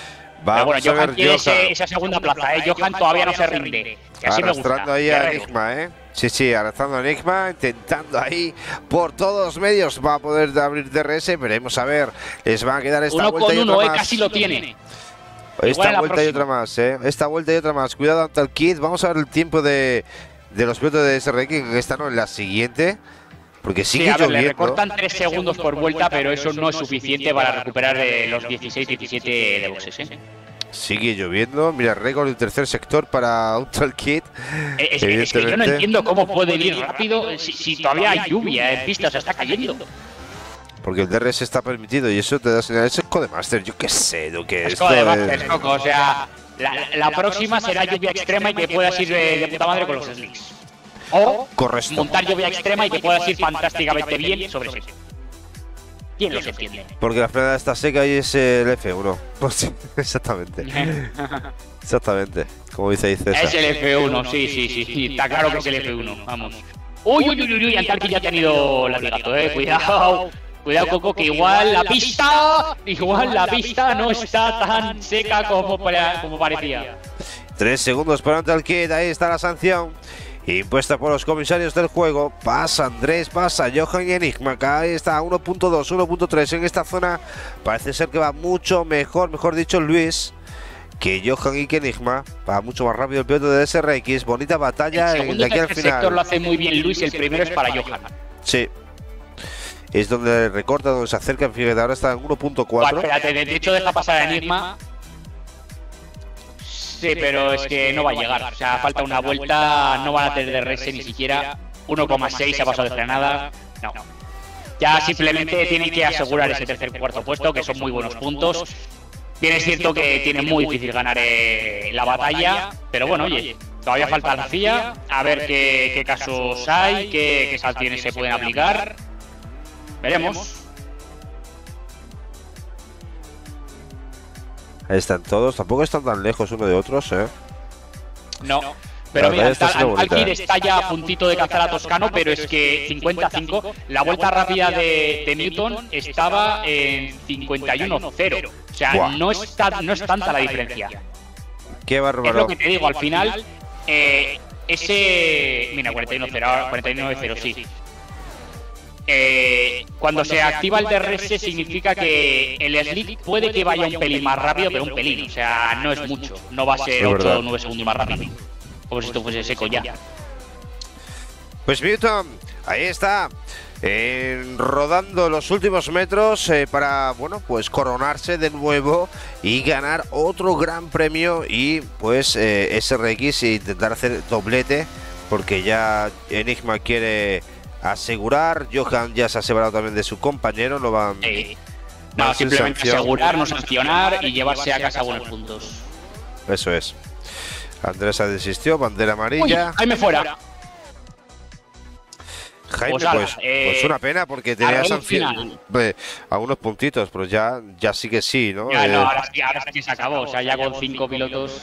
Pero bueno, Johan tiene ese, esa segunda plaza, ¿eh? Johan todavía no se rinde. Que así arrastrando me gusta. ahí a Enigma, ¿eh? Sí, sí, arrastrando a Enigma, intentando ahí por todos los medios va a poder abrir D R S. Veremos a ver, les va a quedar esta uno vuelta con y uno, otra eh, más. casi lo tiene. Esta vuelta y otra más, ¿eh? Esta vuelta y otra más. Cuidado ante el kit. Vamos a ver el tiempo de, de los pilotos de S R X que están en la siguiente. Porque sigue sí, a ver, lloviendo. le recortan tres segundos por vuelta, pero eso no es suficiente para recuperar eh, los dieciséis diecisiete de boxes, ¿eh? Sigue lloviendo. Mira, récord del tercer sector para Ultra Kit. Es, es que yo no entiendo cómo pueden ir rápido si, si todavía hay lluvia en pista, o sea, está cayendo. Porque el D R S está permitido y eso te da señal. Eso es Codemaster, yo qué sé lo que es. Es Codemaster, Coco, o sea, la, la próxima será lluvia extrema y que puedas ir de, de puta madre con los slicks. O Correcto. montar lluvia extrema y que puedas ir fantásticamente bien sobre seco. ¿Quién los entiende? Porque la frenada está seca y es el F uno. Pues sí, exactamente. Exactamente. Como dice César. Es el F uno, sí, sí, sí, sí. Está claro que es el F uno, vamos. Uy, uy, uy, uy, uy, Antarki ya ha tenido latigazo, eh. Cuidado. Cuidado, Coco, que igual la pista, igual la pista no está tan seca como, para, como parecía. Tres segundos para Antal Kid, ahí está la sanción. Impuesta por los comisarios del juego. Pasa Andrés, pasa Johan y Enigma. Acá ahí está uno punto dos, uno punto tres en esta zona. Parece ser que va mucho mejor, mejor dicho Luis, que Johan y que Enigma. Va mucho más rápido el piloto de S R X. Bonita batalla de aquí al final. El sector lo hace muy bien Luis, el primero es para Johan. Sí. Es donde recorta, donde se acerca. Fíjate, ahora está en uno punto cuatro. Espérate, de hecho deja pasar a Enigma. Sí, pero es que no va a llegar. O sea, falta una vuelta, no van a tener D R S ni siquiera. uno coma seis se ha pasado de frenada. No. Ya simplemente tienen que asegurar ese tercer cuarto puesto, que son muy buenos puntos. Bien, es cierto que tiene muy difícil ganar eh, la batalla, pero bueno, oye, todavía falta la C I A, a ver qué, qué casos hay, qué, qué sanciones se pueden aplicar. Veremos. Ahí están todos, tampoco están tan lejos uno de otros, ¿eh? No, pero mira, Alkir está ya a puntito de cazar a Toscano, pero es que cincuenta a cinco, la vuelta rápida de, de Newton estaba en cincuenta y uno cero. O sea, no es, ta, no es tanta la diferencia. Qué bárbaro. Es lo que te digo, al final, eh, ese... Mira, cuarenta y uno cero, cuarenta y nueve cero, sí. Eh, cuando se activa el D R S significa que el slick puede que vaya un pelín más rápido, pero un pelín, o sea, no es mucho, no va a ser ocho o nueve segundos más rápido, como si esto fuese seco ya. Pues Newton, ahí está, eh, rodando los últimos metros eh, para, bueno, pues coronarse de nuevo y ganar otro gran premio y pues eh, S R X e intentar hacer doblete, porque ya Enigma quiere asegurar. Johan ya se ha separado también de su compañero, no van. Sí. No, simplemente sanción. asegurar, no sancionar y llevarse a casa buenos puntos. Eso es. Andrés ha desistió, bandera amarilla. Uy, Jaime fuera. Jaime, pues, pues, eh, pues una pena porque tenía sanción a unos puntitos, pero ya, ya sí que sí, ¿no? Ya, eh, no, ahora sí, ahora sí que se acabó, o sea, ya con cinco pilotos.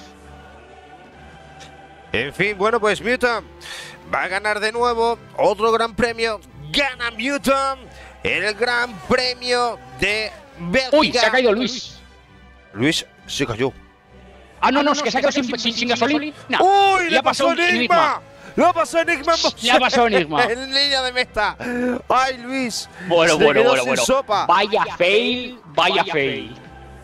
En fin, bueno, pues Newton va a ganar de nuevo otro gran premio. Gana Newton en el gran premio de Bélgica. Uy, se ha caído Luis. Luis se cayó. Ah, no, no, es que se ha quedado sin, sin, sin gasolina. No. Uy, le pasó a Enigma. Lo pasó Enigma. Le ha pasado Enigma. En línea de meta. Ay, Luis. Bueno, se bueno, bueno, sin bueno. Sopa. Vaya fail, vaya fail.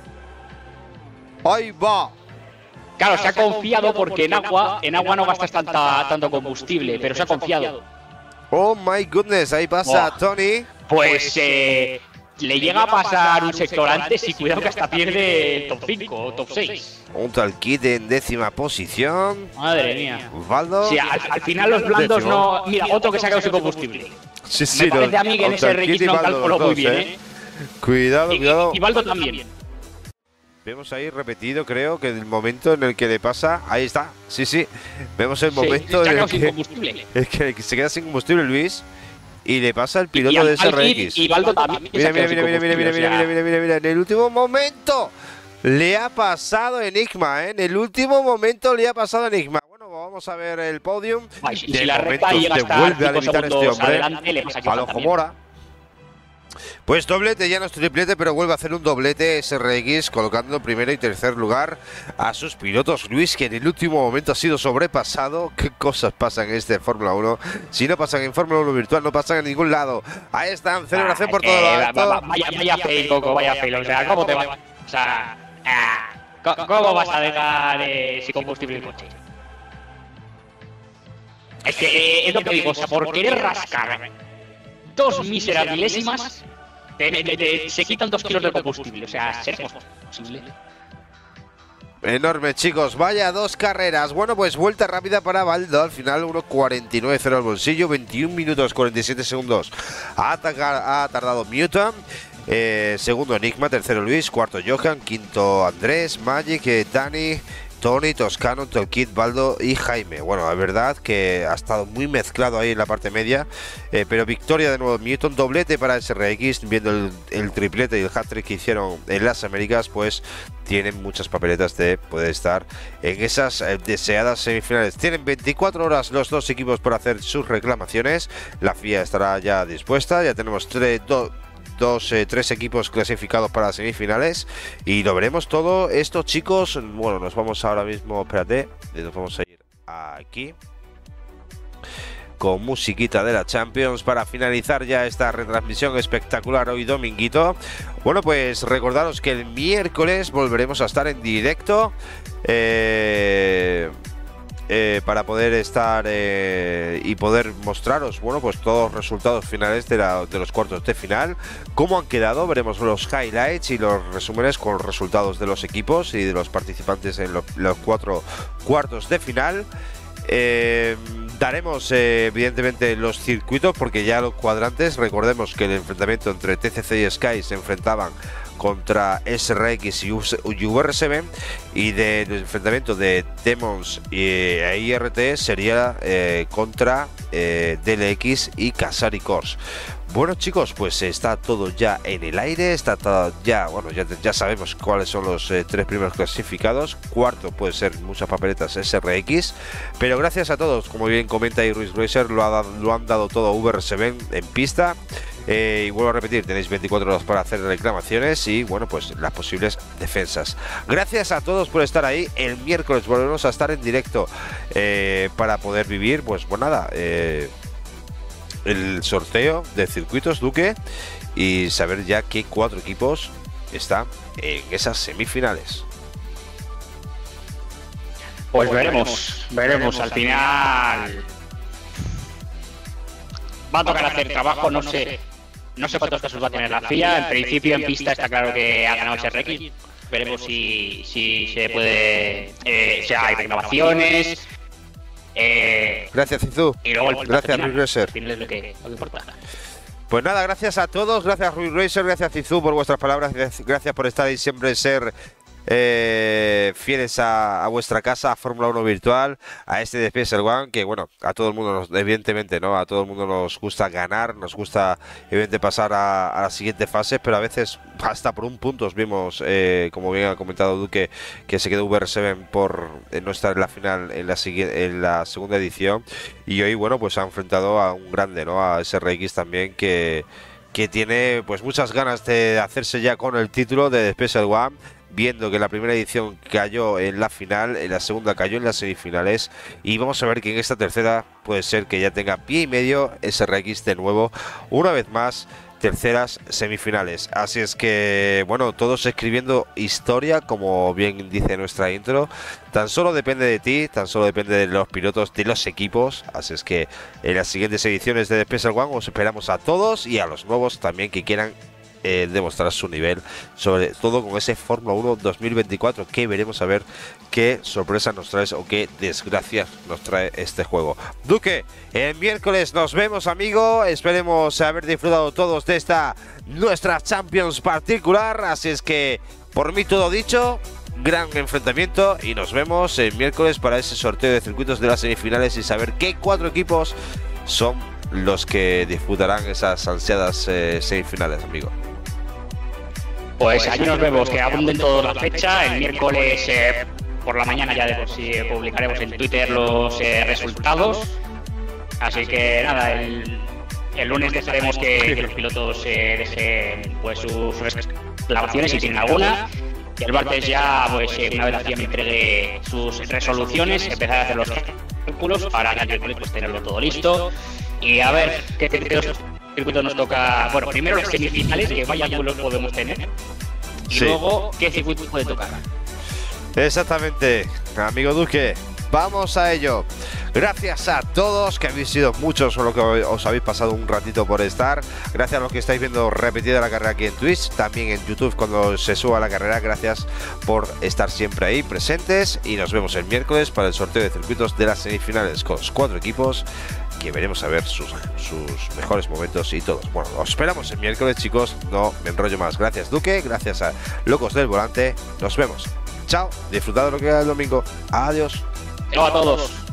Ahí va. Claro, se ha confiado porque en agua, en agua no gastas tanta, tanto combustible, pero se ha confiado. Oh my goodness, ahí pasa oh. Tony. Pues eh, le llega a pasar un sector antes y cuidado que hasta pierde el top cinco o top seis. Un tal kit en décima posición. Madre mía. Osvaldo. Sí, al, al final los blandos décimo. No. Mira, otro que se ha quedado sin combustible. Sí, sí, me parece no, a mí que en ese R X no calculó muy bien, ¿eh? Cuidado, y, cuidado. Y Baldo también. Vemos ahí repetido, creo, que el momento en el que le pasa, ahí está, sí, sí, vemos el sí, momento en el que, el que se queda sin combustible Luis y le pasa el piloto y, y de S R X. Y Baldo también. Mira, mira, mira, mira, mira, mira, mira, mira, mira, mira, mira, en el último momento le ha pasado Enigma, ¿eh? En el último momento le ha pasado Enigma. Bueno, vamos a ver el podium. Ay, de si la recta llega se hasta vuelve a limitar este hombre adelante, le pasa al Ojo Mora. Pues doblete, ya no es triplete, pero vuelve a hacer un doblete S R X, colocando primero y tercer lugar a sus pilotos. Luis, que en el último momento ha sido sobrepasado. ¿Qué cosas pasan en este Fórmula uno? Si no pasan en Fórmula uno virtual, no pasan en ningún lado. Ahí están, celebración ah, por todo lo alto. Va, vaya, vaya fail, Coco, vaya fail. O sea, ¿cómo te va? O sea, ah, ¿cómo vas a dejar eh, ese combustible el coche? Es que eh, es lo que digo, o sea, por querer rascar dos míseras milésimas, te, te, te, se quitan dos kilos de combustible. O sea, ¿será posible? Enorme, chicos, vaya dos carreras. Bueno, pues vuelta rápida para Baldo. Al final uno cuarenta y nueve cero al bolsillo, veintiún minutos cuarenta y siete segundos. Ha, ha tardado Mutant. Eh, segundo Enigma, tercero Luis, cuarto Johan, quinto Andrés, Magic, eh, Dani, Tony, Toscano, Tolkit, Baldo y Jaime. Bueno, la verdad que ha estado muy mezclado ahí en la parte media, eh, pero victoria de nuevo Newton, doblete para S R X, viendo el, el triplete y el hat-trick que hicieron en las Américas, pues tienen muchas papeletas de poder estar en esas eh, deseadas semifinales. Tienen veinticuatro horas los dos equipos para hacer sus reclamaciones. La F I A estará ya dispuesta, ya tenemos tres, dos... Dos, eh, tres equipos clasificados para las semifinales y lo veremos todo esto, chicos. Bueno, nos vamos ahora mismo, espérate, nos vamos a ir aquí con musiquita de la Champions para finalizar ya esta retransmisión espectacular hoy dominguito. Bueno, pues recordaros que el miércoles volveremos a estar en directo eh... Eh, para poder estar eh, y poder mostraros, bueno, pues todos los resultados finales de, la, de los cuartos de final, cómo han quedado. Veremos los highlights y los resúmenes con los resultados de los equipos y de los participantes en lo, los cuatro cuartos de final. Eh, daremos eh, evidentemente los circuitos, porque ya los cuadrantes, recordemos que el enfrentamiento entre T C C y Sky se enfrentaban contra S R X y U R siete, y del enfrentamiento de Demons y I R T sería eh, contra eh, D L X y Casari Corse. Bueno, chicos, pues está todo ya en el aire, está todo ya, bueno, ya, ya sabemos cuáles son los eh, tres primeros clasificados. Cuarto puede ser muchas papeletas S R X, pero gracias a todos, como bien comenta ahí Ruiz Racer, lo, ha, lo han dado todo U R siete en pista. Eh, y vuelvo a repetir, tenéis veinticuatro horas para hacer reclamaciones y, bueno, pues las posibles defensas. Gracias a todos por estar ahí. El miércoles volveremos a estar en directo eh, para poder vivir, pues, bueno, nada, eh, el sorteo de circuitos, Duque, y saber ya qué cuatro equipos están en esas semifinales. Pues veremos, veremos al final. Va a tocar hacer trabajo, no sé. No sé cuántos casos va a tener la F I A. En principio, en pista está claro que ha ganado S R X. Veremos si, si se puede. Eh, si hay reclamaciones. Eh, gracias, Cizu. Y luego el gracias, Ruiz Racer. Es lo que, lo que importa. Pues nada, gracias a todos. Gracias, Ruiz Racer. Gracias, Cizu, por vuestras palabras. Gracias por estar ahí siempre, ser Eh, fieles a, a vuestra casa, a Fórmula uno virtual, a este de P S One, que bueno, a todo el mundo, nos, evidentemente, ¿no? A todo el mundo nos gusta ganar, nos gusta, evidentemente, pasar a, a la siguiente fase, pero a veces hasta por un punto os vimos, eh, como bien ha comentado Duque, que se quedó U R siete por eh, no estar en la final en la, en la segunda edición, y hoy, bueno, pues ha enfrentado a un grande, ¿no? A S R X también, que, que tiene pues muchas ganas de hacerse ya con el título de P S One, viendo que la primera edición cayó en la final, en la segunda cayó en las semifinales, y vamos a ver que en esta tercera puede ser que ya tenga pie y medio S R X de nuevo, una vez más, terceras semifinales. Así es que, bueno, todos escribiendo historia, como bien dice nuestra intro. Tan solo depende de ti, tan solo depende de los pilotos, de los equipos. Así es que en las siguientes ediciones de The Special One os esperamos a todos y a los nuevos también que quieran Eh, demostrar su nivel, sobre todo con ese Fórmula uno dos mil veinticuatro, que veremos a ver qué sorpresa nos trae o qué desgracias nos trae este juego. Duque, el miércoles nos vemos, amigo. Esperemos haber disfrutado todos de esta nuestra Champions particular. Así es que, por mí todo dicho, gran enfrentamiento y nos vemos el miércoles para ese sorteo de circuitos de las semifinales y saber qué cuatro equipos son los que disputarán esas ansiadas eh, semifinales, amigo. Pues allí nos vemos, que abunden toda la fecha. El miércoles eh, por la mañana ya de por sí publicaremos en Twitter los eh, resultados. Así que nada, el, el lunes dejaremos que, que los pilotos eh, dejen pues sus reclamaciones si tienen alguna. Y el martes ya, pues eh, una vez la F I A me entregue sus resoluciones, empezar a hacer los cálculos para el miércoles pues tenerlo todo listo. Y a ver qué circuito nos toca. Bueno, primero las semifinales, que vaya duelos podemos tener. Y Sí. luego qué circuito puede tocar. Exactamente, amigo Duque. Vamos a ello. Gracias a todos, que habéis sido muchos o lo que os habéis pasado un ratito por estar. Gracias a los que estáis viendo repetida la carrera aquí en Twitch, también en YouTube cuando se suba la carrera. Gracias por estar siempre ahí presentes y nos vemos el miércoles para el sorteo de circuitos de las semifinales con los cuatro equipos que veremos a ver sus, sus mejores momentos y todos. Bueno, os esperamos el miércoles, chicos. No me enrollo más. Gracias, Duque. Gracias a Locos del Volante. Nos vemos. Chao. Disfrutad de lo que queda el domingo. Adiós. Chao a todos.